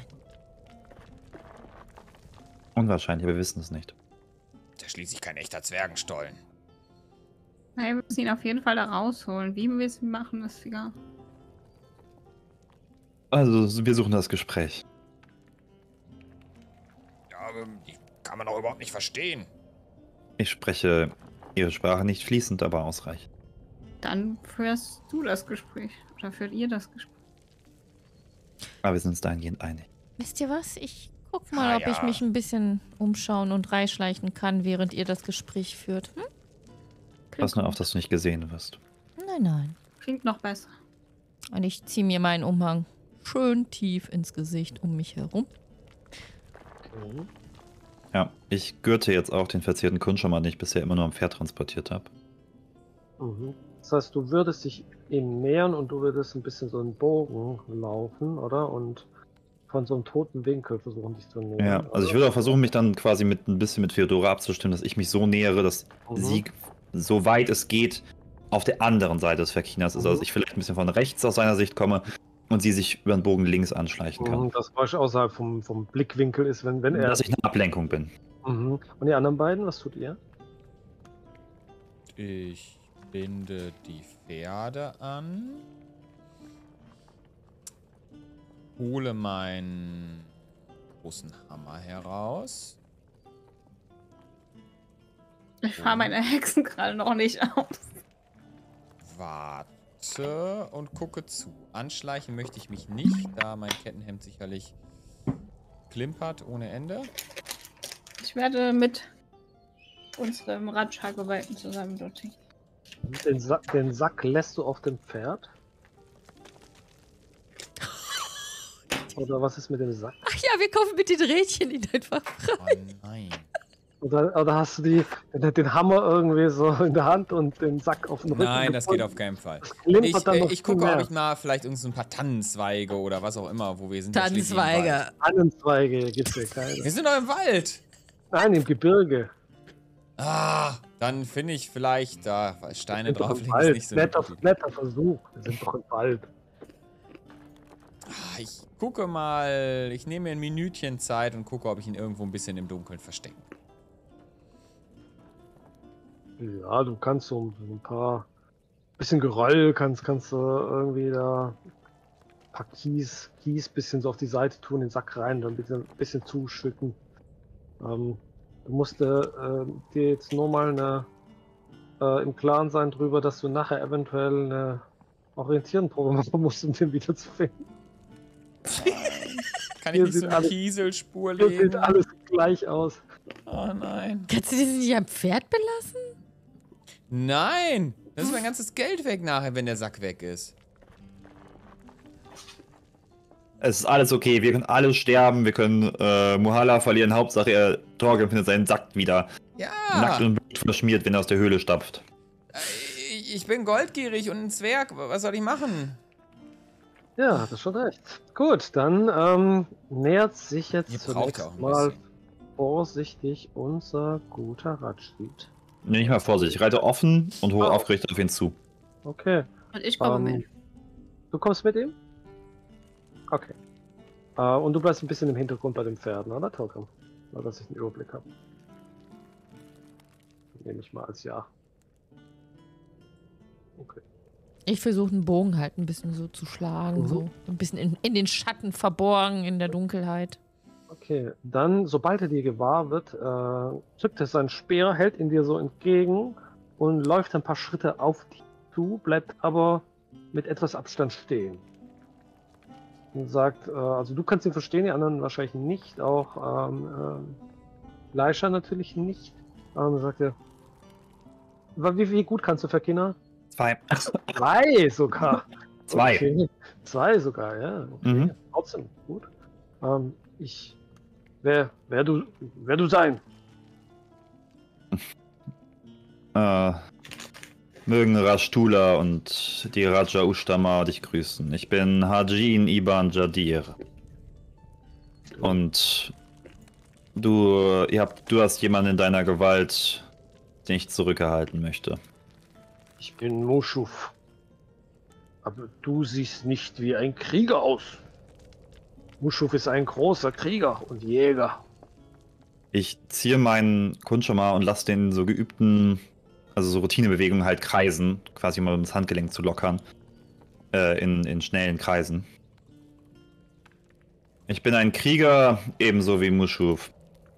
Unwahrscheinlich, wir wissen es nicht. Der ist schließlich kein echter Zwergenstollen. Nein, wir müssen ihn auf jeden Fall da rausholen. Wie wir es machen, ist egal. Also, wir suchen das Gespräch. Ja, aber die kann man doch überhaupt nicht verstehen. Ich spreche ihre Sprache nicht fließend, aber ausreichend. Dann führst du das Gespräch. Oder führt ihr das Gespräch? Aber wir sind uns dahingehend einig. Wisst ihr was? Ich guck mal, Ah, ob ich ja. mich ein bisschen umschauen und reinschleichen kann, während ihr das Gespräch führt. Hm? Pass nur auf, dass du nicht gesehen wirst. Nein, nein. Klingt noch besser. Und ich ziehe mir meinen Umhang schön tief ins Gesicht um mich herum. Okay. Ja, ich gürte jetzt auch den verzierten Kundschaman, den ich bisher immer nur am Pferd transportiert habe. Mhm. Das heißt, du würdest dich ihm nähern und du würdest ein bisschen so einen Bogen laufen, oder? Und von so einem toten Winkel versuchen, dich zu nähern. Ja, also ich würde auch versuchen, mich dann quasi mit ein bisschen mit Feodora abzustimmen, dass ich mich so nähere, dass Mhm. sie, so weit es geht, auf der anderen Seite des Verkinas ist. Mhm. Also ich vielleicht ein bisschen von rechts aus seiner Sicht komme und sie sich über den Bogen links anschleichen kann. Mhm, das praktisch außerhalb vom, vom Blickwinkel ist, wenn, wenn er... Dass ich eine Ablenkung bin. Mhm. Und die anderen beiden, was tut ihr? Ich binde die Pferde an. Hole meinen großen Hammer heraus. Ich fahre meine Hexenkrallen noch nicht aus. Warte und gucke zu. Anschleichen möchte ich mich nicht, da mein Kettenhemd sicherlich klimpert ohne Ende. Ich werde mit unserem Ratschlageweiten zusammen dorthin. Den, Sa den Sack lässt du auf dem Pferd? Oder was ist mit dem Sack? Ach ja, wir kaufen bitte die Rädchen in einfach. Oh nein. Oder, oder hast du die, den, den Hammer irgendwie so in der Hand und den Sack auf dem Rücken? Nein, das geht gebunden? auf keinen Fall. Das klimpert Ich, dann äh, noch ich viel gucke, ob mehr. ich mal vielleicht irgend so ein paar Tannenzweige oder was auch immer, wo wir sind. ja schließlich im Wald. Tannenzweige. Tannenzweige gibt's hier keine. Wir sind doch im Wald. Nein, im Gebirge. Ah, dann finde ich vielleicht da Steine Wir sind doch im drauflegen. Ist Wald. nicht so eine Netter, gute Idee. netter Versuch. Wir sind doch im Wald. Ah, Ich gucke mal, ich nehme mir ein Minütchen Zeit und gucke, ob ich ihn irgendwo ein bisschen im Dunkeln verstecke. Ja, du kannst so ein paar bisschen Geröll, kannst, kannst du irgendwie da ein paar Kies, Kies bisschen so auf die Seite tun, den Sack rein, dann ein bisschen, bisschen zuschütten. Ähm, du musst äh, dir jetzt nur mal eine, äh, im Klaren sein drüber, dass du nachher eventuell eine Orientierenprobe machen musst, um den wieder zu finden. Kann ich Hier nicht so sieht eine alles- Kieselspur Hier sieht legen? alles gleich aus. Oh nein. Kannst du das nicht am Pferd belassen? Nein! Das ist mein ganzes Geld weg nachher, wenn der Sack weg ist. Es ist alles okay, wir können alle sterben, wir können äh, Muhala verlieren, Hauptsache er Torgrim findet seinen Sack wieder. Ja! Nackt und Blut verschmiert, wenn er aus der Höhle stapft. Ich ich bin goldgierig und ein Zwerg. Was soll ich machen? Ja, das ist schon recht. Gut, dann ähm, nähert sich jetzt Ihr braucht ja zunächst auch ein mal bisschen. vorsichtig unser guter Ratschlied. Nee, nicht mal Vorsicht, ich reite offen und hoch Oh. aufgerichtet auf ihn zu. Okay. Und ich komme Ähm, mit. Du kommst mit ihm? Okay. Äh, und du bleibst ein bisschen im Hintergrund bei den Pferden, oder, Torgrim? Nur, dass ich einen Überblick habe. Nehme ich mal als Ja. Okay. Ich versuche einen Bogen halt ein bisschen so zu schlagen, Mhm. so ein bisschen in, in den Schatten verborgen, in der Dunkelheit. Okay, dann, sobald er dir gewahr wird, äh, zückt er seinen Speer, hält ihn dir so entgegen und läuft ein paar Schritte auf dich zu, bleibt aber mit etwas Abstand stehen. Und sagt, äh, also du kannst ihn verstehen, die anderen wahrscheinlich nicht, auch ähm, ähm, Leisha natürlich nicht. Ähm, sagt er, wie, wie gut kannst du Verkina? Zwei. Zwei sogar. Zwei. Okay. Zwei sogar, ja. Okay. Mhm. Trotzdem, gut. Ähm, ich, wer, wer du, wer du sein? Äh, mögen Rashtula und die Raja Ushtama dich grüßen. Ich bin Hajin Iban Jadir. Und du, ihr habt, du hast jemanden in deiner Gewalt, den ich zurückerhalten möchte. Ich bin Mushuf. Aber du siehst nicht wie ein Krieger aus. Mushuf ist ein großer Krieger und Jäger. Ich ziehe meinen Kunschama und lasse den so geübten, also so Routinebewegungen halt kreisen, quasi mal um das Handgelenk zu lockern, äh, in, in schnellen Kreisen. Ich bin ein Krieger, ebenso wie Mushuf.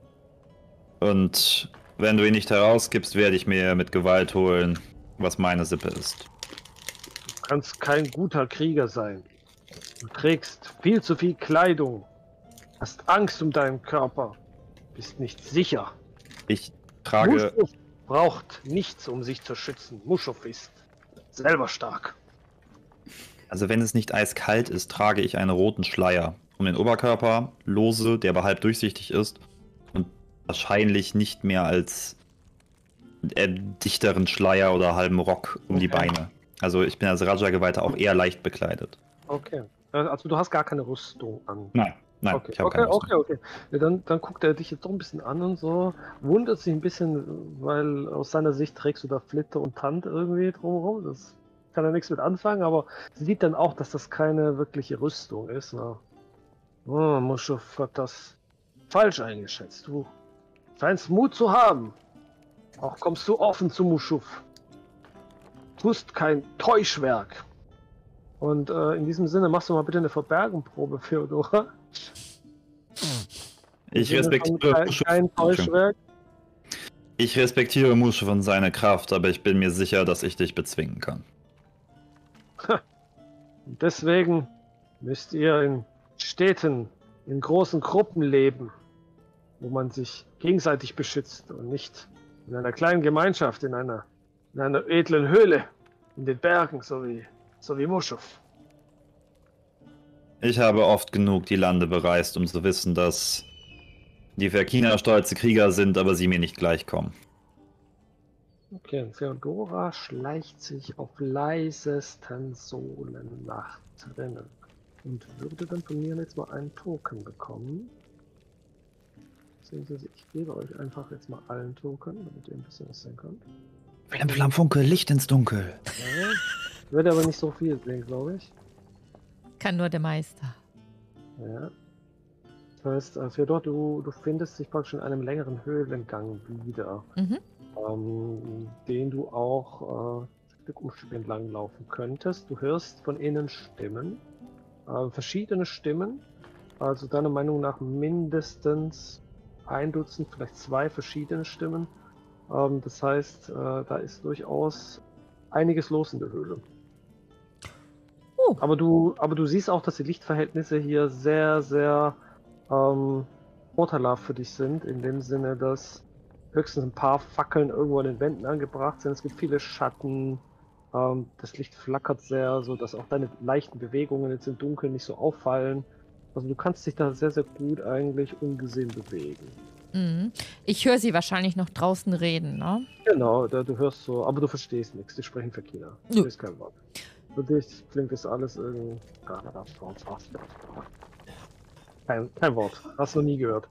Und wenn du ihn nicht herausgibst, werde ich mir mit Gewalt holen, was meine Sippe ist. Du kannst kein guter Krieger sein. Du trägst viel zu viel Kleidung, hast Angst um deinen Körper, bist nicht sicher. Ich trage... Mushuf braucht nichts, um sich zu schützen. Mushuf ist selber stark. Also wenn es nicht eiskalt ist, trage ich einen roten Schleier um den Oberkörper, lose, der aber halb durchsichtig ist und wahrscheinlich nicht mehr als einen dichteren Schleier oder halben Rock um die Okay. Beine. Also ich bin als Raja-Geweihter auch eher leicht bekleidet. Okay. Also du hast gar keine Rüstung an. Nein, nein, Okay, ich habe okay, keine okay, Rüstung. okay. Ja, dann, dann guckt er dich jetzt doch ein bisschen an und so, wundert sich ein bisschen, weil aus seiner Sicht trägst du da Flitte und Tand irgendwie drumherum. Das kann er nichts mit anfangen, aber sie sieht dann auch, dass das keine wirkliche Rüstung ist. Ne? Oh, Mushuf hat das falsch eingeschätzt. Du scheinst Mut zu haben. Auch kommst du offen zu Mushuf. Tust kein Täuschwerk. Und äh, in diesem Sinne machst du mal bitte eine Verbergenprobe, Theodora. Ich Im Sinne von respektiere kein, Mushuf. kein Täuschwerk. Ich respektiere Mushuf und seine Kraft, aber ich bin mir sicher, dass ich dich bezwingen kann. Und deswegen müsst ihr in Städten, in großen Gruppen leben, wo man sich gegenseitig beschützt und nicht in einer kleinen Gemeinschaft, in einer, in einer edlen Höhle, in den Bergen, so wie, so wie Mushuf. Ich habe oft genug die Lande bereist, um zu wissen, dass die Verkina stolze Krieger sind, aber sie mir nicht gleichkommen. Okay, und Theodora schleicht sich auf leisesten Sohlen nach drinnen und würde dann von mir jetzt mal einen Token bekommen. Beziehungsweise ich gebe euch einfach jetzt mal allen Token, damit ihr ein bisschen was sehen könnt. Willem Flammfunke, Licht ins Dunkel. Ja, ich werde aber nicht so viel sehen, glaube ich. Kann nur der Meister. Ja. Das heißt, äh, Theodor, du, du findest dich praktisch in einem längeren Höhlengang wieder, Mhm. ähm, den du auch äh, Stück um Stück entlang laufen könntest. Du hörst von innen Stimmen, äh, verschiedene Stimmen, also deiner Meinung nach mindestens ein Dutzend, vielleicht zwei verschiedene Stimmen. Ähm, das heißt, äh, da ist durchaus einiges los in der Höhle. Oh. Aber du, aber du siehst auch, dass die Lichtverhältnisse hier sehr, sehr ähm, vorteilhaft für dich sind, in dem Sinne, dass höchstens ein paar Fackeln irgendwo an den Wänden angebracht sind. Es gibt viele Schatten, ähm, das Licht flackert sehr, so dass auch deine leichten Bewegungen jetzt im Dunkeln nicht so auffallen. Also du kannst dich da sehr, sehr gut eigentlich ungesehen bewegen. Mhm. Ich höre sie wahrscheinlich noch draußen reden, ne? Genau, da, du hörst so, aber du verstehst nichts, die sprechen für China. Du Ja. verstehst kein Wort. Für dich klingt das alles irgendwie... Kein, kein Wort, hast du noch nie gehört.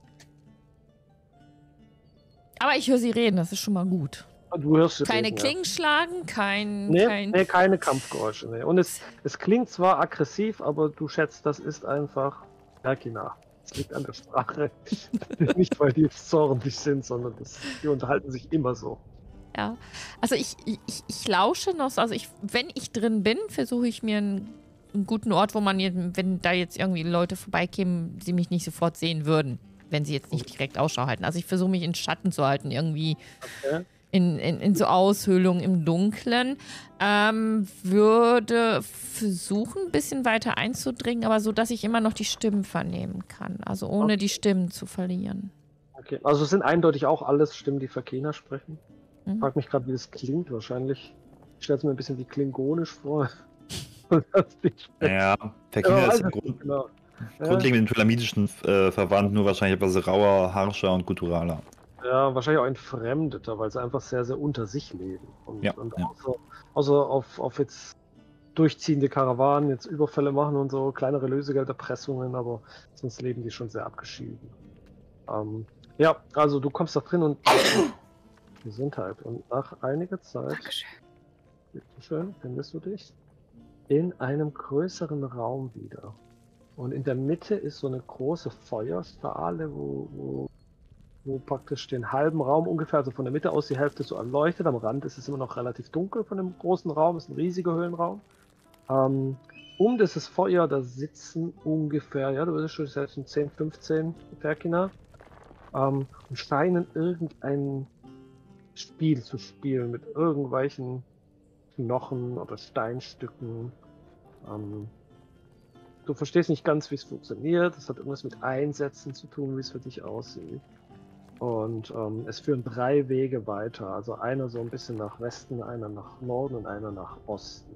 Aber ich höre sie reden, das ist schon mal gut. Du hörst sie Keine reden, ja. Klingen schlagen, kein... Nee, kein nee, keine Kampfgeräusche. Nee. Und es, es klingt zwar aggressiv, aber du schätzt, das ist einfach Verkina. Es liegt an der Sprache. Nicht, weil die jetzt zornig sind, sondern das, die unterhalten sich immer so. Ja, also ich, ich, ich lausche noch, also ich, wenn ich drin bin, versuche ich mir einen, einen guten Ort, wo man, wenn da jetzt irgendwie Leute vorbeikämen, sie mich nicht sofort sehen würden, wenn sie jetzt nicht direkt Ausschau halten. Also ich versuche mich in Schatten zu halten, irgendwie Okay. in, in, in so Aushöhlungen im Dunklen. Ähm, würde versuchen, ein bisschen weiter einzudringen, aber so, dass ich immer noch die Stimmen vernehmen kann. Also ohne Okay. die Stimmen zu verlieren. Okay, also es sind eindeutig auch alles Stimmen, die Verkener sprechen. Ich Mhm. frage mich gerade, wie das klingt. Wahrscheinlich stellt es mir ein bisschen wie klingonisch vor. Das nicht sprechen. Naja, Ja, Verkehr weiß ist im es nicht Grund, genau. Ja, grundlegend mit dem Ptolemidischen äh, verwandt, nur wahrscheinlich etwas rauer, harscher und gutturaler. ja, wahrscheinlich auch entfremdeter, weil sie einfach sehr, sehr unter sich leben. Und, Ja, und ja. außer, außer auf, auf jetzt durchziehende Karawanen jetzt Überfälle machen und so, kleinere Lösegelderpressungen, aber sonst leben die schon sehr abgeschieden. Ähm, ja, also du kommst da drin und Gesundheit. Und nach einiger Zeit, bitteschön, findest du dich in einem größeren Raum wieder. Und in der Mitte ist so eine große Feuerschale, wo, wo, wo praktisch den halben Raum ungefähr, also von der Mitte aus die Hälfte so erleuchtet. Am Rand ist es immer noch relativ dunkel von dem großen Raum, ist ein riesiger Höhlenraum. Ähm, um dieses Feuer, da sitzen ungefähr, ja, du bist schon selbst in zehn, fünfzehn Ferkina, ähm, und scheinen irgendein Spiel zu spielen mit irgendwelchen Knochen oder Steinstücken. Ähm, du verstehst nicht ganz, wie es funktioniert. Das hat irgendwas mit Einsätzen zu tun, wie es für dich aussieht. Und ähm, es führen drei Wege weiter. Also einer so ein bisschen nach Westen, einer nach Norden und einer nach Osten.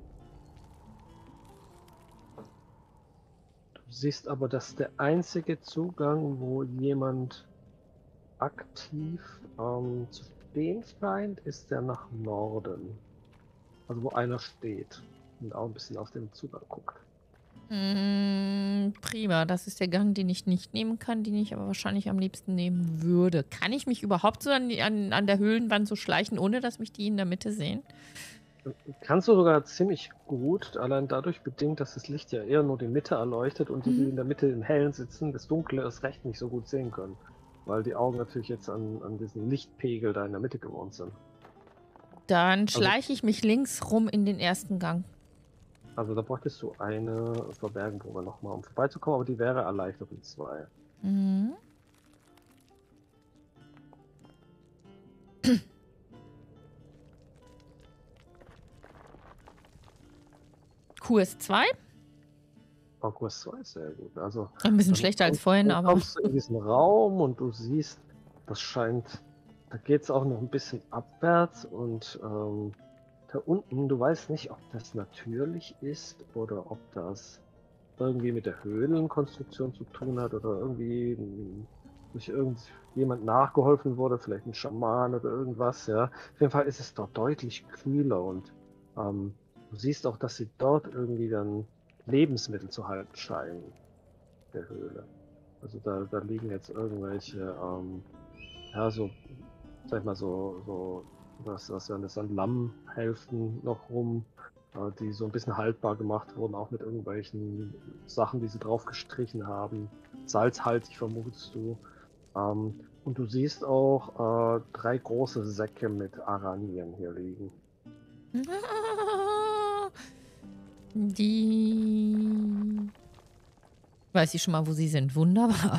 Du siehst aber, dass der einzige Zugang, wo jemand aktiv ähm, zu stehen scheint, ist der nach Norden. Also wo einer steht und auch ein bisschen auf den Zugang guckt. Mm, prima, das ist der Gang, den ich nicht nehmen kann, den ich aber wahrscheinlich am liebsten nehmen würde. Kann ich mich überhaupt so an, an, an der Höhlenwand so schleichen, ohne dass mich die in der Mitte sehen? Kannst du sogar ziemlich gut, allein dadurch bedingt, dass das Licht ja eher nur die Mitte erleuchtet und die, die Mhm. in der Mitte im Hellen sitzen, das Dunkle erst recht nicht so gut sehen können. Weil die Augen natürlich jetzt an, an diesen Lichtpegel da in der Mitte gewohnt sind. Dann schleiche ich mich links rum in den ersten Gang. Also da bräuchtest du eine Verbergenprobe nochmal, um vorbeizukommen, aber die wäre erleichtert in zwei. Mhm. Q S zwei. Oh, Kurs zwei ist sehr gut. Also, Ein bisschen dann schlechter als kommst- vorhin, dann aber. kommst du in diesen Raum und du siehst, das scheint, da geht es auch noch ein bisschen abwärts und ähm, da unten, du weißt nicht, ob das natürlich ist oder ob das irgendwie mit der Höhlenkonstruktion zu tun hat oder irgendwie m, durch irgendjemand nachgeholfen wurde, vielleicht ein Schaman oder irgendwas, ja. Auf jeden Fall ist es dort deutlich kühler und ähm, du siehst auch, dass sie dort irgendwie dann Lebensmittel zu halten scheinen, der Höhle. Also da, da liegen jetzt irgendwelche, ähm, ja, so, sag ich mal, so, so, was, was wären das dann, Lammhälften noch rum, äh, die so ein bisschen haltbar gemacht wurden, auch mit irgendwelchen Sachen, die sie drauf gestrichen haben. Salzhaltig vermutest du. Ähm, und du siehst auch äh, drei große Säcke mit Aranien hier liegen. Die. Weiß ich schon mal, wo sie sind. Wunderbar.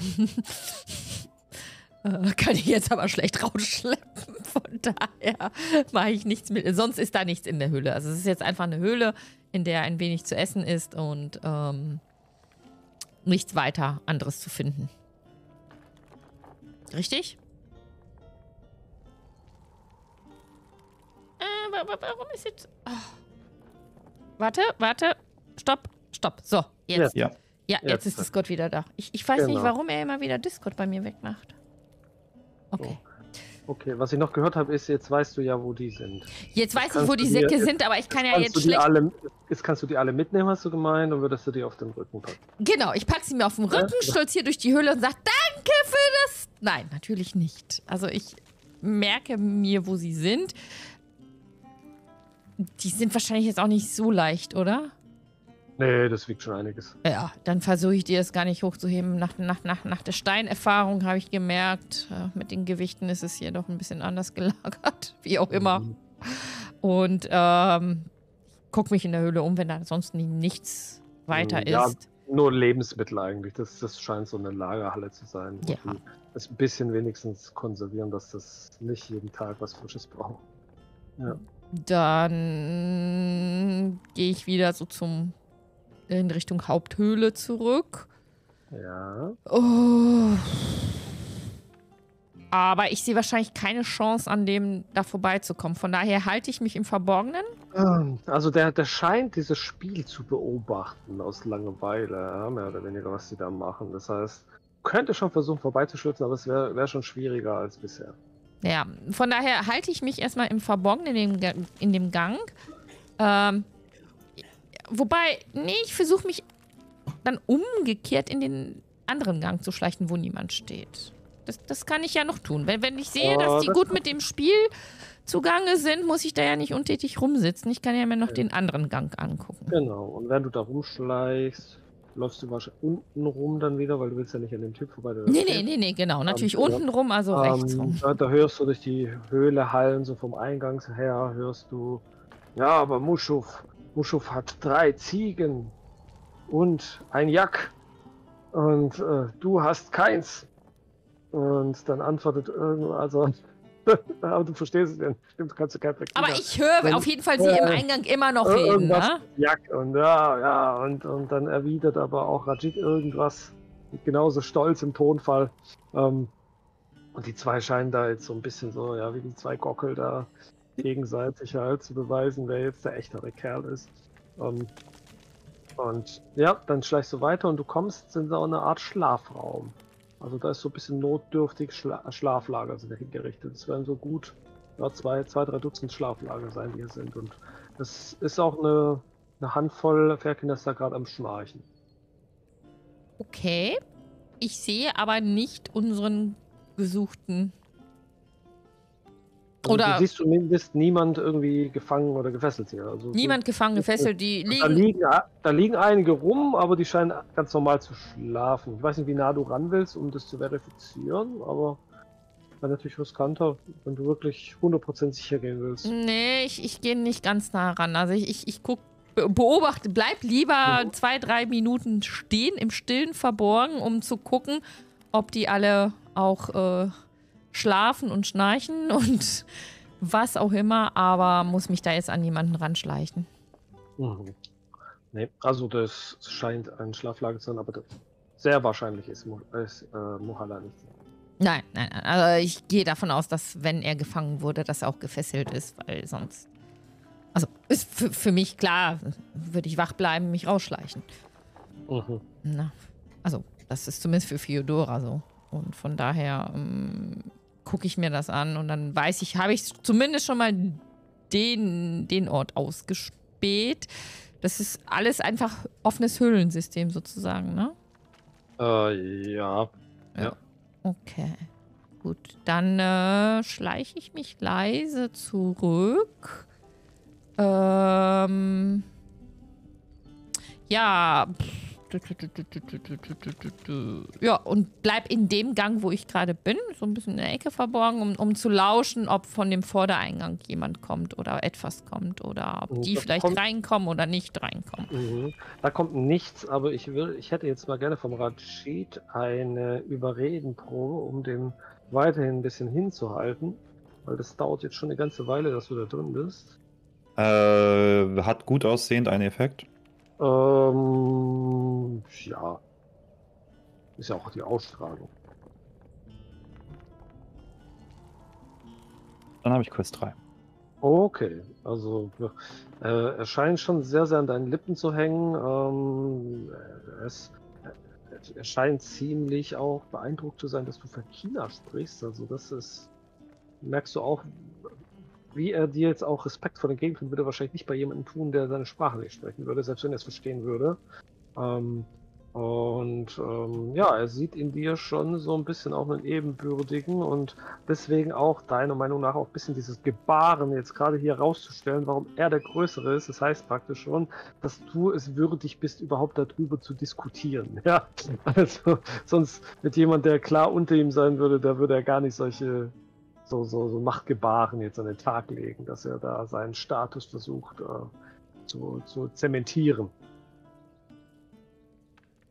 äh, kann ich jetzt aber schlecht rausschleppen. Von daher mache ich nichts mit. Sonst ist da nichts in der Höhle. Also es ist jetzt einfach eine Höhle, in der ein wenig zu essen ist und ähm, nichts weiter anderes zu finden. Richtig? Äh, wa- wa- warum ist jetzt... Oh. Warte, warte. Stopp, stopp. So, jetzt. Ja. Ja, jetzt Jetzt. ist Discord wieder da. Ich, ich weiß nicht, Genau. warum er immer wieder Discord bei mir wegmacht. Okay. Okay, was ich noch gehört habe, ist, jetzt weißt du ja, wo die sind. Jetzt weiß ich, kannst wo du die dir- Säcke jetzt sind, aber ich kann ja Kannst jetzt du die schlecht... alle, jetzt kannst du die alle mitnehmen, hast du gemeint, und würdest du die auf den Rücken packen. Genau, ich packe sie mir auf den Rücken, Ja. stolziere durch die Höhle und sage, danke für das... Nein, natürlich nicht. Also ich merke mir, wo sie sind. Die sind wahrscheinlich jetzt auch nicht so leicht, oder? Nee, das wiegt schon einiges. Ja, dann versuche ich dir das gar nicht hochzuheben. Nach, nach, nach, nach der Steinerfahrung habe ich gemerkt, äh, mit den Gewichten ist es hier doch ein bisschen anders gelagert. Wie auch immer. Mhm. Und ähm, guck mich in der Höhle um, wenn da sonst nie- nichts weiter Ja. ist. nur Lebensmittel eigentlich. Das, das scheint so eine Lagerhalle zu sein. wo Ja. die das ein bisschen wenigstens konservieren, dass das nicht jeden Tag was Frisches braucht. Ja. Dann gehe ich wieder so zum in Richtung Haupthöhle zurück. Ja. Oh. Aber ich sehe wahrscheinlich keine Chance, an dem da vorbeizukommen. Von daher halte ich mich im Verborgenen. Also der, der scheint dieses Spiel zu beobachten aus Langeweile, ja, mehr oder weniger, was sie da machen. Das heißt, könnte schon versuchen vorbeizuschützen, aber es wäre wär schon schwieriger als bisher. Ja, von daher halte ich mich erstmal im Verborgenen in dem, Ga- in dem Gang. Ähm, wobei, nee, ich versuche mich dann umgekehrt in den anderen Gang zu schleichen, wo niemand steht. Das, das kann ich ja noch tun. Wenn, wenn ich sehe, Oh, dass die das gut mit dem Spiel zugange sind, muss ich da ja nicht untätig rumsitzen. Ich kann ja mir noch den anderen Gang angucken. Genau, und wenn du da rumschleichst, läufst du wahrscheinlich unten rum dann wieder, weil du willst ja nicht an dem Typ vorbei. der da Nee, steht. nee, nee, nee, genau. Natürlich ja. unten rum, also rechts Ähm, rum. da, da hörst du durch die Höhle hallen, so vom Eingang her, hörst du, ja, aber Muschuf, Muschuf hat drei Ziegen und ein Jack und äh, du hast keins. Und dann antwortet irgendwas, also, aber du verstehst es ja nicht, stimmt, kannst du kein Flexibler. Aber ich höre Wenn- auf jeden Fall sie äh, im Eingang immer noch Ir- reden, irgendwas ne? mit Jack und ja, ja, und, und dann erwidert aber auch Rajit irgendwas mit genauso stolz im Tonfall. Ähm, und die zwei scheinen da jetzt so ein bisschen so, ja, wie die zwei Gockel da gegenseitig halt zu beweisen, wer jetzt der echtere Kerl ist. Ähm, und ja, dann schleichst du weiter und du kommst in so eine Art Schlafraum. Also da ist so ein bisschen notdürftig Schla Schlaflager sind dahin gerichtet. Es werden so gut ja, zwei, zwei, drei Dutzend Schlaflager sein, die hier sind. Und das ist auch eine, eine Handvoll Ferkinas da gerade am Schnarchen. Okay. Ich sehe aber nicht unseren gesuchten. Also Oder- du siehst zumindest niemand irgendwie gefangen oder gefesselt hier. Also Niemand gefangen, gefesselt, die du, da, liegen. liegen, da liegen einige rum, aber die scheinen ganz normal zu schlafen. Ich weiß nicht, wie nah du ran willst, um das zu verifizieren, aber wäre natürlich riskanter, wenn du wirklich hundert Prozent sicher gehen willst. Nee, ich, ich gehe nicht ganz nah ran. Also ich, ich, ich guck, be- beobachte, bleib lieber Mhm. zwei, drei Minuten stehen, im Stillen verborgen, um zu gucken, ob die alle auch äh, schlafen und schnarchen und was auch immer, aber muss mich da jetzt an niemanden ranschleichen. Mhm. Nee, also das scheint ein Schlaflager zu sein, aber das sehr wahrscheinlich ist, Mo- ist äh, Mohala nicht. Nein, nein, nein. Also ich gehe davon aus, dass, wenn er gefangen wurde, dass er auch gefesselt ist, weil sonst. Also ist für, für mich klar, würde ich wach bleiben, mich rausschleichen. Mhm. Na, also, das ist zumindest für Fiodora so. Und von daher ähm, gucke ich mir das an und dann weiß ich, habe ich zumindest schon mal den, den Ort ausgespäht. Das ist alles einfach offenes Höhlensystem sozusagen, ne? Äh, ja. Ja. Okay. Gut, dann äh, schleiche ich mich leise zurück. Ähm. Ja. Ja, und bleib in dem Gang, wo ich gerade bin, so ein bisschen in der Ecke verborgen, um, um zu lauschen, ob von dem Vordereingang jemand kommt oder etwas kommt oder ob Und die das vielleicht kommt- reinkommen oder nicht reinkommen. Mhm. Da kommt nichts, aber ich will, ich hätte jetzt mal gerne vom Rajid eine Überredenprobe, um den weiterhin ein bisschen hinzuhalten, weil das dauert jetzt schon eine ganze Weile, dass du da drin bist. Äh, hat gut aussehend einen Effekt. Ähm, ja. Ist ja auch die Ausstrahlung. Dann habe ich Quest drei. Okay, also äh, er scheint schon sehr, sehr an deinen Lippen zu hängen. Ähm, es, er scheint ziemlich auch beeindruckt zu sein, dass du Ferkina sprichst. Also das ist, merkst du auch, wie er dir jetzt auch Respekt vor den Gegnern würde er wahrscheinlich nicht bei jemandem tun, der seine Sprache nicht sprechen würde, selbst wenn er es verstehen würde. Ähm, und ähm, ja, er sieht in dir schon so ein bisschen auch einen Ebenbürtigen und deswegen auch deiner Meinung nach auch ein bisschen dieses Gebaren jetzt gerade hier rauszustellen, warum er der Größere ist. Das heißt praktisch schon, dass du es würdig bist, überhaupt darüber zu diskutieren. Ja, also sonst mit jemand, der klar unter ihm sein würde, der würde er gar nicht solche so, so, so Machtgebaren jetzt an den Tag legen, dass er da seinen Status versucht äh, zu, zu zementieren.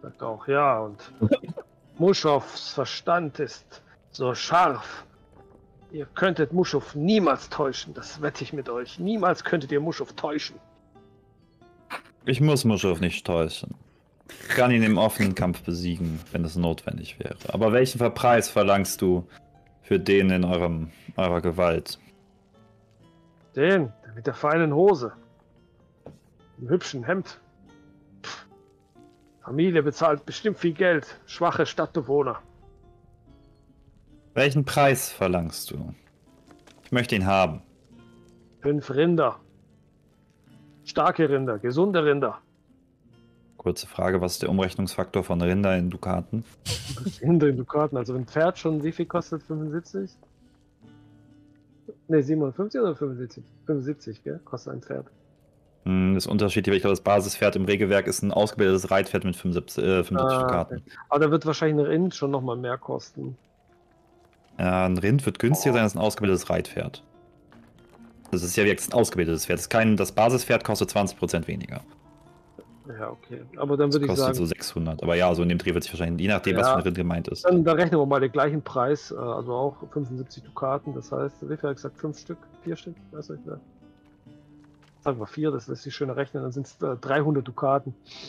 Sagt auch, ja, und Muschows Verstand ist so scharf. Ihr könntet Muschow niemals täuschen, das wette ich mit euch. Niemals könntet ihr Muschow täuschen. Ich muss Muschow nicht täuschen. Ich kann ihn im offenen Kampf besiegen, wenn es notwendig wäre. Aber welchen Preis verlangst du für den in eurem, eurer Gewalt? Den, der mit der feinen Hose. Im hübschen Hemd. Pff. Familie bezahlt bestimmt viel Geld. Schwache Stadtbewohner. Welchen Preis verlangst du? Ich möchte ihn haben. Fünf Rinder. Starke Rinder, gesunde Rinder. Kurze Frage, was ist der Umrechnungsfaktor von Rinder in Dukaten? Rinder in Dukaten, also ein Pferd schon, wie viel kostet? fünfundsiebzig? Ne, siebenundfünfzig oder fünfundsiebzig? fünfundsiebzig, gell? Kostet ein Pferd. Das ist unterschiedlich, weil ich glaube, das Basispferd im Regelwerk ist ein ausgebildetes Reitpferd mit fünfundsiebzig, äh, fünfundsiebzig Ah, Dukaten. okay. Aber da wird wahrscheinlich ein Rind schon nochmal mehr kosten. Ja, ein Rind wird günstiger sein als ein ausgebildetes Reitpferd. Das ist ja jetzt ein ausgebildetes Pferd. Das, ist kein, das Basispferd kostet zwanzig Prozent weniger. Ja, okay. Aber dann Das würde ich kostet sagen, so sechshundert. Aber ja, so in dem Dreh wird sich wahrscheinlich, je nachdem, Ja. was für ein Rind gemeint ist. dann, dann rechnen wir mal den gleichen Preis, äh, also auch fünfundsiebzig Dukaten, das heißt, wie viel habe ich gesagt, fünf Stück, vier Stück, weiß ich nicht. Sagen wir vier, das lässt sich schöner rechnen, dann sind es äh, dreihundert Dukaten.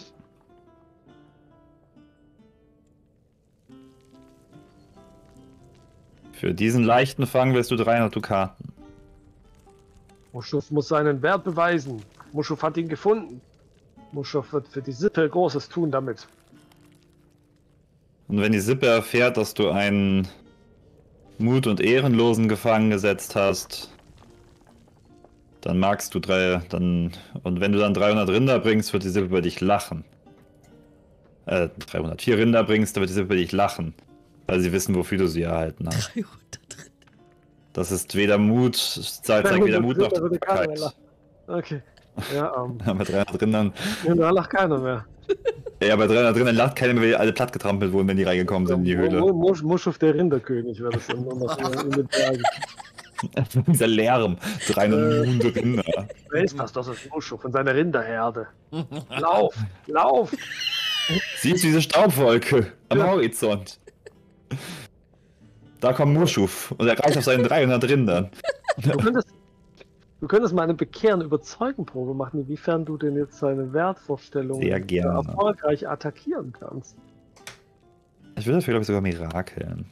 Für diesen leichten Fang willst du dreihundert Dukaten. Muschow muss seinen Wert beweisen. Muschow hat ihn gefunden. Muschow wird für die Sippe Großes tun damit. Und wenn die Sippe erfährt, dass du einen Mut- und Ehrenlosen gefangen gesetzt hast, dann magst du drei, dann, und wenn du dann dreihundert Rinder bringst, wird die Sippe über dich lachen. Äh, dreihundertvier Rinder bringst, dann wird die Sippe über dich lachen. Weil sie wissen, wofür du sie erhalten hast. Das ist weder Mut, zeigt weder Mut noch Dankbarkeit. Okay. Ja, ähm. Ja, bei dreihundert Rindern. Ja, da lacht keiner mehr. Ja, bei dreihundert Rindern lacht keiner mehr, weil die alle platt getrampelt wurden, wenn die reingekommen sind in die Höhle. Muschow der Rinderkönig wäre das dann nur noch in den Bergen. Dieser Lärm. dreihundert Rinder. Wer ist das? Das ist Muschow von seiner Rinderherde. Lauf! Lauf! Siehst du diese Staubwolke am Ja. Horizont? Da kommt Muschow und er reicht auf seinen dreihundert Rindern. Du könntest, du könntest mal eine Bekehren-Überzeugen-Probe machen, inwiefern du denn jetzt seine Wertvorstellungen Sehr gerne. erfolgreich attackieren kannst. Ich will dafür, glaube ich, sogar mirakeln.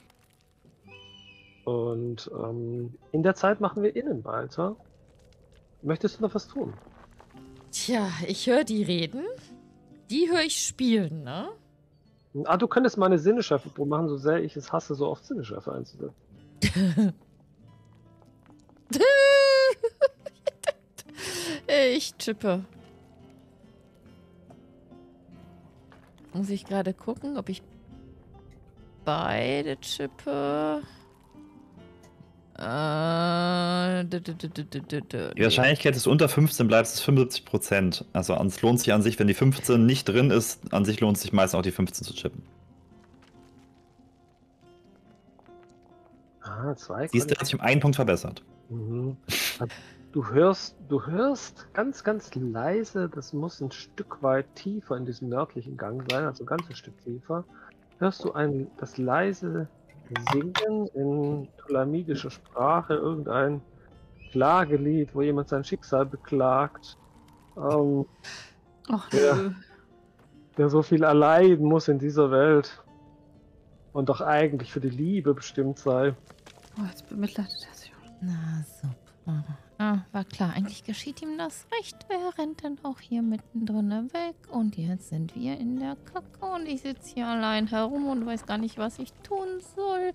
Und ähm, in der Zeit machen wir innen weiter. Möchtest du noch was tun? Tja, ich höre die reden. Die höre ich spielen, ne? Ah, du könntest mal eine Sinneschärfe-Probe machen, so sehr ich es hasse, so oft Sinneschärfe einzusetzen. Ich chippe. Muss ich gerade gucken, ob ich beide chippe. Äh, d- d- d- d- d- d- d- Die Wahrscheinlichkeit, dass du unter fünfzehn bleibst, ist fünfundsiebzig Prozent. Also es lohnt sich an sich, wenn die fünfzehn nicht drin ist, an sich lohnt es sich meistens auch die fünfzehn zu chippen. Ah, zwei. Siehst du, hat sich um einen Punkt verbessert. Mhm. Du hörst, du hörst ganz, ganz leise, das muss ein Stück weit tiefer in diesem nördlichen Gang sein, also ein ganzes Stück tiefer. Hörst du ein, das leise Singen in tulamidischer Sprache, irgendein Klagelied, wo jemand sein Schicksal beklagt, ähm, Ach, Ja. nö. der so viel erleiden muss in dieser Welt und doch eigentlich für die Liebe bestimmt sei. Oh, jetzt bemitleidet er sich. Na, super. Ah, war klar, eigentlich geschieht ihm das recht. Wer rennt denn auch hier mittendrin weg? Und jetzt sind wir in der Kacke und ich sitze hier allein herum und weiß gar nicht, was ich tun soll.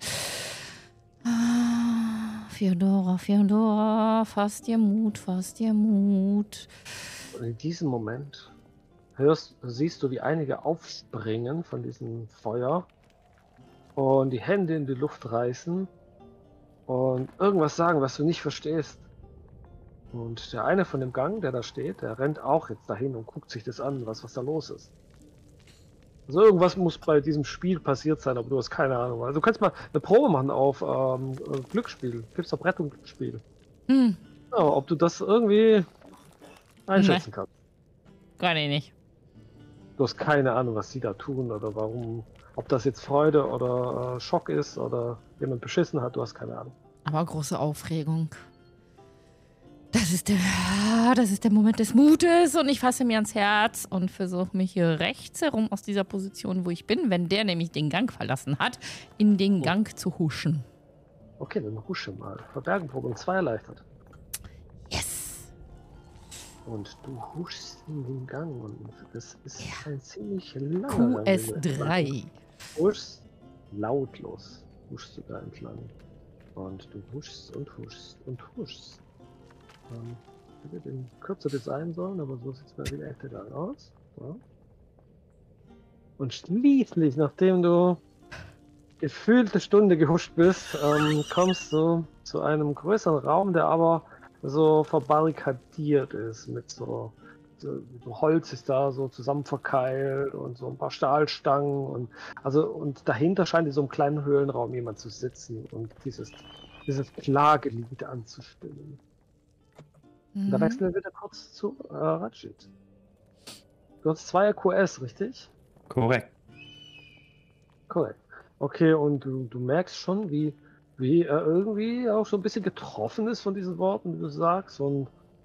Ah, Feodora, Feodora, fass dir Mut, fass dir Mut. Und in diesem Moment hörst, siehst du, wie einige aufspringen von diesem Feuer und die Hände in die Luft reißen und irgendwas sagen, was du nicht verstehst. Und der eine von dem Gang, der da steht, der rennt auch jetzt dahin und guckt sich das an, was, was da los ist. Also irgendwas muss bei diesem Spiel passiert sein, aber du hast keine Ahnung. Also du kannst mal eine Probe machen auf ähm, Glücksspiel. Gibt's doch Brett und Glücksspiel. Hm, Ja, ob du das irgendwie einschätzen kannst. kann ich nicht. Du hast keine Ahnung, was sie da tun oder warum. Ob das jetzt Freude oder äh, Schock ist oder jemand beschissen hat, du hast keine Ahnung. Aber große Aufregung. Das ist der, das ist der Moment des Mutes und ich fasse mir ans Herz und versuche mich hier rechts herum aus dieser Position, wo ich bin, wenn der nämlich den Gang verlassen hat, in den Gang zu huschen. Okay, dann husche mal. Verbergenprobe um zwei erleichtert. Yes! Und du huschst in den Gang und das ist ja. ein ziemlich langer Q Gang. S drei. Du huschst lautlos, huschst du da entlang. Und du huschst und huschst und huschst. Ähm, ich hätte den kürzer das sein sollen, aber so sieht es mal wieder echt egal aus. So. Und schließlich, nachdem du gefühlte Stunde gehuscht bist, ähm, kommst du zu einem größeren Raum, der aber so verbarrikadiert ist mit so, so, so Holz ist da so zusammen verkeilt und so ein paar Stahlstangen und also und dahinter scheint in so einem kleinen Höhlenraum jemand zu sitzen und dieses dieses Klagelied anzustimmen. Mhm. Und da wechseln wir wieder kurz zu äh, Rajit. Du hast zwei Q S, richtig? Korrekt. Korrekt. Okay, und du, du merkst schon, wie, wie er irgendwie auch so ein bisschen getroffen ist von diesen Worten, die du sagst. Und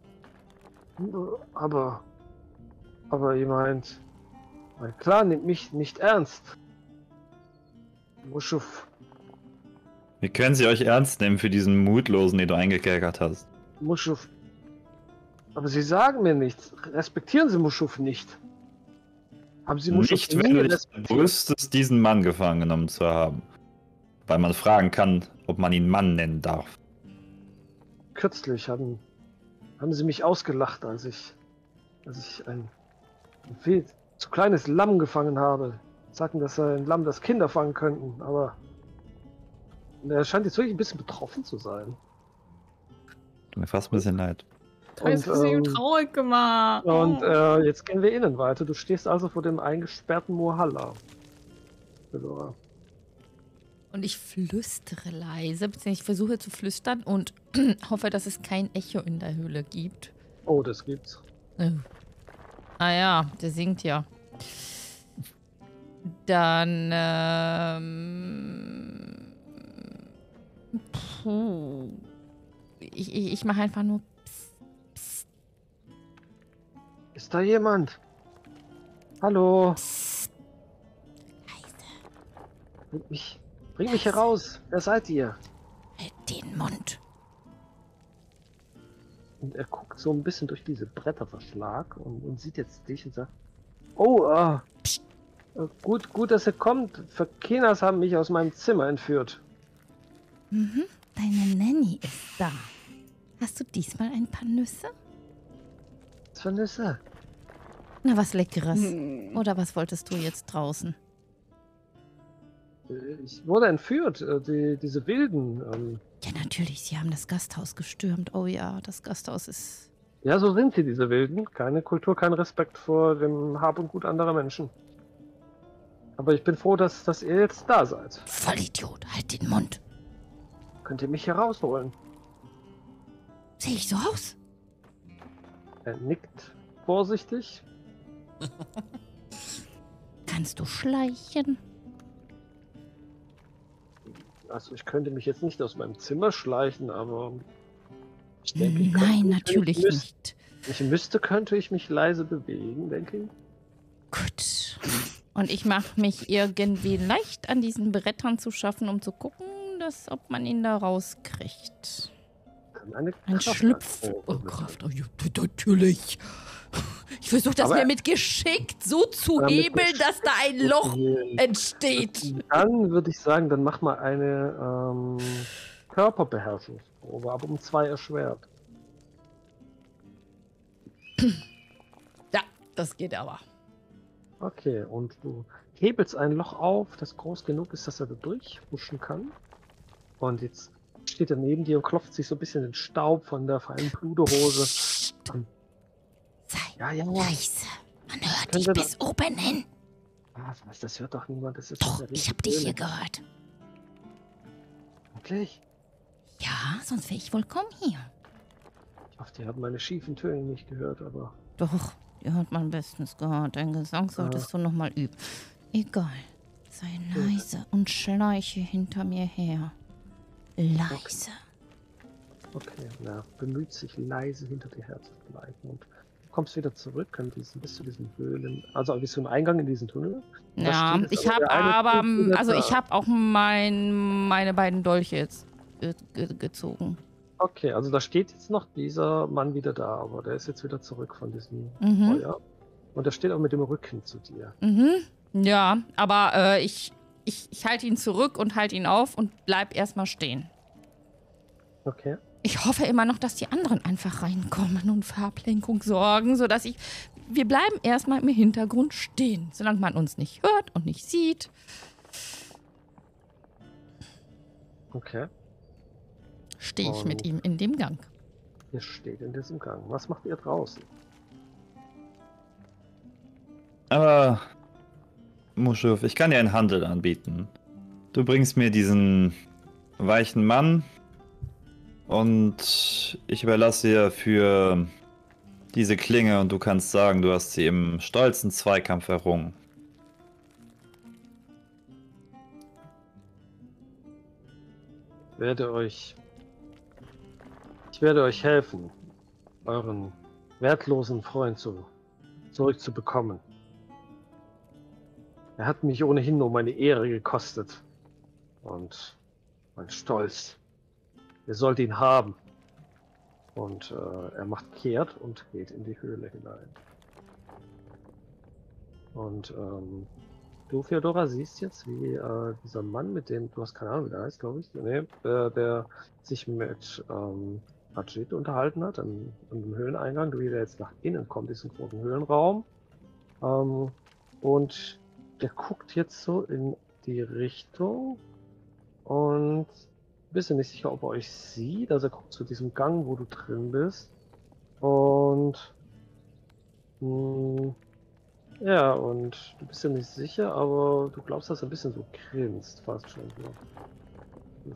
aber, aber ihr meint, mein Clan nimmt mich nicht ernst. Muschuf, Wie können sie euch ernst nehmen für diesen Mutlosen, den du eingekerkert hast? Muschuf. Aber sie sagen mir nichts. Respektieren sie Muschuf nicht. Haben sie Muschuf Nicht, nie wenn du dich respektiert? wüsstest, diesen Mann gefangen genommen zu haben. Weil man fragen kann, ob man ihn Mann nennen darf. Kürzlich haben, haben sie mich ausgelacht, als ich, als ich ein, ein viel zu kleines Lamm gefangen habe. Sagten, dass ein Lamm das Kinder fangen könnten, aber er scheint jetzt wirklich ein bisschen betroffen zu sein. Tut mir fast ein bisschen leid. Du hast sie ihm traurig gemacht. Und Oh. äh, jetzt gehen wir innen weiter. Du stehst also vor dem eingesperrten Murhalla. Und ich flüstere leise, beziehungsweise ich versuche zu flüstern und hoffe, dass es kein Echo in der Höhle gibt. Oh, das gibt's. Oh. Ah ja, der singt ja. Dann, ähm... Puh. Ich, ich, ich mache einfach nur... Psst, psst, Ist da jemand? Hallo? psst. Leise. Bring mich, bring mich heraus. Wer seid ihr? Halt den Mund. Und er guckt so ein bisschen durch diese Bretterverschlag und, und sieht jetzt dich und sagt: Oh, äh, äh, gut, gut, dass ihr kommt. Verkenas haben mich aus meinem Zimmer entführt. Mhm, deine Nanny ist da. Hast du diesmal ein paar Nüsse? Was für Nüsse? Na, was Leckeres. Hm. Oder was wolltest du jetzt draußen? Äh, Ich wurde entführt, äh, die, diese Wilden. Ähm, Ja, natürlich, sie haben das Gasthaus gestürmt. Oh ja, das Gasthaus ist... ja, so sind sie, diese Wilden. Keine Kultur, kein Respekt vor dem Hab und Gut anderer Menschen. Aber ich bin froh, dass, dass ihr jetzt da seid. Vollidiot, halt den Mund. Könnt ihr mich hier rausholen? Sehe ich so aus? Er nickt vorsichtig. Kannst du schleichen? Also ich könnte mich jetzt nicht aus meinem Zimmer schleichen, aber ich denke, ich könnte Nein, mich, wenn natürlich ich müsste, nicht. Wenn ich müsste, könnte ich mich leise bewegen, denke ich. Gut. Und ich mache mich irgendwie leicht an diesen Brettern zu schaffen, um zu gucken, dass, ob man ihn da rauskriegt. Kann eine Ein Kraft Schlüpf. anproben Oh mit- Kraft, oh, ja, natürlich. Ich versuche das Aber- mir mit geschickt so zu Aber mit hebeln, dass da ein Loch Probieren. entsteht. Dann würde ich sagen, dann mach mal eine ähm, Körperbeherrschungsprobe, aber um zwei erschwert. Ja, das geht aber. Okay, und du hebelst ein Loch auf, das groß genug ist, dass er da durchhuschen kann. Und jetzt steht er neben dir und klopft sich so ein bisschen den Staub von der feinen Pluderhose. Sei Ja, ja. leise. Man hört Können dich wir bis oben hin. Ah, was, das hört doch niemand. Das ist Doch, eine ich hab dich hier Höhle. gehört. Wirklich? Ja, sonst wäre ich wohl kaum hier. Ich hoffe, die haben meine schiefen Töne nicht gehört, aber Doch, Die hat man bestens gehört. Dein Gesang solltest du nochmal üben. Egal. Sei leise und schleiche hinter mir her. Leise. Okay, na, bemüht sich leise hinter dir herzubleiben und du kommst wieder zurück an diesen, bis zu diesen Höhlen, also bis zum Eingang in diesen Tunnel. Ja, ich habe aber, also ich habe auch mein, meine beiden Dolche jetzt ge ge gezogen. Okay, also da steht jetzt noch dieser Mann wieder da, aber der ist jetzt wieder zurück von diesem Mhm. Feuer. Und der steht auch mit dem Rücken zu dir. Mhm. Ja, aber äh, ich, ich, ich halte ihn zurück und halte ihn auf und bleib erstmal stehen. Okay. Ich hoffe immer noch, dass die anderen einfach reinkommen und für Ablenkung sorgen, sodass ich... Wir bleiben erstmal im Hintergrund stehen, solange man uns nicht hört und nicht sieht. Okay. Stehe ich mit Und- ihm in dem Gang. Ihr steht in diesem Gang. Was macht ihr draußen? Aber, Muschuf, ich kann dir einen Handel anbieten. Du bringst mir diesen weichen Mann und ich überlasse dir für diese Klinge und du kannst sagen, du hast sie im stolzen Zweikampf errungen. Ich werde euch... Ich werde euch helfen, euren wertlosen Freund zu, zurückzubekommen. Er hat mich ohnehin nur meine Ehre gekostet. Und mein Stolz. Ihr sollt ihn haben. Und äh, er macht kehrt und geht in die Höhle hinein. Und ähm, du, Feodora, siehst jetzt, wie äh, dieser Mann, mit dem, du hast keine Ahnung, wie der heißt, glaube ich, nee, der, der sich mit ähm, Ajit unterhalten hat, an, an dem Höhleneingang, wie der jetzt nach innen kommt, diesen großen Höhlenraum. Ähm, und der guckt jetzt so in die Richtung und bist du nicht sicher, ob er euch sieht. Also er guckt zu diesem Gang, wo du drin bist. Und mh, ja, und du bist ja nicht sicher, aber du glaubst, dass er ein bisschen so grinst, fast schon. So.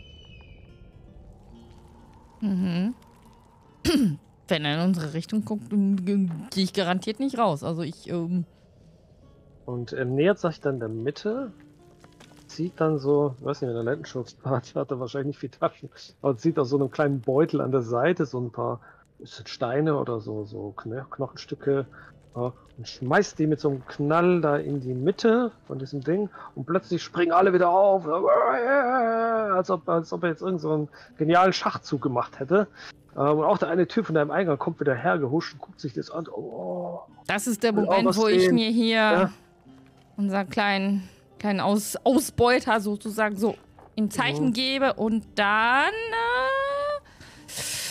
Mhm. Wenn er in unsere Richtung guckt, gehe ich garantiert nicht raus. Also ich, ähm... Und er nähert sich dann der Mitte, zieht dann so, ich weiß nicht, wenn er Lendenschutzbart hat, er wahrscheinlich nicht viel Taschen, aber zieht aus so einem kleinen Beutel an der Seite so ein paar Steine oder so, so Knochenstücke äh, und schmeißt die mit so einem Knall da in die Mitte von diesem Ding und plötzlich springen alle wieder auf, als ob, als ob er jetzt irgend so einen genialen Schachzug gemacht hätte. Ähm, und auch der eine Typ von deinem Eingang kommt wieder hergehuscht und guckt sich das an. Oh, Das ist der will auch Moment, was wo ich sehen. mir hier Ja. unseren kleinen, kleinen Aus Ausbeuter sozusagen so in Zeichen Mhm. gebe und dann äh,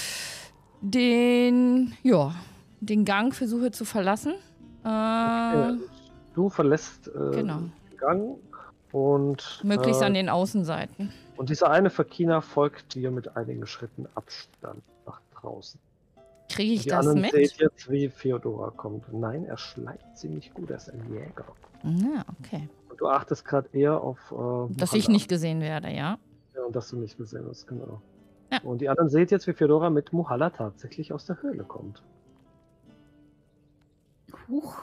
den, ja, den Gang versuche zu verlassen. Äh, Ja, du verlässt äh, Genau. den Gang und, Möglichst äh, an den Außenseiten. und dieser eine Fakina folgt dir mit einigen Schritten Abstand nach draußen. Kriege ich Die das anderen mit? seht jetzt, wie Feodora kommt. Nein, er schleicht ziemlich gut, er ist ein Jäger. Ja, okay. Und du achtest gerade eher auf äh, Dass ich Muhalla. nicht gesehen werde, ja. Ja, und dass du nicht gesehen hast, genau. Ja. Und die anderen seht jetzt, wie Feodora mit Muhalla tatsächlich aus der Höhle kommt. Huch.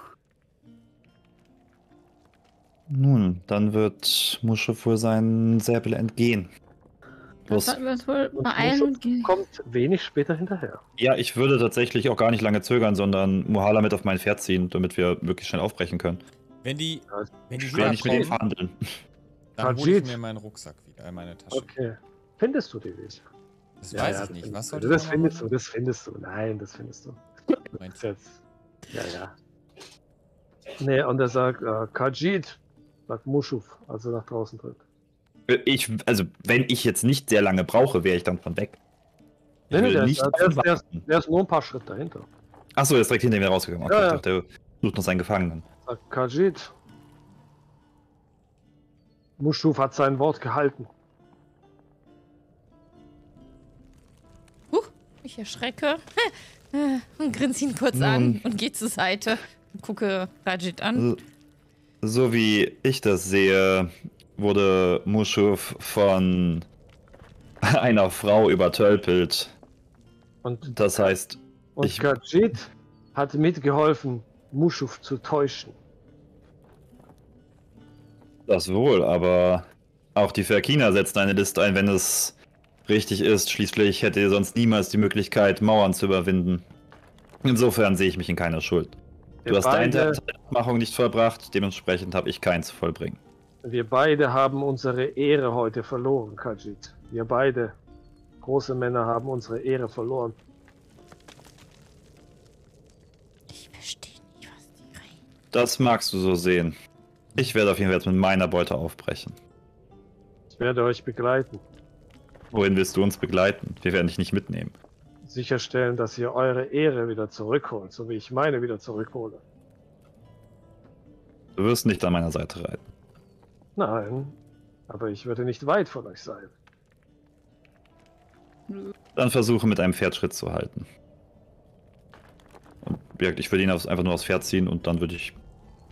Nun, dann wird Muschuf wohl seinen Säbel entgehen. Das Bloß, sollten wir uns wohl Und beeilen Muschuf und gehen. kommt wenig später hinterher. ja, ich würde tatsächlich auch gar nicht lange zögern, sondern Muhala mit auf mein Pferd ziehen, damit wir wirklich schnell aufbrechen können. Wenn die, wenn die Ich will nicht mit ihm wiederkommen, verhandeln. dann hole ich Kajit. mir meinen Rucksack wieder, äh, meine Tasche. Okay. Findest du die wieder? Das Ja, weiß ja, ich nicht. das Was findest soll du. ich Das noch findest machen? du, das findest du. Nein, das findest du. Das ist jetzt. Ja, ja. Nee, und er sagt, äh, Kajit, sagt Muschuf, als er nach draußen tritt. Ich, also, wenn ich jetzt nicht sehr lange brauche, wäre ich dann von weg. Ich Nee, nee, will der, nicht der, der, ist, der, ist, warten. der ist nur ein paar Schritte dahinter. Achso, er ist direkt hinter mir rausgegangen. Okay, Ja, ja. ich dachte, er sucht noch seinen Gefangenen. Sagt Kajit. Muschuf hat sein Wort gehalten. Huch, ich erschrecke und grinse ihn kurz Nun. an und gehe zur Seite und gucke Rajit an. So, so wie ich das sehe, wurde Muschuf von einer Frau übertölpelt. Und, Das heißt, und ich- Kajit hat mitgeholfen, Muschuf zu täuschen. Das wohl, aber auch die Verkina setzt eine Liste ein, wenn es richtig ist. Schließlich hätte ihr sonst niemals die Möglichkeit, Mauern zu überwinden. Insofern sehe ich mich in keiner Schuld. Wir Du hast deine beide, Machung nicht vollbracht, dementsprechend habe ich keins zu vollbringen. wir beide haben unsere Ehre heute verloren, Khajiit. Wir beide, große Männer, haben unsere Ehre verloren. Ich verstehe nicht, was die reden. Das magst du so sehen. Ich werde auf jeden Fall jetzt mit meiner Beute aufbrechen. Ich werde euch begleiten. Wohin willst du uns begleiten? Wir werden dich nicht mitnehmen. Sicherstellen, dass ihr eure Ehre wieder zurückholt, so wie ich meine wieder zurückhole. Du wirst nicht an meiner Seite reiten. Nein, aber ich würde nicht weit von euch sein. Dann versuche mit einem Pferd Schritt zu halten. Und wirklich, ich würde ihn aufs, einfach nur aufs Pferd ziehen und dann würde ich...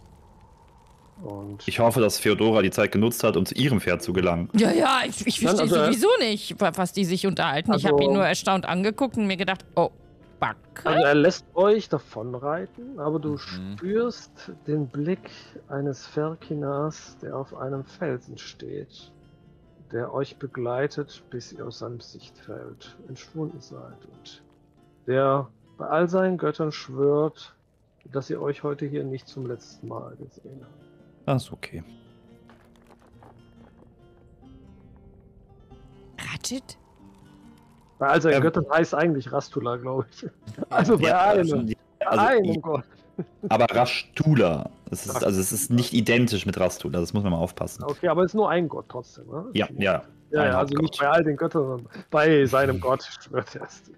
Und Ich hoffe, dass Feodora die Zeit genutzt hat, um zu ihrem Pferd zu gelangen. Ja, ja, ich, ich Nein, verstehe also- sowieso nicht, was die sich unterhalten. ich Also- habe ihn nur erstaunt angeguckt und mir gedacht, oh, Backe? also er lässt euch davonreiten, aber du Mhm. spürst den Blick eines Ferkinas, der auf einem Felsen steht, der euch begleitet, bis ihr aus seinem Sichtfeld entschwunden seid und der bei all seinen Göttern schwört, dass ihr euch heute hier nicht zum letzten Mal gesehen habt. Das ist okay. Ratchet? Bei all seinen Ähm, Göttern heißt eigentlich Rastula, glaube ich. Also bei Ja, einem. schon- Bei also einem die- Gott. Aber Rashtula. Es ist, also es ist nicht identisch mit Rastula, das muss man mal aufpassen. Okay, aber es ist nur ein Gott trotzdem, ne? Ja, ja. Ja, ein ja, also Hauptgott. nicht bei all den Göttern, sondern bei seinem Gott schwört er es.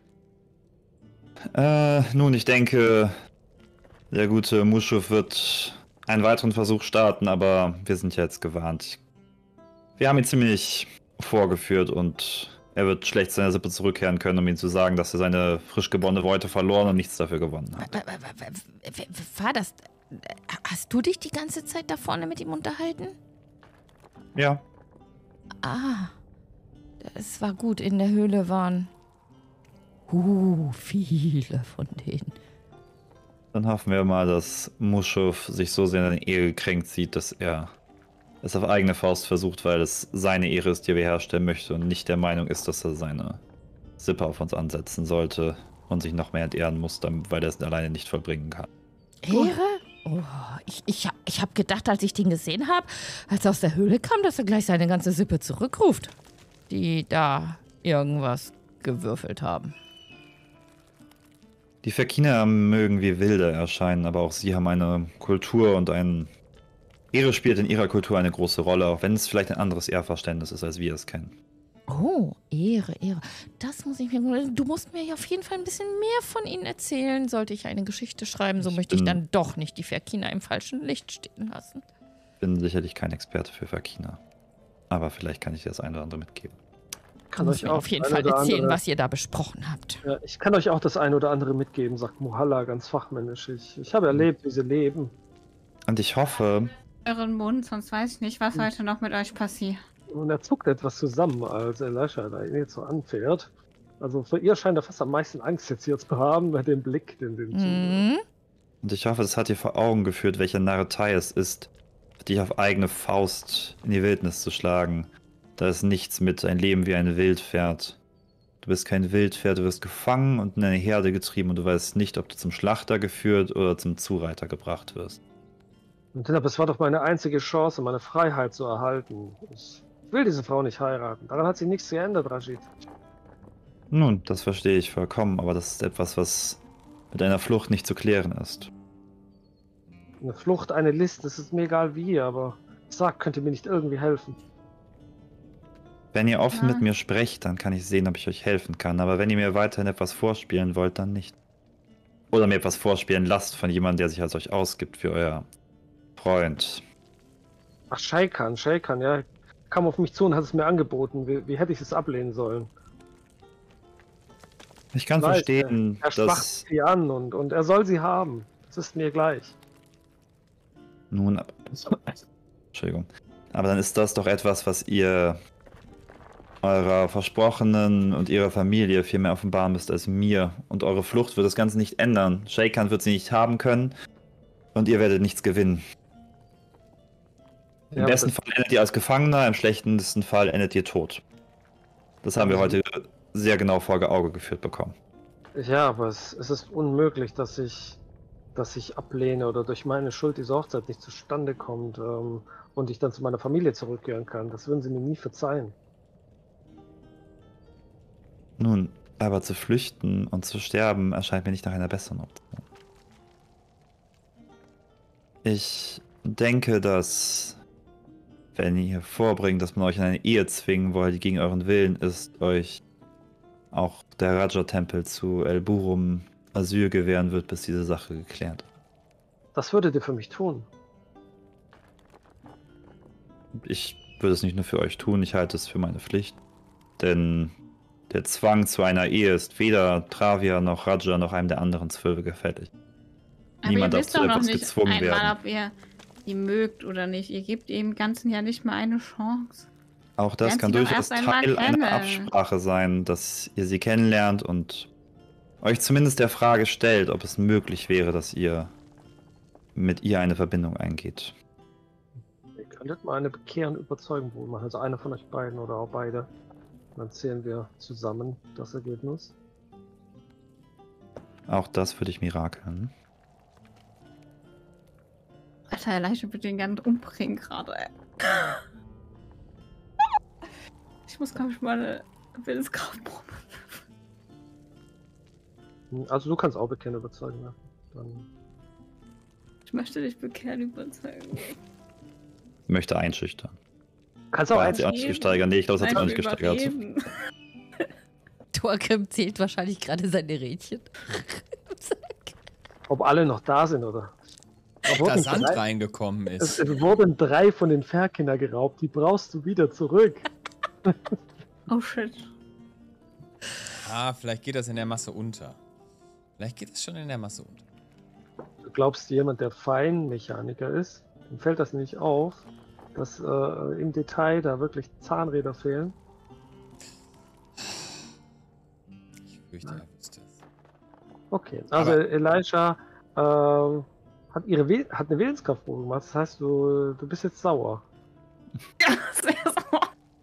Äh, nun, ich denke, der gute Muschuf wird einen weiteren Versuch starten, aber wir sind ja jetzt gewarnt. Wir haben ihn ziemlich vorgeführt und er wird schlecht zu seiner Sippe zurückkehren können, um ihm zu sagen, dass er seine frisch gewonnene Beute verloren und nichts dafür gewonnen hat. W- w- w- w- w- War das... Hast du dich die ganze Zeit da vorne mit ihm unterhalten? Ja, Ah, es war gut, in der Höhle waren... Uh, viele von denen. dann hoffen wir mal, dass Muschuf sich so sehr in seine Ehre gekränkt sieht, dass er es auf eigene Faust versucht, weil es seine Ehre ist, die er herstellen möchte und nicht der Meinung ist, dass er seine Sippe auf uns ansetzen sollte und sich noch mehr entehren muss, damit- weil er es alleine nicht vollbringen kann. Ehre? Oh, ich, ich, hab- ich habe gedacht, als ich den gesehen habe, als er aus der Höhle kam, dass er gleich seine ganze Sippe zurückruft. Die da irgendwas gewürfelt haben. Die Verkiner mögen wie Wilde erscheinen, aber auch sie haben eine Kultur und ein... Ehre spielt in ihrer Kultur eine große Rolle, auch wenn es vielleicht ein anderes Ehrverständnis ist, als wir es kennen. Oh, Ehre, Ehre. Das muss ich mir... Du musst mir ja auf jeden Fall ein bisschen mehr von ihnen erzählen. Sollte ich eine Geschichte schreiben, so Ich möchte ich bin- dann doch nicht die Verkina im falschen Licht stehen lassen. Ich bin sicherlich kein Experte für Verkina, aber vielleicht kann ich dir das eine oder andere mitgeben. Du Kann musst euch mir auch auf jeden das Fall eine oder erzählen, andere- was ihr da besprochen habt. Ja, ich kann euch auch das eine oder andere mitgeben, sagt Muhalla ganz fachmännisch. Ich, ich habe erlebt, wie sie leben. Und ich hoffe, Euren Mund, sonst weiß ich nicht, was heute noch mit euch passiert. Und er zuckt etwas zusammen, als Elisha da ihn jetzt so anfährt. Also für ihr scheint er fast am meisten Angst jetzt hier zu haben, bei dem Blick, den den Mhm. und ich hoffe, das hat dir vor Augen geführt, welche Narretei es ist, dich auf eigene Faust in die Wildnis zu schlagen. Da ist nichts mit ein Leben wie ein Wildpferd. Du bist kein Wildpferd, du wirst gefangen und in eine Herde getrieben und du weißt nicht, ob du zum Schlachter geführt oder zum Zureiter gebracht wirst. Und aber es war doch meine einzige Chance, meine Freiheit zu erhalten. Ich will diese Frau nicht heiraten. Daran hat sich nichts geändert, Rashid. Nun, das verstehe ich vollkommen, aber das ist etwas, was mit einer Flucht nicht zu klären ist. Eine Flucht, eine List, es ist mir egal wie, aber sag, könnt ihr mir nicht irgendwie helfen. Wenn ihr offen Ja. mit mir sprecht, dann kann ich sehen, ob ich euch helfen kann. Aber wenn ihr mir weiterhin etwas vorspielen wollt, dann nicht. Oder mir etwas vorspielen lasst von jemandem, der sich als euch ausgibt für euer Freund. Ach, Shaikan, Shaikan, ja. Kam auf mich zu und hat es mir angeboten. Wie, wie hätte ich es ablehnen sollen? Ich kann Ich weiß, verstehen, Er sprach dass... sie an und, und er soll sie haben. Es ist mir gleich. Nun, aber... Entschuldigung. Aber dann ist das doch etwas, was ihr eurer Versprochenen und ihrer Familie viel mehr offenbaren müsst als mir. Und eure Flucht wird das Ganze nicht ändern. Shaikan wird sie nicht haben können. Und ihr werdet nichts gewinnen. Im Ja, besten das- Fall endet ihr als Gefangener, im schlechtesten Fall endet ihr tot. Das haben wir Mhm. heute sehr genau vor Auge geführt bekommen. Ja, aber es, es ist unmöglich, dass ich, dass ich ablehne oder durch meine Schuld diese Hochzeit nicht zustande kommt ähm, und ich dann zu meiner Familie zurückkehren kann. Das würden sie mir nie verzeihen. Nun, aber zu flüchten und zu sterben erscheint mir nicht nach einer besseren Option. Ich denke, dass, wenn ihr vorbringt, dass man euch in eine Ehe zwingen wollt, die gegen euren Willen ist, euch auch der Raja-Tempel zu El Burum Asyl gewähren wird, bis diese Sache geklärt ist. Das würdet ihr für mich tun. Ich würde es nicht nur für euch tun, ich halte es für meine Pflicht. Denn der Zwang zu einer Ehe ist weder Travia noch Raja noch einem der anderen Zwölfe gefällig. Aber Niemand ihr darf wisst zu doch noch etwas nicht gezwungen einmal, werden. ob ihr die mögt oder nicht. Ihr gebt ihm im Ganzen ja nicht mal eine Chance. Auch das Lernt kann sie doch durchaus erst einmal Teil einer kennen. Absprache sein, dass ihr sie kennenlernt und euch zumindest der Frage stellt, ob es möglich wäre, dass ihr mit ihr eine Verbindung eingeht. Ihr könntet mal eine bekehrende Überzeugung wohl machen, also einer von euch beiden oder auch beide. Dann zählen wir zusammen das Ergebnis. Auch das würde ich mirakeln. Alter, Elijah wird den gerne umbringen gerade, ey. Ich muss, glaube ich, meine Willenskraft proben. Also du kannst auch bekehrende Überzeugung machen. Dann Ich möchte dich bekehren überzeugen. Ich möchte einschüchtern. kannst auch War hat sie auch nicht Überreden. gesteigert. Nee, ich glaube, es hat sich auch nicht Einfach gesteigert. überreden. Thorgrim zählt wahrscheinlich gerade seine Rädchen. ob alle noch da sind, oder? Da Ob da wurden Sand drei, reingekommen es, ist. es wurden drei von den Fährkinder geraubt. Die brauchst du wieder zurück. Oh shit. Ah, vielleicht geht das in der Masse unter. Vielleicht geht es schon in der Masse unter. Du glaubst, jemand, der Feinmechaniker ist, dem fällt das nicht auf, dass äh, im Detail da wirklich Zahnräder fehlen. Ich fürchte, er wüsste es. Okay, also Aber- Elisha ähm, hat ihre Will hat eine Willenskraftprobe gemacht. Das heißt, du, du bist jetzt sauer. Sehr so.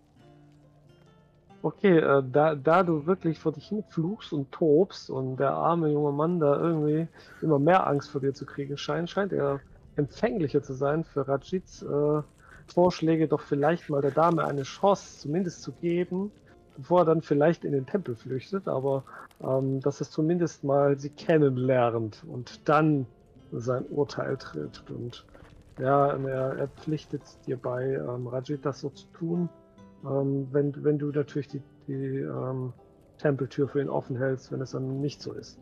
Okay, äh, da, da du wirklich vor dich hin fluchst und tobst und der arme junge Mann da irgendwie immer mehr Angst vor dir zu kriegen scheint, scheint er empfänglicher zu sein für Rajits äh, Vorschläge, doch vielleicht mal der Dame eine Chance zumindest zu geben, bevor er dann vielleicht in den Tempel flüchtet, aber ähm, dass es zumindest mal sie kennenlernt und dann sein Urteil trifft. Und ja, er, er pflichtet dir bei, ähm, Rajit das so zu tun, ähm, wenn, wenn du natürlich die, die ähm, Tempeltür für ihn offen hältst, wenn es dann nicht so ist.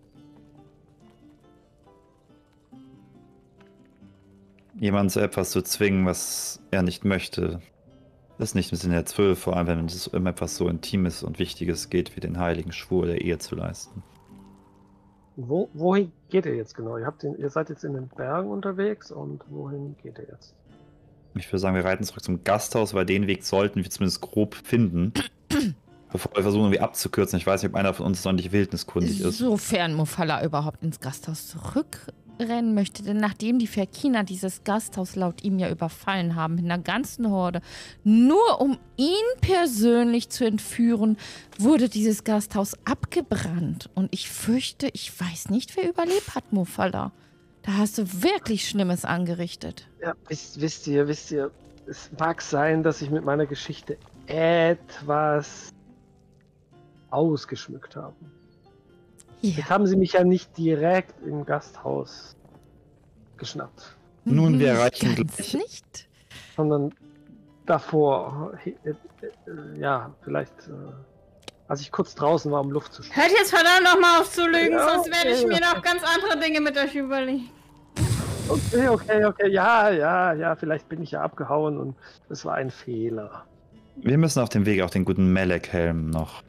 Jemanden zu etwas zu zwingen, was er nicht möchte, ist nicht im Sinne der Zwölf, vor allem wenn es um etwas so Intimes und Wichtiges geht, wie den heiligen Schwur der Ehe zu leisten. Wo, wohin geht ihr jetzt genau? Ihr, habt den, ihr seid jetzt in den Bergen unterwegs und wohin geht ihr jetzt? Ich würde sagen, wir reiten zurück zum Gasthaus, weil den Weg sollten wir zumindest grob finden, bevor wir versuchen, irgendwie abzukürzen. Ich weiß nicht, ob einer von uns sonderlich wildniskundig ist. Sofern Mufalla überhaupt ins Gasthaus zurückrennen möchte, denn nachdem die Verkina dieses Gasthaus laut ihm ja überfallen haben, mit einer ganzen Horde, nur um ihn persönlich zu entführen, wurde dieses Gasthaus abgebrannt. Und ich fürchte, ich weiß nicht, wer überlebt hat, Mufalla. Da hast du wirklich Schlimmes angerichtet. Ja, wisst, wisst ihr, wisst ihr, es mag sein, dass ich mit meiner Geschichte etwas ausgeschmückt habe. Ja. Jetzt haben sie mich ja nicht direkt im Gasthaus geschnappt, Nun, wir Nicht erreichen ganz gleich- nicht. sondern davor, äh, äh, äh, ja, vielleicht, äh, als ich kurz draußen war, um Luft zu schnappen. Hört jetzt verdammt nochmal auf zu lügen, Ja, sonst werde ich okay, mir okay. noch ganz andere Dinge mit euch überlegen. Okay, okay, okay, ja, ja, ja, vielleicht bin ich ja abgehauen und es war ein Fehler. Wir müssen auf dem Weg auch den guten Melek-Helm noch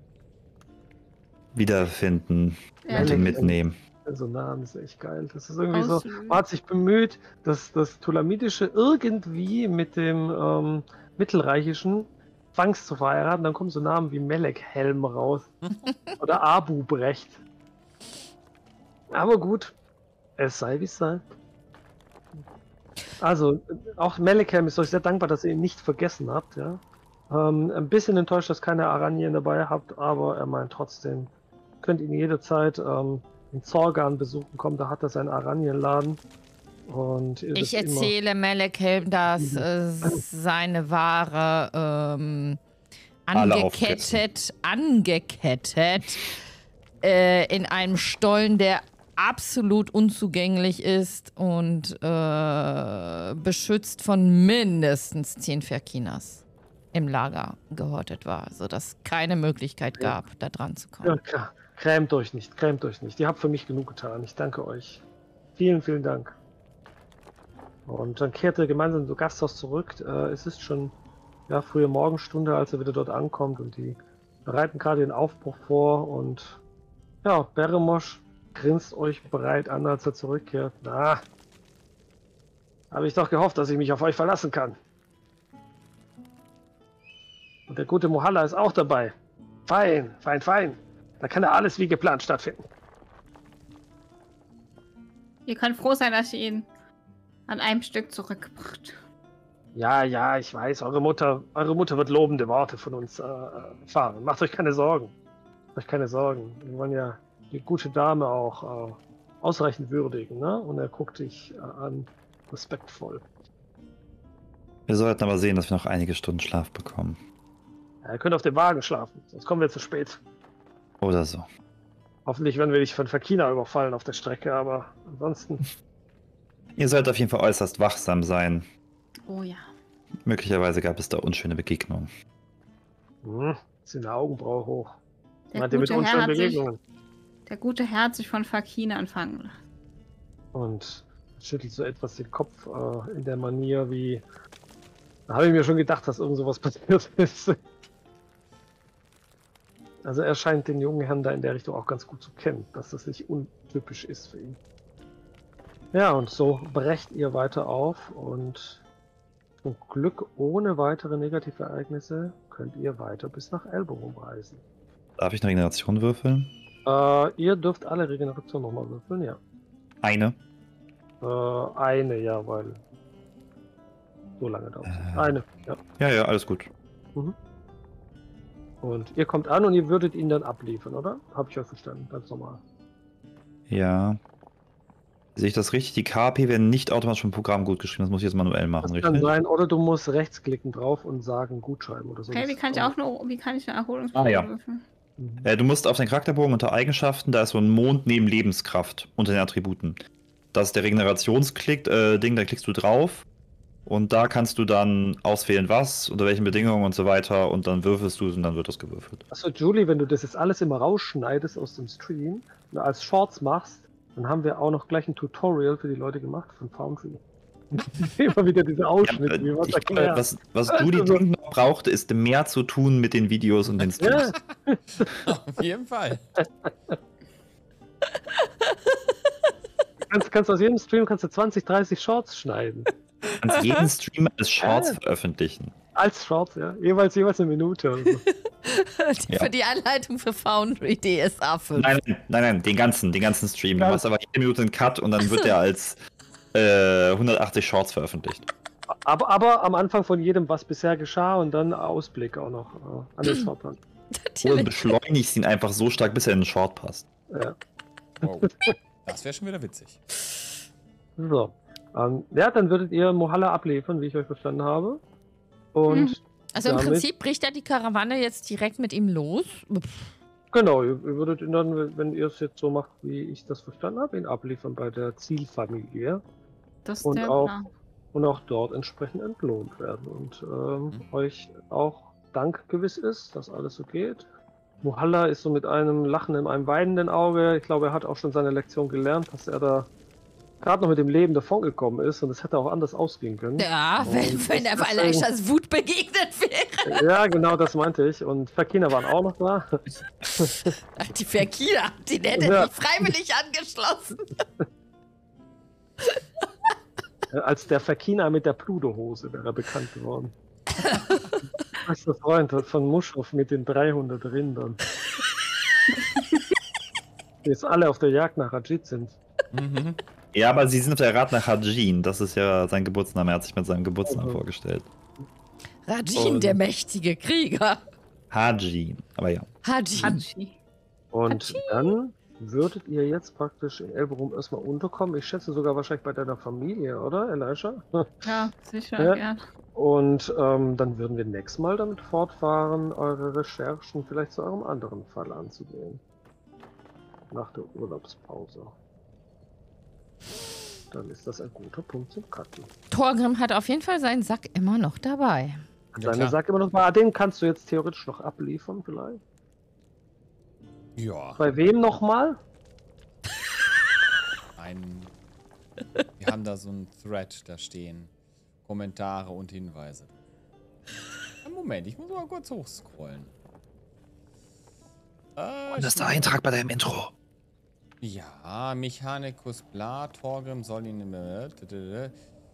wiederfinden Ja, und Melek- ihn mitnehmen. So Namen ist echt geil. Das ist irgendwie so, Auslösen. man hat sich bemüht, das, das Tulamidische irgendwie mit dem ähm, Mittelreichischen zwangs zu verheiraten. Dann kommen so Namen wie Melek-Helm raus. Oder Abu Brecht. Aber gut, es sei wie es sei. Also, auch Melikem ist euch sehr dankbar, dass ihr ihn nicht vergessen habt, ja. Ähm, ein bisschen enttäuscht, dass keine Aranien dabei habt, aber er meint trotzdem, könnt ihn jederzeit ähm, in Zorgan besuchen kommen, da hat er seinen Aranienladen. Und ihr Ich dürft immer- erzähle Melekelm, dass äh, seine Ware ähm, Alle angekettet, angekettet äh, in einem Stollen, der absolut unzugänglich ist und äh, beschützt von mindestens zehn Verkinas im Lager gehortet war, sodass keine Möglichkeit gab, da dran zu kommen. Ja, klar. Grämt euch nicht, grämt euch nicht. Ihr habt für mich genug getan. Ich danke euch. Vielen, vielen Dank. Und dann kehrt er gemeinsam zum Gasthaus zurück. Äh, es ist schon ja, frühe Morgenstunde, als er wieder dort ankommt und die bereiten gerade den Aufbruch vor und ja, Beremosch grinst euch bereit an, als er zurückkehrt. Na, habe ich doch gehofft, dass ich mich auf euch verlassen kann. Und der gute Mohalla ist auch dabei. Fein, fein, fein. Da kann ja alles wie geplant stattfinden. Ihr könnt froh sein, dass ihr ihn an einem Stück zurückgebracht. Ja, ja, ich weiß, eure Mutter, eure Mutter wird lobende Worte von uns äh, erfahren. Macht euch keine Sorgen. Macht euch keine Sorgen. Wir wollen ja die gute Dame auch äh, ausreichend würdigen, ne? Und er guckt dich äh, an, respektvoll. Wir sollten aber sehen, dass wir noch einige Stunden Schlaf bekommen. Ja, ihr könnt auf dem Wagen schlafen, sonst kommen wir zu spät. Oder so. Hoffentlich werden wir nicht von Fakina überfallen auf der Strecke, aber ansonsten... Ihr sollt auf jeden Fall äußerst wachsam sein. Oh ja. Möglicherweise gab es da unschöne Begegnungen. Hm, sind eine Augenbraue hoch. Der Meint ihr mit gute, Herr unschönen hat sich, Begegnungen? der gute Herr hat sich von Fakina anfangen lassen. Und schüttelt so etwas den Kopf äh, in der Manier wie... Da habe ich mir schon gedacht, dass irgend sowas passiert ist. Also er scheint den jungen Herrn da in der Richtung auch ganz gut zu kennen, dass das nicht untypisch ist für ihn. Ja, und so brecht ihr weiter auf und zum Glück ohne weitere negative Ereignisse könnt ihr weiter bis nach Elborum reisen. Darf ich eine Regeneration würfeln? Äh, ihr dürft alle Regeneration nochmal würfeln, ja. Eine. Äh, eine, ja, weil so lange dauert es. Äh. Eine, ja. Ja, ja, alles gut. Mhm. Und ihr kommt an und ihr würdet ihn dann abliefern, oder? Habe ich euch verstanden, ganz normal. Ja. Sehe ich das richtig? Die K P werden nicht automatisch vom Programm gut geschrieben. Das muss ich jetzt manuell machen, Das richtig? kann sein, oder du musst rechtsklicken drauf und sagen Gutschreiben oder so. Okay, wie kann ich auch eine, wie kann ich eine Erholungsprobe Ah, ja. würfeln? Mhm. Äh, du musst auf den Charakterbogen unter Eigenschaften, da ist so ein Mond neben Lebenskraft unter den Attributen. Das ist der Regenerationsklick, äh, Ding, da klickst du drauf und da kannst du dann auswählen, was, unter welchen Bedingungen und so weiter und dann würfelst du es und dann wird das gewürfelt. Achso, Julie, wenn du das jetzt alles immer rausschneidest aus dem Stream und als Shorts machst, dann haben wir auch noch gleich ein Tutorial für die Leute gemacht von Foundry. Immer wieder diese Ausschnitte, Ja, wie was ich, erklärt. was, was Judy dringend noch brauchte, ist mehr zu tun mit den Videos und den Streams. Ja, Auf jeden Fall. kannst, kannst aus jedem Stream kannst du zwanzig, dreißig Shorts schneiden. Du kannst jeden Stream als Shorts Ja. veröffentlichen. Als Shorts, ja. Jeweils, jeweils eine Minute. Oder so. Die- Für die Anleitung für Foundry D S A fünf. Nein, nein, nein, nein, den ganzen, den ganzen Stream. Du Ja. machst aber jede Minute einen Cut und dann wird der als äh, hundertachtzig Shorts veröffentlicht. Aber, aber am Anfang von jedem, was bisher geschah und dann Ausblick auch noch äh, an den Short dran. Oder Natürlich. beschleunigst ihn einfach so stark, bis er in den Short passt. Ja. Wow. Das wäre schon wieder witzig. So. Ähm, ja, dann würdet ihr Mohalla abliefern, wie ich euch verstanden habe. Und Also im damit- Prinzip bricht ja die Karawane jetzt direkt mit ihm los. genau, ihr, ihr würdet ihn dann, wenn ihr es jetzt so macht, wie ich das verstanden habe, ihn abliefern bei der Zielfamilie Das ist Und der auch- Plan. und auch dort entsprechend entlohnt werden. Und ähm, Mhm. euch auch Dank gewiss ist, dass alles so geht. Mohalla ist so mit einem Lachen in einem weinenden Auge. Ich glaube, er hat auch schon seine Lektion gelernt, dass er da gerade noch mit dem Leben davongekommen ist und es hätte auch anders ausgehen können. Ja, wenn, Und wenn er deswegen- Alishas Wut begegnet wäre. Ja, genau, das meinte ich. Und Fakina waren auch noch da. Ach, die Verkina, die hätte Ja. sich freiwillig angeschlossen. Als der Fakina mit der Pluto-Hose wäre er bekannt geworden. Bester Freund von Muschhoff mit den dreihundert Rindern. Die jetzt alle auf der Jagd nach Rajit sind. Mhm. Ja, aber sie sind auf der Rat nach Hajin. Das ist ja sein Geburtsname. Er hat sich mit seinem Geburtsnamen Mhm. vorgestellt. Rajin, Und- der mächtige Krieger. Hajin. Aber ja. Hajin. Hatschi. Und Hatschi. dann würdet ihr jetzt praktisch in Elverum erstmal unterkommen. Ich schätze sogar wahrscheinlich bei deiner Familie, oder, Elisha? Ja, sicher, Ja. gern. Und ähm, dann würden wir nächstes Mal damit fortfahren, eure Recherchen vielleicht zu eurem anderen Fall anzugehen. Nach der Urlaubspause. Dann ist das ein guter Punkt zum Cutten. Thorgrim hat auf jeden Fall seinen Sack immer noch dabei. Ja, Seine klar. sagt immer noch mal, den kannst du jetzt theoretisch noch abliefern, vielleicht. Ja, Bei wem nochmal? ein. Wir haben da so einen Thread da stehen. Kommentare und Hinweise. Moment, ich muss mal kurz hochscrollen. Äh, Und das ist der Eintrag bei deinem Intro. Ja, Mechanicus Bla, Thorgrim soll ihn. Äh,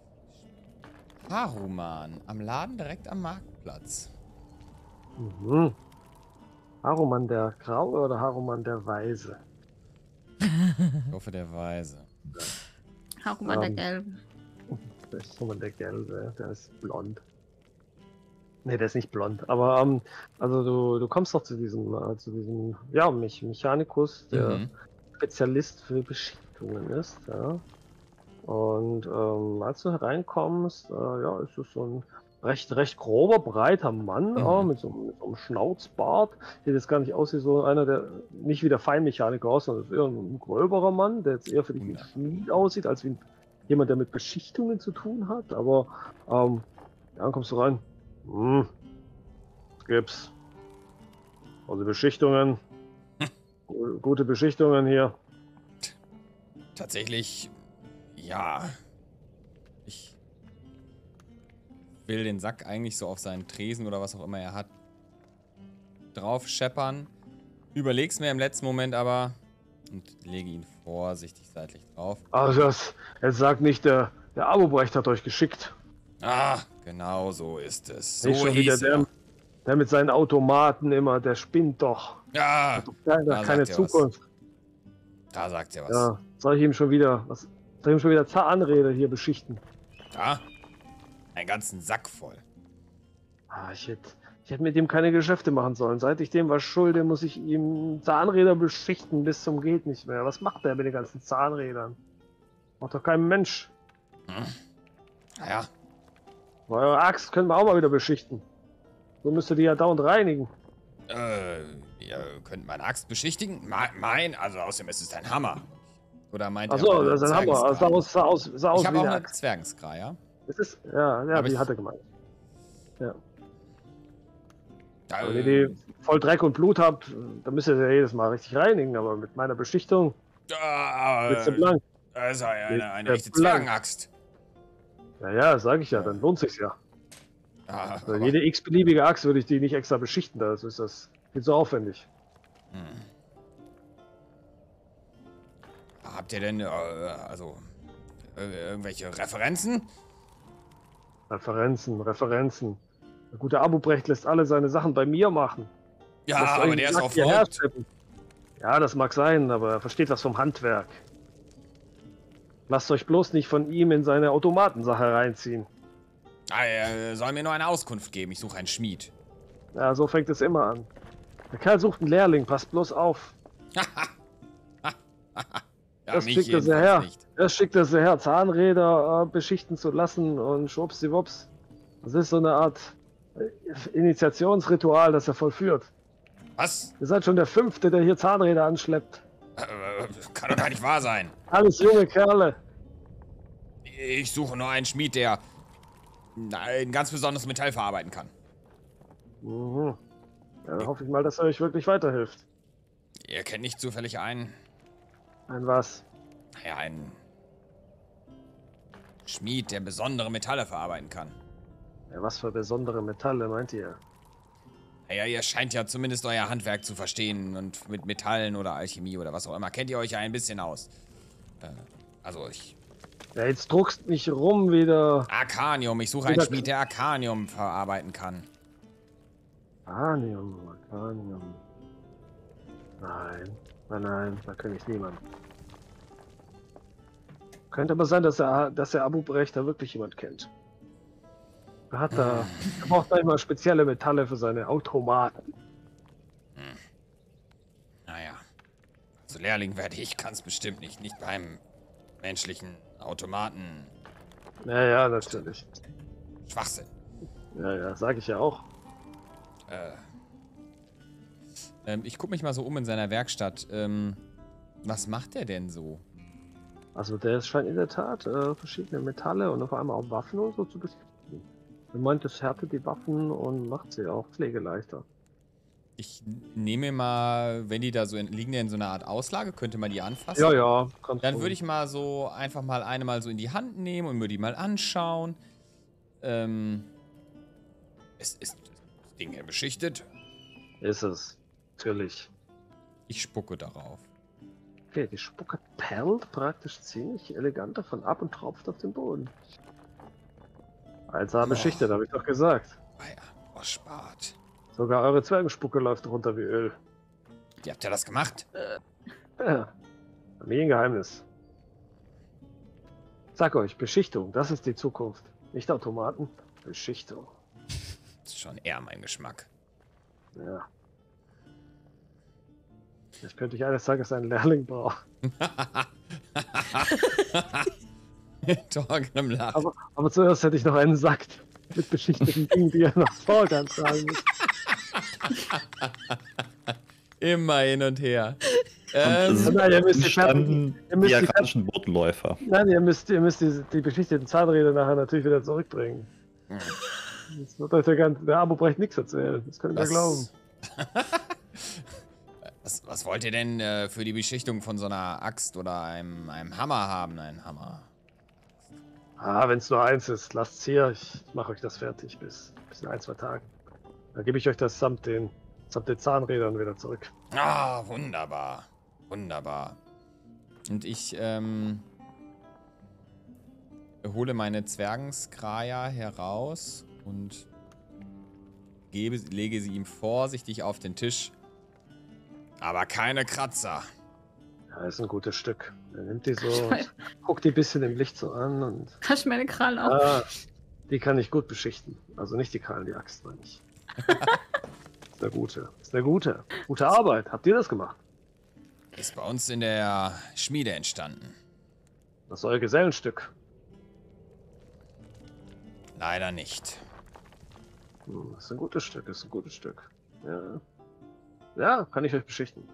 Haruman, am Laden direkt am Marktplatz. Mhm. Haruman der Graue oder Haruman der Weise? Ich hoffe, der Weise. Haruman der Ähm. Gelbe. Der ist Haruman der Gelbe, der ist blond. Ne, der ist nicht blond, aber ähm, also du, du kommst doch zu diesem, äh, zu diesem, ja, Mech Mechanicus, der Mhm. Spezialist für Beschichtungen ist, ja. Und ähm, als du hereinkommst, äh, ja, ist es so ein recht, recht grober, breiter Mann, Mhm. äh, mit, so, mit so einem Schnauzbart. Sieht jetzt gar nicht aus wie so einer, der nicht wie der Feinmechaniker aus, sondern ist eher ein gröberer Mann, der jetzt eher für dich wie ein Ja. Schmied aussieht, als wie ein, jemand, der mit Beschichtungen zu tun hat. Aber ähm, ja, dann kommst du rein. Hm, was gibt's? Also Beschichtungen. Gu- Gute Beschichtungen hier. Tatsächlich, ja. Ich will den Sack eigentlich so auf seinen Tresen oder was auch immer er hat drauf scheppern. Überleg's mir im letzten Moment aber und lege ihn vorsichtig seitlich drauf. Ach, das, jetzt sagt nicht, der, der Abobrecht hat euch geschickt. Ah, genau so ist es. So Nicht schon wieder hieß er. der, der mit seinen Automaten immer, der spinnt doch. Ja, Der hat da keine sagt er was. Zukunft. Da sagt er was. Ja, soll ich ihm schon wieder, was, soll ich ihm schon wieder Zahnräder hier beschichten? Ja, einen ganzen Sack voll. Ah, ich hätte, ich hätte mit ihm keine Geschäfte machen sollen. Seit ich dem was schulde, muss ich ihm Zahnräder beschichten bis zum geht nicht mehr. Was macht der mit den ganzen Zahnrädern? Macht doch kein Mensch. Naja, Eure Axt können wir auch mal wieder beschichten. So müsst ihr die ja dauernd reinigen. äh, ihr könnt meine Axt beschichtigen? Me- Mein, also außerdem ist es ein Hammer. Oder meint Achso, meine das ist ein Hammer. Das sah Zwergenskra? aus, sah aus, sah aus Ich habe wie auch eine eine Axt. Zwergenskra, ja? Das ist, ja, ja, Aber die ich- hat er gemeint. Ja. Da, Aber wenn ihr die voll Dreck und Blut habt, dann müsst ihr sie ja jedes Mal richtig reinigen. Aber mit meiner Beschichtung wird sie äh, blank. das ist eine, eine, eine Äh, echte blank. Zwergenaxt. Naja, sag ich ja, dann lohnt sich's ja. Ah, Also aber- jede x-beliebige Axt würde ich die nicht extra beschichten, das ist das viel zu aufwendig. Hm. Habt ihr denn, äh, also, äh, irgendwelche Referenzen? Referenzen, Referenzen. Der gute Abobrecht lässt alle seine Sachen bei mir machen. Ja, Lässt aber euch der den ist Sack auch hierher verrückt. schleppen. Ja, das mag sein, aber er versteht was vom Handwerk. Lasst euch bloß nicht von ihm in seine Automatensache reinziehen. Ah, er soll mir nur eine Auskunft geben. Ich suche einen Schmied. Ja, so fängt es immer an. Der Kerl sucht einen Lehrling, passt bloß auf. Ja, Das mich schickt er sie jedenfalls her. nicht. Das schickt er sie her, Zahnräder äh, beschichten zu lassen und schwuppsiwupps. Das ist so eine Art äh, Initiationsritual, das er vollführt. Was? Ihr seid schon der Fünfte, der hier Zahnräder anschleppt. Äh, kann doch gar nicht wahr sein. Alles junge Kerle. Ich suche nur einen Schmied, der ein ganz besonderes Metall verarbeiten kann. Mhm. Ja, dann hoffe ich mal, dass er euch wirklich weiterhilft. Ihr kennt nicht zufällig einen, Ein was? naja, einen Schmied, der besondere Metalle verarbeiten kann. Ja, was für besondere Metalle meint ihr? Naja, ihr scheint ja zumindest euer Handwerk zu verstehen und mit Metallen oder Alchemie oder was auch immer. Kennt ihr euch ja ein bisschen aus. Äh, also ich... Ja, jetzt druckst nicht rum wieder. Arcanium. Ich suche einen Wieder- Schmied, der Arcanium verarbeiten kann. Arcanium, Arcanium. Nein, nein, nein, da kenne ich niemanden. Könnte aber sein, dass er, dass der Abu Brecht da wirklich jemand kennt. Er hat da, er braucht da immer spezielle Metalle für seine Automaten. Hm. Naja. Also Lehrling werde ich, kann es bestimmt nicht. Nicht beim menschlichen Automaten. Ja, ja, natürlich. Schwachsinn. Ja, ja, sage ich ja auch. Äh. Ähm, ich gucke mich mal so um in seiner Werkstatt. Ähm, was macht der denn so? Also der scheint in der Tat äh, verschiedene Metalle und vor allem auch Waffen und so zu beschäftigen. Er meint, es härtet die Waffen und macht sie auch pflegeleichter. Ich nehme mal, wenn die da so in, liegen ja in so einer Art Auslage, könnte man die anfassen? Ja, ja. Kannst Dann du. würde ich mal so einfach mal eine mal so in die Hand nehmen und mir die mal anschauen. Ähm, es ist das Ding hier beschichtet. Ist es. Natürlich. Ich spucke darauf. Okay, die Spucke perlt praktisch ziemlich elegant davon ab und tropft auf den Boden. Also beschichtet, habe ich doch gesagt. Ah ja, oh, spart. Sogar eure Zwergenspucke läuft runter wie Öl. Wie habt ihr das gemacht? Ja, Familiengeheimnis. Sag euch, Beschichtung, das ist die Zukunft. Nicht Automaten, Beschichtung. Das ist schon eher mein Geschmack. Ja. Jetzt könnte ich eines Tages einen Lehrling brauchen. Torgrim lacht. Aber, aber zuerst hätte ich noch einen Sack mit beschichteten Dingen, die ihr nach Torgan tragen müsst. Immer hin und her. Ähm, Ähm, Nein, ihr müsst die standen ihr müsst die die japanischen Botenläufer. Nein, ihr müsst, ihr müsst die, die beschichteten Zahnräder nachher natürlich wieder zurückbringen. Das wird euch der, ganze, der Abo Brecht nichts erzählen. Das könnt ihr was, glauben. was, was wollt ihr denn äh, für die Beschichtung von so einer Axt oder einem, einem Hammer haben? Ein Hammer. Ah, wenn es nur eins ist, lasst's hier. Ich mache euch das fertig bis, bis in ein, zwei Tagen. Dann gebe ich euch das samt den, samt den Zahnrädern wieder zurück. Ah, wunderbar. Wunderbar. Und ich ähm, hole meine Zwergenskraja heraus und gebe, lege sie ihm vorsichtig auf den Tisch. Aber keine Kratzer. Ja, ist ein gutes Stück. Er nimmt die so und guckt die ein bisschen im Licht so an und. Hast du meine Krallen auch? Ah, die kann ich gut beschichten. Also nicht die Krallen, die Axt meine ich. Ist eine gute. Ist eine gute. Gute Arbeit. Habt ihr das gemacht? Ist bei uns in der Schmiede entstanden. Das ist euer Gesellenstück. Leider nicht. Hm, das ist ein gutes Stück. Das ist ein gutes Stück. Ja. Ja, kann ich euch beschichten.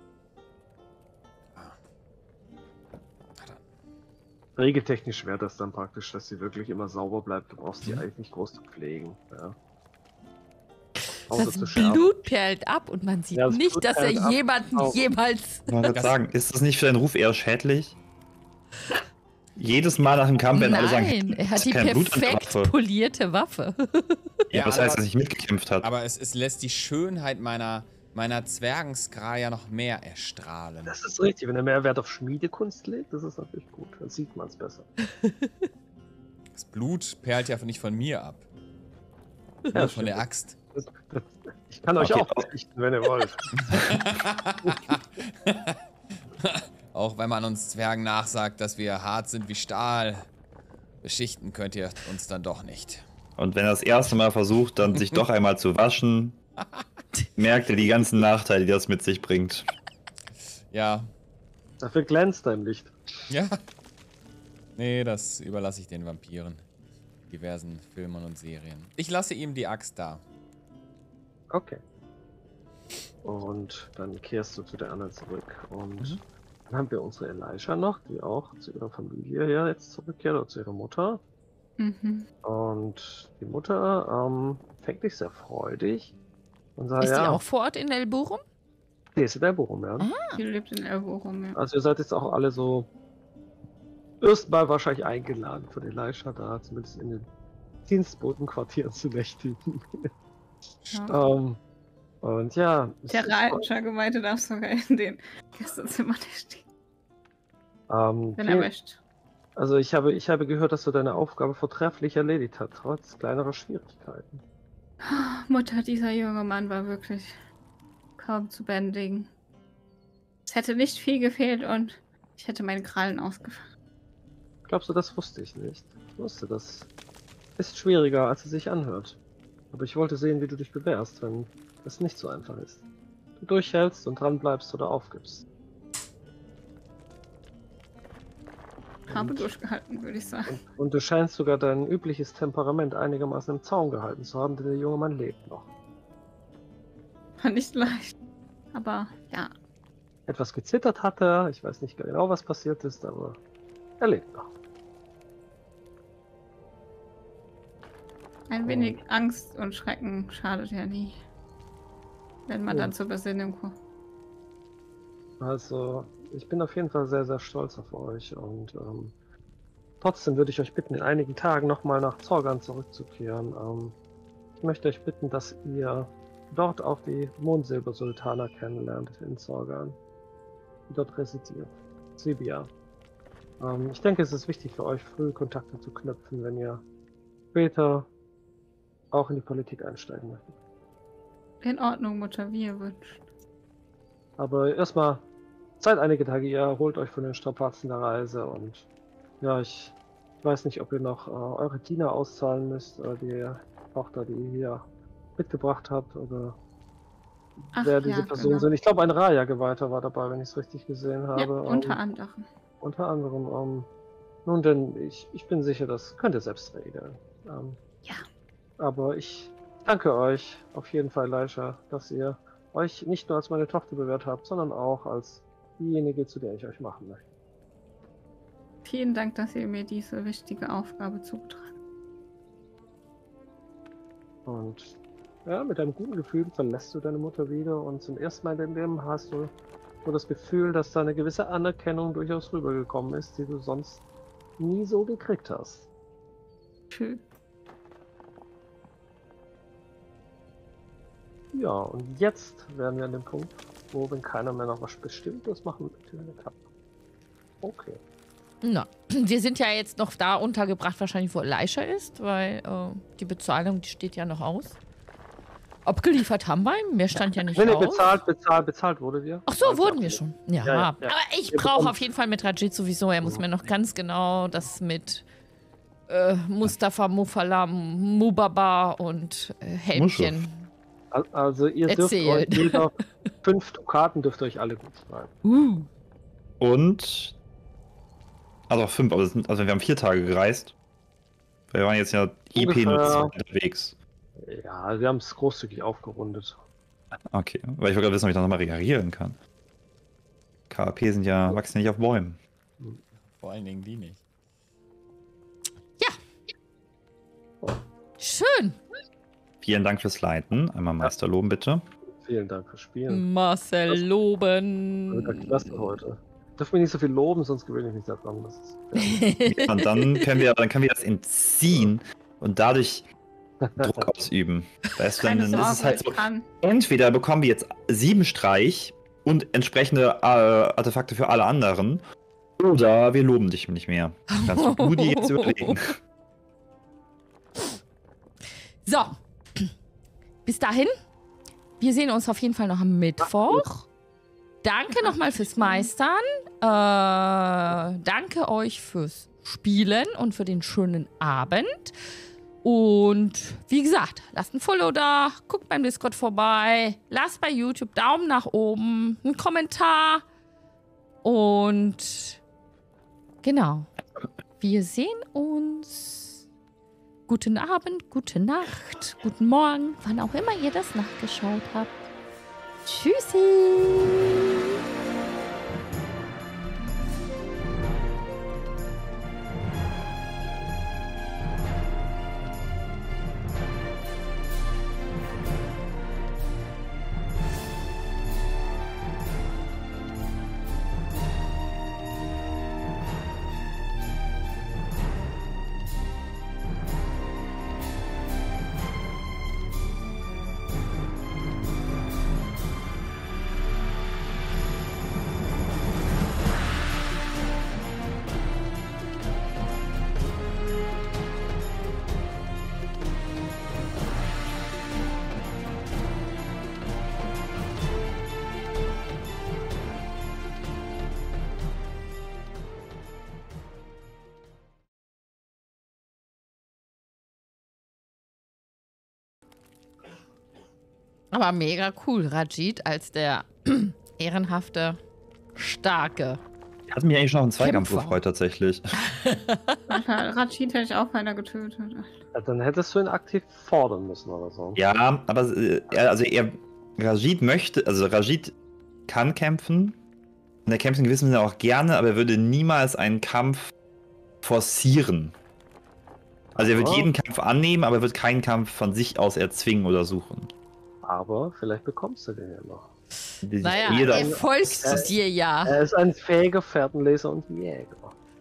Regeltechnisch wäre das dann praktisch, dass sie wirklich immer sauber bleibt. Du brauchst die eigentlich nicht groß zu pflegen. Ja. Außer Das zu schärfen. Blut perlt ab und man sieht Ja, das nicht, Blut dass er perlt ab. jemanden Auch. jemals... Ich wollte gerade sagen, ist das nicht für deinen Ruf eher schädlich? Jedes Mal nach dem Kampf werden alle sagen, Nein, er hat "Das die ist kein Blut an der perfekt Waffe." polierte Waffe. Ja, das aber- heißt, dass er nicht mitgekämpft hat. Aber es, es lässt die Schönheit meiner, meiner Zwergenskraja noch mehr erstrahlen. Das ist richtig. Wenn er mehr Wert auf Schmiedekunst legt, das ist natürlich gut. Dann sieht man es besser. Das Blut perlt ja nicht von mir ab. Ja, Nur von stimmt. der Axt. Das, das, ich kann euch Okay. auch beschichten, wenn ihr wollt. Auch wenn man uns Zwergen nachsagt, dass wir hart sind wie Stahl, beschichten könnt ihr uns dann doch nicht. Und wenn er das erste Mal versucht, dann sich doch einmal zu waschen, merkt er die ganzen Nachteile, die das mit sich bringt. Ja, Dafür glänzt er im Licht. ja. Nee, das überlasse ich den Vampiren. Diversen Filmen und Serien. Ich lasse ihm die Axt da. Okay. Und dann kehrst du zu der anderen zurück. Und Mhm. dann haben wir unsere Elisha noch, die auch zu ihrer Familie ja jetzt zurückkehrt, oder zu ihrer Mutter. Mhm. Und die Mutter ähm, fängt dich sehr freudig und sagt, Ist ja, die auch vor Ort in Elborum? die ist in der Bochum, ja. Die lebt in Elborum, ja. Also ihr seid jetzt auch alle so erstmal wahrscheinlich eingeladen von Elisha da, zumindest in den Dienstbotenquartieren zu nächtigen. Ja. ähm, und ja. es Der ist- Reiter gemeinte darf sogar in den Gästezimmer stehen, ähm, wenn er vielen- möchte. Also ich habe, ich habe gehört, dass du deine Aufgabe vortrefflich erledigt hast, trotz kleinerer Schwierigkeiten. Mutter, dieser junge Mann war wirklich kaum zu bändigen. Es hätte nicht viel gefehlt und ich hätte meine Krallen ausgefahren. Glaubst du, das wusste ich nicht? Ich wusste, das ist schwieriger, als es sich anhört. Aber ich wollte sehen, wie du dich bewährst, wenn es nicht so einfach ist. Du durchhältst und dran bleibst oder aufgibst. Habe Und- durchgehalten, würde ich sagen. Und, und du scheinst sogar dein übliches Temperament einigermaßen im Zaum gehalten zu haben, denn der junge Mann lebt noch. War nicht leicht. Aber ja, Etwas gezittert hat er, ich weiß nicht genau, was passiert ist, aber er lebt noch. ein wenig Angst und Schrecken schadet ja nie. Wenn man Ja. dann zur Besinnung kommt. Also, ich bin auf jeden Fall sehr, sehr stolz auf euch und ähm, trotzdem würde ich euch bitten, in einigen Tagen nochmal nach Zorgan zurückzukehren. Ähm, ich möchte euch bitten, dass ihr dort auch die Mondsilbersultana kennenlernt in Zorgan, die dort residiert. Sibia. Ähm, ich denke, es ist wichtig für euch, früh Kontakte zu knüpfen, wenn ihr später auch in die Politik einsteigen möchtet. In Ordnung, Mutter, wie ihr wünscht. Aber erstmal seid einige Tage, ihr erholt euch von den Strapazen der Reise und ja, ich weiß nicht, ob ihr noch äh, eure Diener auszahlen müsst, äh, die Tochter, die ihr hier mitgebracht habt oder Ach wer diese ja, Personen genau. sind. Ich glaube, ein Raya-Geweihter war dabei, wenn ich es richtig gesehen habe. Ja, Ähm, unter anderem. unter anderem. Ähm, nun denn, ich, ich bin sicher, das könnt ihr selbst regeln. Ähm, Ja. Aber ich danke euch auf jeden Fall, Leisha, dass ihr euch nicht nur als meine Tochter bewährt habt, sondern auch als diejenige, zu der ich euch machen möchte. Vielen Dank, dass ihr mir diese wichtige Aufgabe zugetragen habt. Und ja, mit einem guten Gefühl verlässt du deine Mutter wieder und zum ersten Mal in deinem Leben hast du so das Gefühl, dass da eine gewisse Anerkennung durchaus rübergekommen ist, die du sonst nie so gekriegt hast. Schön. Ja, und jetzt wären wir an dem Punkt, wo, wenn keiner mehr noch was Bestimmtes machen möchte, wir haben. Okay. Na, wir sind ja jetzt noch da untergebracht, wahrscheinlich wo Elisha ist, weil äh, die Bezahlung, die steht ja noch aus. Abgeliefert haben wir ihn, mehr stand ja nicht Nee, nee, drauf. bezahlt, bezahlt, bezahlt wurde wir. Ach so, Also, wurden wir schon. Ja, Ja, ja, ja. aber ich Wir brauche bekommen- auf jeden Fall mit Rajit sowieso. Er muss Mhm. mir noch ganz genau das mit äh, Mustafa, Mufala, Mubaba und äh, Helmchen. Al- Also ihr dürft Erzählen. euch jeder fünf Dukaten dürft ihr euch alle gut schreiben. Uh. Und. Also fünf, aber das sind, also wir haben vier Tage gereist. Wir waren jetzt ja I P null zwei Ungefähr. unterwegs. Ja, wir haben es großzügig aufgerundet. Okay, weil ich wollte gerade wissen, ob ich da nochmal reagieren kann. K A P sind ja, wachsen ja nicht auf Bäumen. Vor allen Dingen die nicht. Schön. Vielen Dank fürs Leiten. Einmal Meister loben, bitte. Vielen Dank fürs Spielen. Marcel Das- Loben. Das klasse heute. Dürfen wir nicht so viel loben, sonst gewöhne ich mich daran. Das ist Und dann können wir, dann können wir das entziehen und dadurch Druck ausüben. Weißt du, dann, Keine dann ist es Sorge, halt so, ich kann. entweder bekommen wir jetzt sieben Streich und entsprechende äh, Artefakte für alle anderen, oder wir loben dich nicht mehr. Kannst du dir jetzt überlegen. So. Bis dahin. Wir sehen uns auf jeden Fall noch am Mittwoch. Danke nochmal fürs Meistern. Äh, danke euch fürs Spielen und für den schönen Abend. Und wie gesagt, lasst ein Follow da, guckt beim Discord vorbei, lasst bei YouTube Daumen nach oben, einen Kommentar. Und genau. Wir sehen uns. Guten Abend, gute Nacht, guten Morgen, wann auch immer ihr das nachgeschaut habt. Tschüssi! Aber mega cool, Rajit als der ehrenhafte, starke. Hat mich eigentlich schon auf den Zweikampf Kämpfer. gefreut, tatsächlich. Rajit hätte ich auch beinahe getötet. Ja, dann hättest du ihn aktiv fordern müssen oder so. Ja, aber äh, er, also er, Rajit möchte, also Rajit kann kämpfen. Und er kämpft in gewissem Sinne auch gerne, aber er würde niemals einen Kampf forcieren. Also er wird Aha. jeden Kampf annehmen, aber er wird keinen Kampf von sich aus erzwingen oder suchen. Aber vielleicht bekommst du den ja noch. Die- Naja, jeder- er folgt Äh, dir ja. Er ist ein fähiger Fährtenleser und Jäger.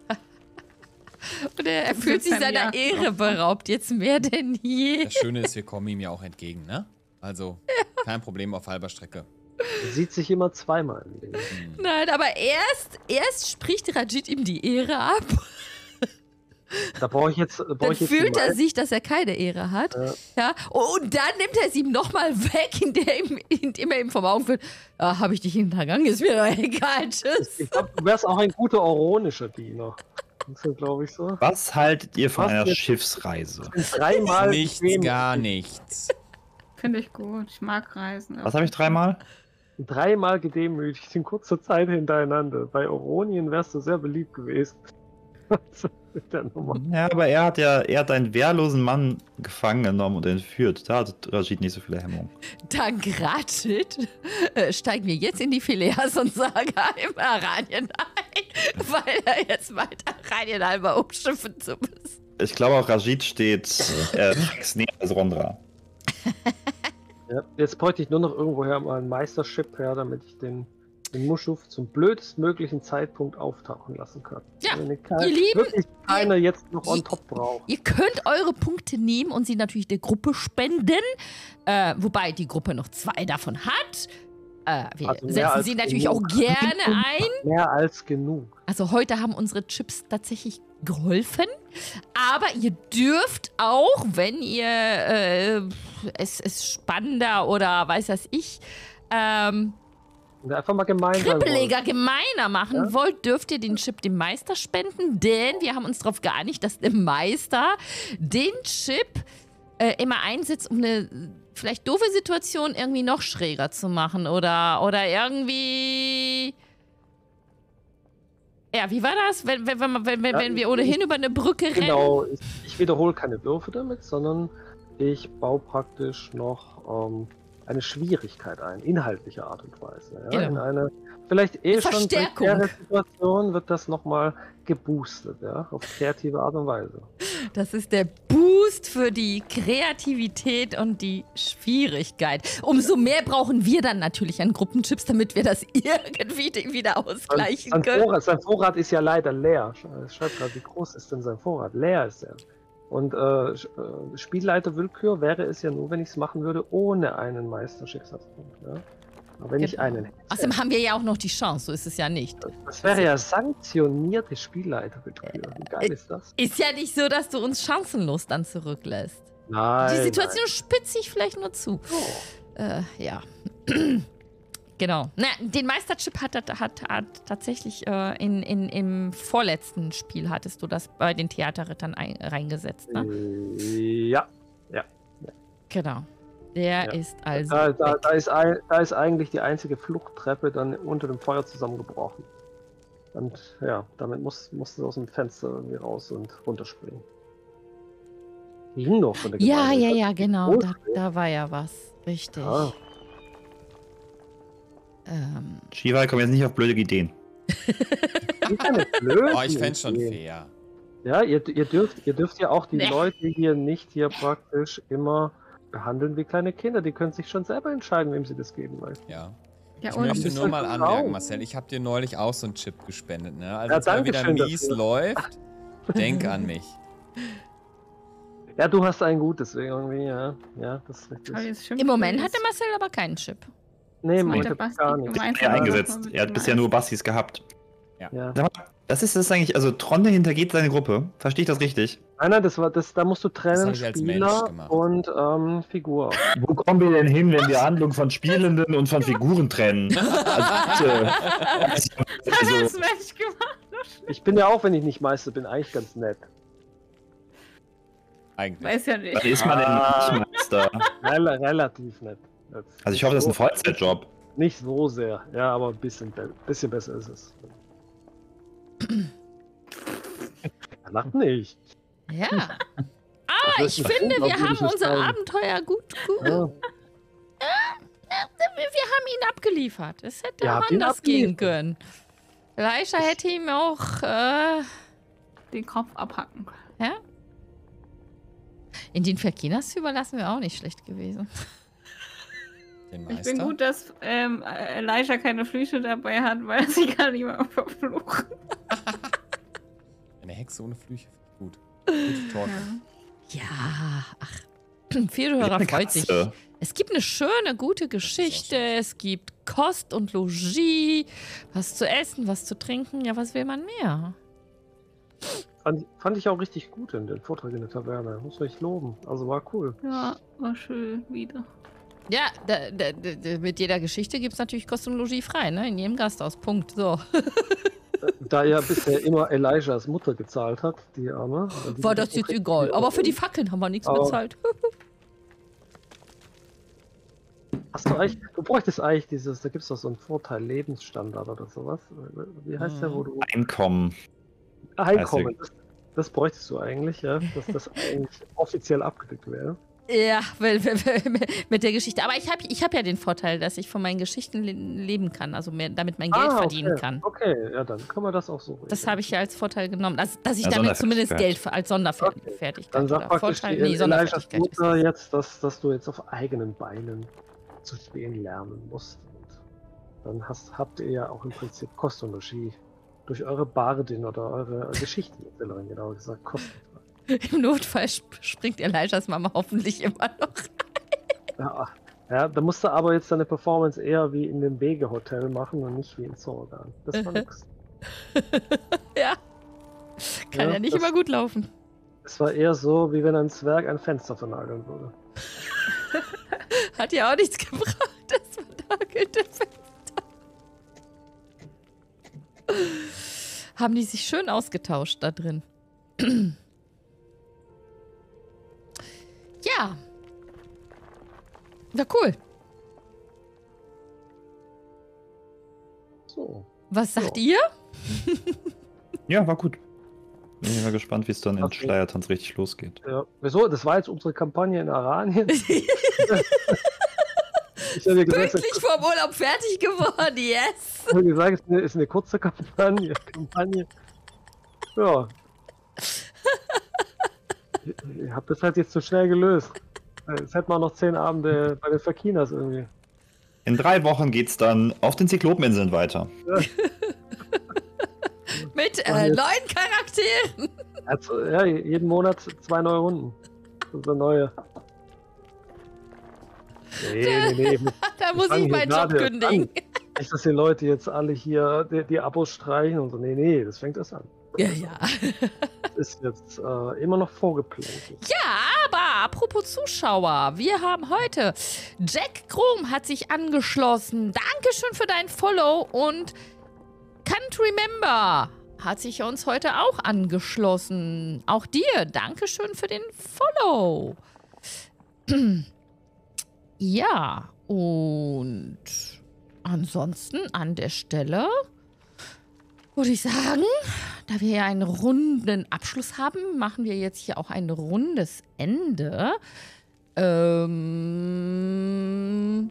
Und er, er fühlt jetzt sich ein seiner Jahr. Ehre beraubt, jetzt mehr denn je. Das Schöne ist, wir kommen ihm ja auch entgegen, ne? Also, kein Problem auf halber Strecke. Er sieht sich immer zweimal im Leben. Hm. Nein, aber erst, erst spricht Rajit ihm die Ehre ab. Da brauche ich jetzt. Brauch Dann ich jetzt fühlt die er Meinung- sich, dass er keine Ehre hat. Ja. Ja. Und dann nimmt er es ihm nochmal weg, indem, ihm- indem er ihm vom Augen führt. Ah, habe ich dich hintergangen? Ist mir doch egal. Tschüss. Ich glaube, du wärst auch ein guter oronischer Diener. Das ist, glaube ich, so. Was haltet ihr von Was einer jetzt? Schiffsreise? Dreimal. Nichts, dem- gar nichts. Finde ich gut. Ich mag Reisen. Was habe ich dreimal? Dreimal gedemütigt in kurzer Zeit hintereinander. Bei Oronien wärst du sehr beliebt gewesen. Also, mit der Nummer. Ja, aber er hat ja, er hat einen wehrlosen Mann gefangen genommen und entführt. Da hat Rajit nicht so viele Hemmungen. Dank Rajit äh, steigen wir jetzt in die Phileas und Saga im Aranien ein, weil er jetzt weiter Aranien halber umschiffen zu müssen. Ich glaube auch Rajit steht äh, fix näher als Rondra. Ja, jetzt bräuchte ich nur noch irgendwoher mal ein Meistership her, damit ich den, den Muschuf zum blödestmöglichen Zeitpunkt auftauchen lassen kann. Ja, Wenn kein, ihr Lieben, wirklich keiner jetzt noch on ihr- top braucht. Ihr könnt eure Punkte nehmen und sie natürlich der Gruppe spenden, äh, wobei die Gruppe noch zwei davon hat. Äh, wir Also mehr setzen als sie natürlich genug. auch gerne ein. Mehr als genug. Also heute haben unsere Chips tatsächlich geholfen. Aber ihr dürft auch, wenn ihr äh, es, es spannender oder weiß das ich, ähm, Und einfach mal gemein sein wollen. kribbeliger, gemeiner machen Ja? wollt, dürft ihr den Chip dem Meister spenden, denn wir haben uns darauf geeinigt, dass der Meister den Chip äh, immer einsetzt, um eine vielleicht doofe Situation irgendwie noch schräger zu machen oder, oder irgendwie... Ja, wie war das? Wenn, wenn, wenn, man- wenn, wenn, Ja, wenn wir ohnehin über eine Brücke rennen? Genau, ich, ich wiederhole keine Würfe damit, sondern ich baue praktisch noch ähm, eine Schwierigkeit ein, inhaltliche Art und Weise. Ja? Genau. In eine vielleicht eh schon Verstärkung. prekäre Situation wird das nochmal geboostet, ja, auf kreative Art und Weise. Das ist der Boost für die Kreativität und die Schwierigkeit. Umso mehr brauchen wir dann natürlich an Gruppenchips, damit wir das irgendwie wieder ausgleichen sein, können. Vorrat, sein Vorrat ist ja leider leer. Ich schreibe gerade, wie groß ist denn sein Vorrat? Leer ist er. Und äh, Sch- äh, Spielleiter-Willkür wäre es ja nur, wenn ich es machen würde, ohne einen Meisterschicksalspunkt. Ja? Aber wenn ich Genau. einen hätte. Außerdem haben wir ja auch noch die Chance, so ist es ja nicht. Das wäre ja sanktionierte Spielleiterwillkür. Wie geil ist das? Ist ja nicht so, dass du uns chancenlos dann zurücklässt. Nein. Die Situation spitzt sich vielleicht nur zu. Äh, ja. Genau. Na, den Meisterchip hat, hat, hat, hat tatsächlich äh, in, in, im vorletzten Spiel hattest du das bei den Theaterrittern ein, reingesetzt, ne? Nein. Ja. Genau. Der Ja. ist also. Da, da, weg. da, ist ein, da ist eigentlich die einzige Fluchttreppe dann unter dem Feuer zusammengebrochen. Und ja, damit muss, musste sie aus dem Fenster irgendwie raus und runterspringen. Ging noch von der Ja, Gemeinde. ja, ja, genau. groß Da, da war ja was. Richtig. Ah. Ähm, Shiva, komm jetzt nicht auf blöde Ideen. Sind keine blöden Oh, ich fänd's schon Ideen. fair. Ja, ihr, ihr, dürft, ihr dürft ja auch die Nee. Leute hier nicht hier praktisch immer behandeln wie kleine Kinder. Die können sich schon selber entscheiden, wem sie das geben wollen. Ja. Ja, Ich und möchte ist nur halt mal ein anmerken, Traum. Marcel, ich habe dir neulich auch so einen Chip gespendet, ne? Also, Ja, wenn es mal danke wieder schön mies dafür. läuft, denk an mich. Ja, du hast ein Gut, deswegen irgendwie, ja. Ja, das ist richtig. Aber jetzt schimpft Im Moment er hat der jetzt. Marcel aber keinen Chip. Nee, Das im meinte Moment Basti gar nicht. gemeint. Er aber eingesetzt. das war Er hat mit bisher dem nur Bastis gehabt. Ja. Sag mal, das ist das eigentlich, also Tronde hintergeht seine Gruppe. Verstehe ich das richtig? Nein, nein, das war, das, da musst du Das trennen, hab ich als Mensch Spieler gemacht. und ähm, Figur. Wo kommen wir denn hin, wenn wir Handlung von Spielenden und von Figuren trennen? Also, bitte. Das hat er also, als Mensch gemacht. Ich bin ja auch, wenn ich nicht Meister bin, eigentlich ganz nett. Eigentlich. Weiß ja nicht. wann ist man denn Ah. nicht Meister? Rel relativ nett. Jetzt Also ich hoffe, das ist ein Vollzeitjob. Nicht so sehr, ja, aber ein bisschen, be bisschen besser ist es. Er lacht nicht. Ja. Aber Das ich ist ein finde, wir haben unglaubliches unser Teil. Abenteuer gut, gut. Ja. Wir haben ihn abgeliefert. Es hätte Ihr auch habt ihn anders gehen abgeliefert. können. Elisha hätte ihm auch, äh, Den Kopf abhacken. ja? In den Verkinas zu überlassen wäre auch nicht schlecht gewesen. Den Ich Meister? bin gut, dass ähm, Elisha keine Flüche dabei hat, weil sie kann nicht mehr verfluchen. Eine Hexe ohne Flüche. Gut. Gute Torte. Ja, ach. Fedora freut sich. Es gibt eine schöne, gute Geschichte. Es gibt Kost und Logis. Was zu essen, was zu trinken. Ja, was will man mehr? Fand, fand ich auch richtig gut in den Vortrag in der Taverne. Muss ich loben. Also war cool. Ja, war schön wieder. Ja, da, da, da, mit jeder Geschichte gibt es natürlich Kost und Logis frei, ne? In jedem Gasthaus. Punkt. So. Da ja bisher immer Elijahs Mutter gezahlt hat, die Arme. Die War das jetzt egal. Aber für die Fackeln haben wir nichts Aber- bezahlt. Hast du eigentlich, du bräuchtest eigentlich dieses, da gibt es doch so einen Vorteil, Lebensstandard oder sowas. Wie heißt der, wo du Einkommen. Einkommen, das, das bräuchtest du eigentlich, ja, dass das eigentlich offiziell abgedeckt wäre. Ja, weil, weil, weil, mit der Geschichte. Aber ich habe ich hab ja den Vorteil, dass ich von meinen Geschichten le leben kann, also mehr, damit mein Geld Ah, verdienen okay. kann. Okay, ja, dann kann man das auch so regeln. Das habe ich ja als Vorteil genommen, dass, dass ich Ja, damit zumindest Sonderfertigkeit. Geld für, als Sonderfertigkeit Dann sag oder praktisch Vorteil, die nee, Elijahs Sonderfertigkeit ist Mutter das. jetzt, dass, dass du jetzt auf eigenen Beinen zu stehen lernen musst. Und dann hast, habt ihr ja auch im Prinzip Kost und Logis durch eure Bardin oder eure Geschichtenerzählerin, genauer gesagt, kostenfrei. Im Notfall sp springt Elishas Mama hoffentlich immer noch. Ja, ja, da musst du aber jetzt deine Performance eher wie in dem Wege-Hotel machen und nicht wie in Zorgan. Das war nix. Ja. Kann ja, Ja, nicht das- immer gut laufen. Es war eher so, wie wenn ein Zwerg ein Fenster vernageln würde. Hat ja auch nichts gebracht, das vernagelte Fenster. Haben die sich schön ausgetauscht da drin. Ja. Ja, cool. So. Was sagt Ja. ihr? Ja, war gut. Bin ich mal gespannt, wie es dann in Okay. Schleiertanz richtig losgeht. Ja. Wieso? Das war jetzt unsere Kampagne in Aranien. Ich habe ja gesagt, Pünktlich vom Urlaub fertig geworden, yes. ich habe gesagt, es ist eine, ist eine kurze Kampagne. Kampagne. Ja. Ich, ich habe das halt jetzt zu schnell gelöst. Jetzt hätten wir noch zehn Abende bei den Fakinas irgendwie. In drei Wochen geht's dann auf den Zyklopeninseln weiter. Mit äh, neuen Charakteren. Also, ja, jeden Monat zwei neue Runden. So neue. Nee, nee, nee. Da muss fangen ich hier meinen Job gerade kündigen. Nicht, dass die Leute jetzt alle hier die, die Abos streichen und so. Nee, nee, das fängt erst an. Ja, ja. Das ist jetzt äh, immer noch vorgeplant. Ja, aber apropos Zuschauer, wir haben heute Jack Krom hat sich angeschlossen. Dankeschön für dein Follow und Can't Remember hat sich uns heute auch angeschlossen. Auch dir, Dankeschön für den Follow. Ja, und ansonsten an der Stelle würde ich sagen, da wir ja einen runden Abschluss haben, machen wir jetzt hier auch ein rundes Ende. Ähm,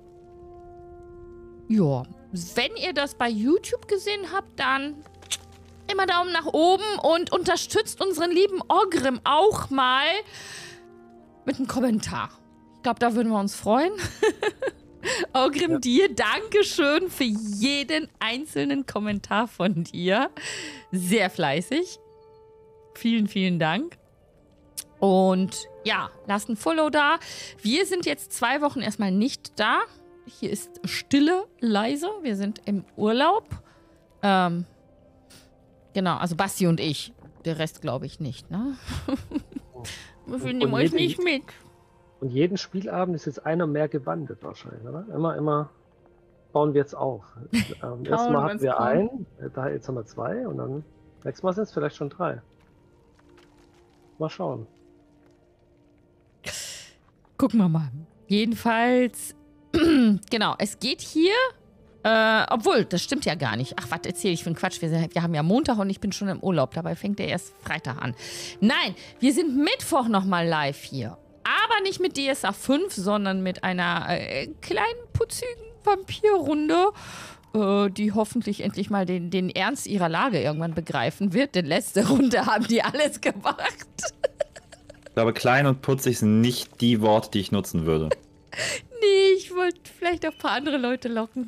ja, wenn ihr das bei YouTube gesehen habt, dann immer Daumen nach oben und unterstützt unseren lieben Ogrim auch mal mit einem Kommentar. Ich glaube, da würden wir uns freuen. Ogrim, Ja. dir Dankeschön für jeden einzelnen Kommentar von dir. Sehr fleißig. Vielen, vielen Dank. Und ja, lasst ein Follow da. Wir sind jetzt zwei Wochen erstmal nicht da. Hier ist Stille, leise. Wir sind im Urlaub. Ähm, genau, also Basti und ich. Der Rest glaube ich nicht, ne? Wir Und- nehmen und euch jede- nicht mit. Und jeden Spielabend ist jetzt einer mehr gewandelt wahrscheinlich, oder? Immer, immer bauen wir jetzt auf. Ähm, Erstmal hatten wenn's wir kommt. einen, äh, da jetzt haben wir zwei und dann nächstes Mal sind es vielleicht schon drei. Mal schauen. Gucken wir mal. Jedenfalls genau, es geht hier, äh, obwohl, das stimmt ja gar nicht. Ach, was erzähle ich für einen Quatsch? Wir, sind, wir haben ja Montag und ich bin schon im Urlaub. Dabei fängt der erst Freitag an. Nein, wir sind Mittwoch nochmal live hier. Aber nicht mit D S A fünf, sondern mit einer äh, kleinen, putzigen Vampirrunde, äh, die hoffentlich endlich mal den, den Ernst ihrer Lage irgendwann begreifen wird. Denn letzte Runde haben die alles gemacht. Ich glaube, klein und putzig sind nicht die Worte, die ich nutzen würde. Nee, ich wollte vielleicht auch ein paar andere Leute locken.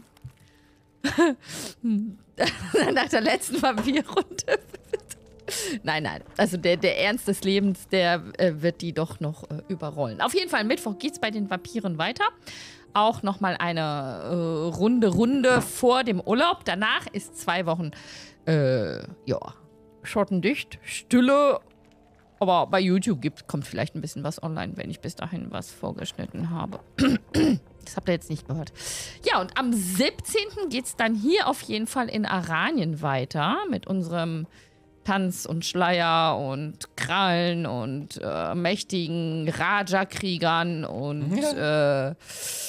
Nach der letzten Vampirrunde. Nein, nein. Also der, der Ernst des Lebens, der äh, wird die doch noch äh, überrollen. Auf jeden Fall, Mittwoch geht's bei den Vampiren weiter. Auch nochmal eine äh, Runde, Runde vor dem Urlaub. Danach ist zwei Wochen, äh, ja, schottendicht, Stille. Aber bei YouTube gibt, kommt vielleicht ein bisschen was online, wenn ich bis dahin was vorgeschnitten habe. Das habt ihr jetzt nicht gehört. Ja, und am siebzehnten geht es dann hier auf jeden Fall in Aranien weiter mit unserem Tanz und Schleier und Krallen und äh, mächtigen Raja-Kriegern und ja. äh,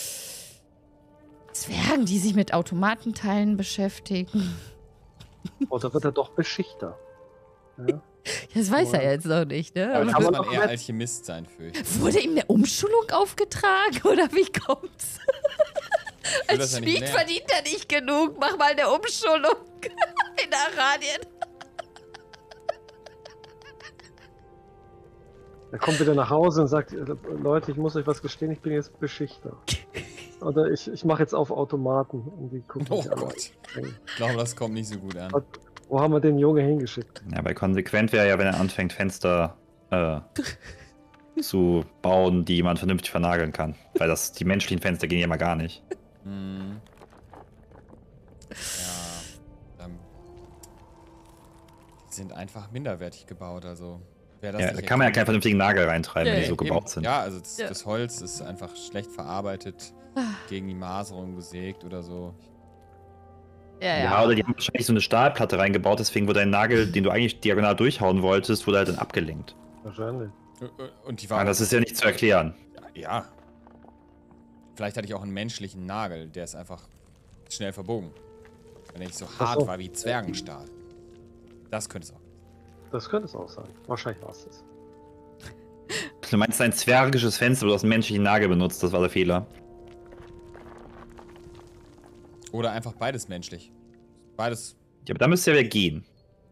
Zwergen, die sich mit Automatenteilen beschäftigen. Oder wird er doch Beschichter? Ja. Das weiß er jetzt noch nicht, ne? Aber da kann muss man man doch eher mit- Alchemist sein, fürchte ich. Wurde ihm eine Umschulung aufgetragen oder wie kommt's? will das Als ja nicht Schmied lernen. verdient er nicht genug. Mach mal eine Umschulung in Aranien. Er kommt wieder nach Hause und sagt, Leute, ich muss euch was gestehen, ich bin jetzt Beschichter. Oder ich, ich mache jetzt auf Automaten. Und die gucken Oh mich alle Gott. an. Ich glaube, das kommt nicht so gut an. Wo haben wir den Junge hingeschickt? Ja, weil konsequent wäre ja, wenn er anfängt, Fenster äh, zu bauen, die jemand vernünftig vernageln kann. Weil das, die menschlichen Fenster gehen ja mal gar nicht. Hm. Ja. Ähm, die sind einfach minderwertig gebaut, also. Wer das Ja, da nicht kann man ja keinen erkennt- vernünftigen Nagel reintreiben, wenn Nee, die so Eben. gebaut sind. Ja, also das, Ja. das Holz ist einfach schlecht verarbeitet, gegen die Maserung gesägt oder so. Ja, Ja, oder die haben wahrscheinlich so eine Stahlplatte reingebaut, deswegen wurde ein Nagel, den du eigentlich diagonal durchhauen wolltest, wurde halt dann abgelenkt. Wahrscheinlich. Und die Aber waren. das ist ja nicht zu erklären. Ja. Vielleicht hatte ich auch einen menschlichen Nagel, der ist einfach schnell verbogen. Wenn er nicht so hart so. war wie Zwergenstahl. Das könnte es auch. Das könnte es auch sein. Wahrscheinlich war es das. Du meinst ein zwergisches Fenster, wo du hast einen menschlichen Nagel benutzt, das war der Fehler. Oder einfach beides menschlich. Beides. Ja, aber da müsste ja wieder gehen.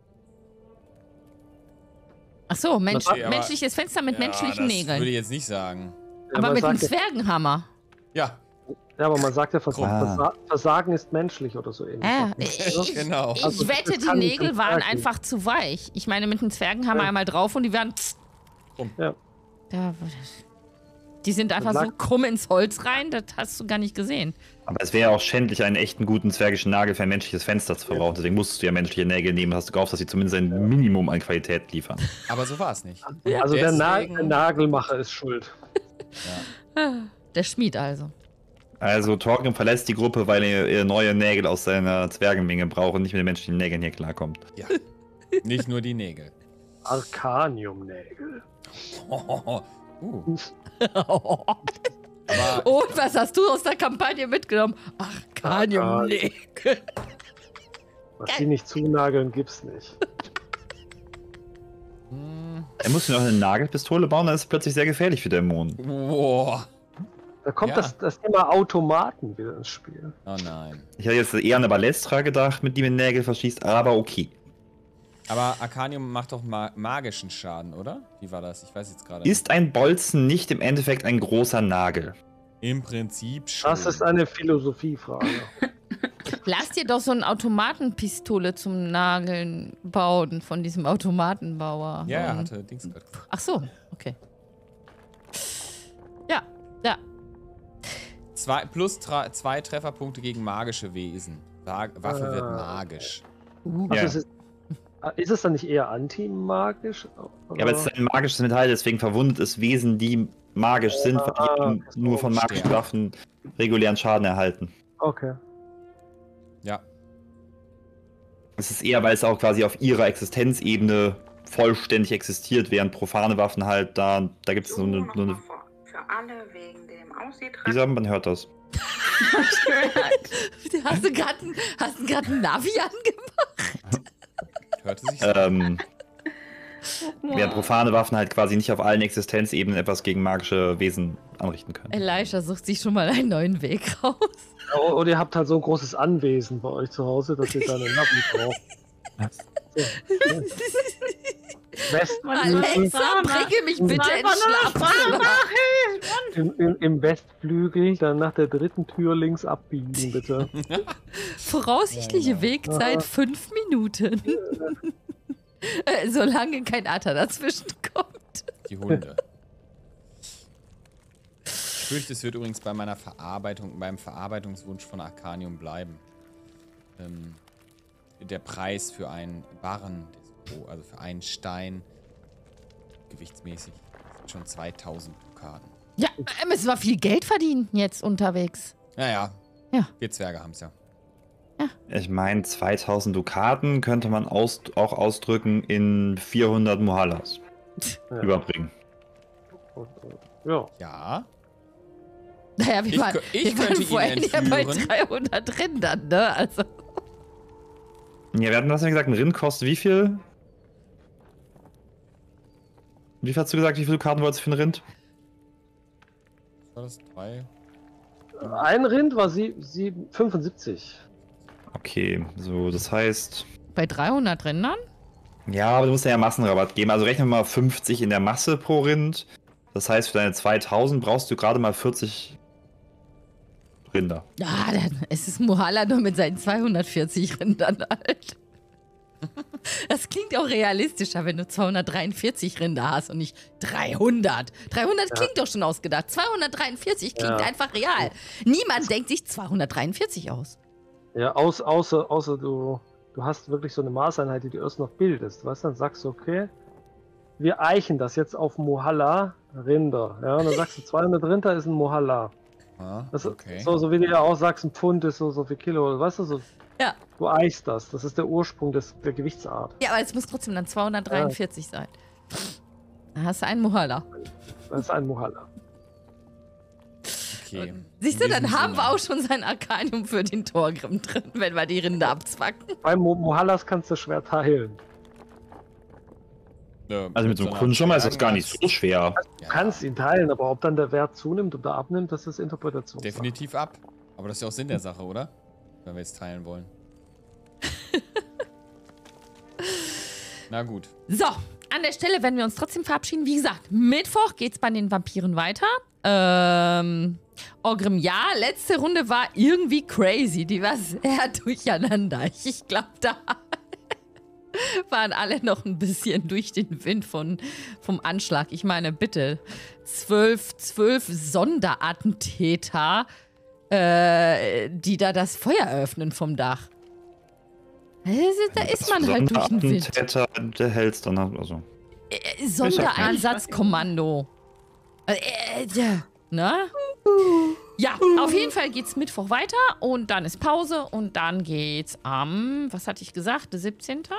Ach so, Mensch, Okay, aber- menschliches Fenster mit menschlichen das würde Nägeln. ich jetzt nicht sagen. Ja, Aber man mit einem sagt ja, Zwergenhammer. Ja, ja, aber man sagt ja, Vers Ah. Versa Versagen ist menschlich oder so ähnlich. Ja, ich, genau. ich Also, wette, das die kann nicht Nägel zum waren Zwergen. einfach zu weich. Ich meine, mit einem Zwergenhammer Ja. einmal drauf und die waren... Ja. Da, die sind einfach lag- so krumm ins Holz rein, das hast du gar nicht gesehen. Aber es wäre auch schändlich, einen echten guten zwergischen Nagel für ein menschliches Fenster zu verbrauchen. Deswegen musstest du ja menschliche Nägel nehmen und hast du gehofft, dass sie zumindest ein Minimum an Qualität liefern. Aber so war es nicht. Also der, Na Deswegen- der Nagelmacher ist schuld. Der Schmied also. Also Torgrim verlässt die Gruppe, weil er, er neue Nägel aus seiner Zwergenmenge braucht und nicht mit den menschlichen Nägeln hier klarkommt. Ja. Nicht nur die Nägel. Arcanium-Nägel. uh. Aber Und was hast du aus der Kampagne mitgenommen? Ach, Kaniumnägel. Was die nicht zunageln, gibt's nicht. hm, Er muss noch eine Nagelpistole bauen, dann ist es plötzlich sehr gefährlich für Dämonen. boah. Da kommt Ja. das, das Thema Automaten wieder ins Spiel. Oh nein. Ich hätte jetzt eher an eine Ballestra gedacht, mit die mit Nägel verschießt, aber okay. Aber Arcanium macht doch ma magischen Schaden, oder? Wie war das? Ich weiß jetzt gerade. Ist ein Bolzen nicht im Endeffekt ein großer Nagel? Im Prinzip schon. Das ist eine Philosophiefrage. Lass dir doch so eine Automatenpistole zum Nageln bauen von diesem Automatenbauer. Ja, er Und- hatte Dings gerade. Ach so, okay. Ja, ja. Zwei, plus tra zwei Trefferpunkte gegen magische Wesen. Wa Waffe wird Ah. magisch. Uh, Ja. Also es ist, ist es dann nicht eher anti-magisch? Ja, aber es ist ein magisches Metall, deswegen verwundet es Wesen, die magisch sind, weil die Ah, eben nur von magischen Stern. Waffen regulären Schaden erhalten. Okay. Ja. Es ist eher, weil es auch quasi auf ihrer Existenzebene vollständig existiert, während profane Waffen halt da, da gibt es so eine, so eine Für alle wegen dem Aussieht. Lisa, man hört das. Hast du gerade hast du gerade ein Navi angemacht? Hörte sich Ähm, während profane Waffen halt quasi nicht auf allen Existenzebenen etwas gegen magische Wesen anrichten können. Elisha sucht sich schon mal einen neuen Weg raus. Oh, und ihr habt halt so ein großes Anwesen bei euch zu Hause, dass ihr da eine Navi braucht. So, ja. Westflügel, Alexa, bringe mich bitte ins Schlafzimmer. im, im, im Westflügel, dann nach der dritten Tür links abbiegen, bitte. Voraussichtliche Wegzeit fünf Minuten. äh, solange kein Atta dazwischen kommt. die Hunde. Ich fürchte, es wird übrigens bei meiner Verarbeitung, beim Verarbeitungswunsch von Arcanium bleiben. Ähm, der Preis für einen Barren, also für einen Stein, gewichtsmäßig, sind schon zweitausend Dukaten. Ja, äh, müssen wir viel Geld verdienen jetzt unterwegs. Naja, Ja. wir Zwerge haben es ja. Ich meine, zweitausend Dukaten könnte man aus, auch ausdrücken in vierhundert Mohallas Ja. überbringen. Und, äh, ja. Ja, Naja, wir Ich waren, kö- ich wir waren könnte ihn vorhin ja bei entführen. dreihundert Rindern, ne? Also, Ja, wir hatten das ja gesagt, ein Rind kostet wie viel? Wie viel hast du gesagt, wie viele Dukaten wolltest du für ein Rind? was war das? Drei? Ein Rind war sie, sie fünfundsiebzig. Okay, so, das heißt... bei dreihundert Rindern? Ja, aber du musst ja Massenrabatt geben. Also rechnen wir mal fünfzig in der Masse pro Rind. Das heißt, für deine zweitausend brauchst du gerade mal vierzig Rinder. Ja, dann ist es Mohala nur mit seinen zweihundertvierzig Rindern halt. Das klingt auch realistischer, wenn du zweihundertdreiundvierzig Rinder hast und nicht dreihundert. dreihundert Ja. klingt doch schon ausgedacht. zweihundertdreiundvierzig klingt Ja. einfach real. Niemand denkt sich zweihundertdreiundvierzig aus. Ja, aus, außer, außer du, du hast wirklich so eine Maßeinheit, die du erst noch bildest. Weißt du, dann sagst du, okay, wir eichen das jetzt auf Mohalla Rinder. Ja, und dann sagst du, zweihundert Rinder ist ein Mohalla. Ah, Das okay. ist so, so wie du ja auch sagst, ein Pfund ist so, so viel Kilo. Weißt du, so, Ja. du eichst das. Das ist der Ursprung des, der Gewichtsart. Ja, aber es muss trotzdem dann zweihundertdreiundvierzig sein. Da hast du einen Mohala. Das ist ein Mohalla. Okay. Siehst du, In dann diesem haben wir Sinne. auch schon sein Arcanium für den Torgrim drin, wenn wir die Rinde abzwacken. Bei Mo Mohallas kannst du schwer teilen. Ja, Also mit so einem einer Kundenschirmer ist das gar nicht Zwergen- so schwer. Du Ja, kannst ihn teilen, aber ob dann der Wert zunimmt oder abnimmt, das ist Interpretation. definitiv ab. Aber das ist ja auch Sinn der Sache, oder? Wenn wir jetzt teilen wollen. Na gut. So, an der Stelle werden wir uns trotzdem verabschieden. Wie gesagt, Mittwoch geht's bei den Vampiren weiter. Ähm, Orgrim, ja, letzte Runde war irgendwie crazy. Die war sehr durcheinander. Ich glaube, da waren alle noch ein bisschen durch den Wind von, vom Anschlag. Ich meine, bitte, zwölf, zwölf Sonderattentäter, äh, die da das Feuer eröffnen vom Dach. Da ist man halt durch den Wind. Attentäter der hältst dann also. Äh, Sondereinsatzkommando. Äh, äh, äh, ne? Ja, auf jeden Fall geht's Mittwoch weiter und dann ist Pause und dann geht's am, was hatte ich gesagt, siebzehnten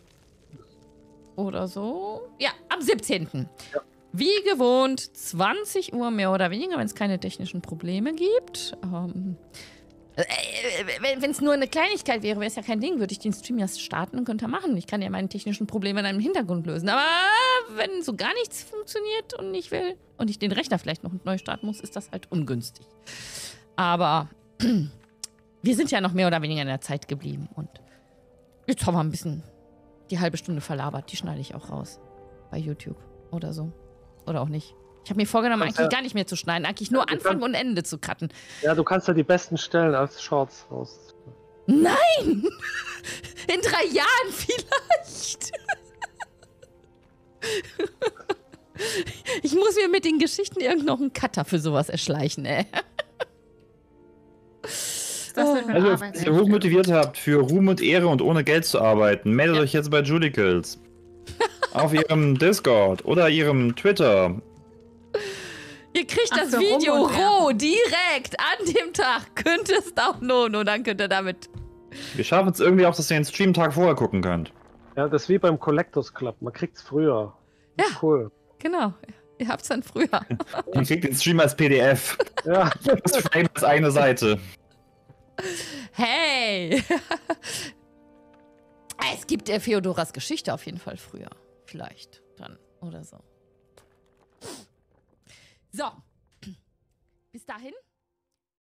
Oder so? Ja, am siebzehnten Ja. Wie gewohnt, zwanzig Uhr mehr oder weniger, wenn es keine technischen Probleme gibt. Ähm, äh, wenn es nur eine Kleinigkeit wäre, wäre es ja kein Ding, würde ich den Stream ja starten und könnte machen. Ich kann ja meine technischen Probleme dann im Hintergrund lösen. Aber wenn so gar nichts funktioniert und ich will und ich den Rechner vielleicht noch neu starten muss, ist das halt ungünstig. Aber wir sind ja noch mehr oder weniger in der Zeit geblieben und jetzt haben wir ein bisschen die halbe Stunde verlabert. Die schneide ich auch raus bei YouTube oder so. Oder auch nicht. Ich habe mir vorgenommen, Kannst eigentlich ja- gar nicht mehr zu schneiden, eigentlich nur Ja, du Anfang kannst- und Ende zu cutten. Ja, du kannst ja die besten Stellen als Shorts raus. Nein! In drei Jahren vielleicht! Ich muss mir mit den Geschichten irgend noch einen Cutter für sowas erschleichen, ey. Was ist das denn für eine Also, Arbeit? wenn ihr hoch motiviert habt, für Ruhm und Ehre und ohne Geld zu arbeiten, meldet Ja. euch jetzt bei Judicals. Auf ihrem Discord oder ihrem Twitter. Ihr kriegt Ach, das für Video Rum und roh, direkt, an dem Tag. Könnt ihr es downloaden und dann könnt ihr damit... Wir schaffen es irgendwie auch, dass ihr den Stream einen Tag vorher gucken könnt. Ja, das ist wie beim Collectors Club. Man kriegt's früher. Ja. Cool. Genau. Ihr habt's dann früher. Man kriegt den Stream als P D F. Ja. Das Frame ist eine Seite. Hey! Es gibt der Feodoras Geschichte auf jeden Fall früher. Vielleicht dann oder so. So. Bis dahin.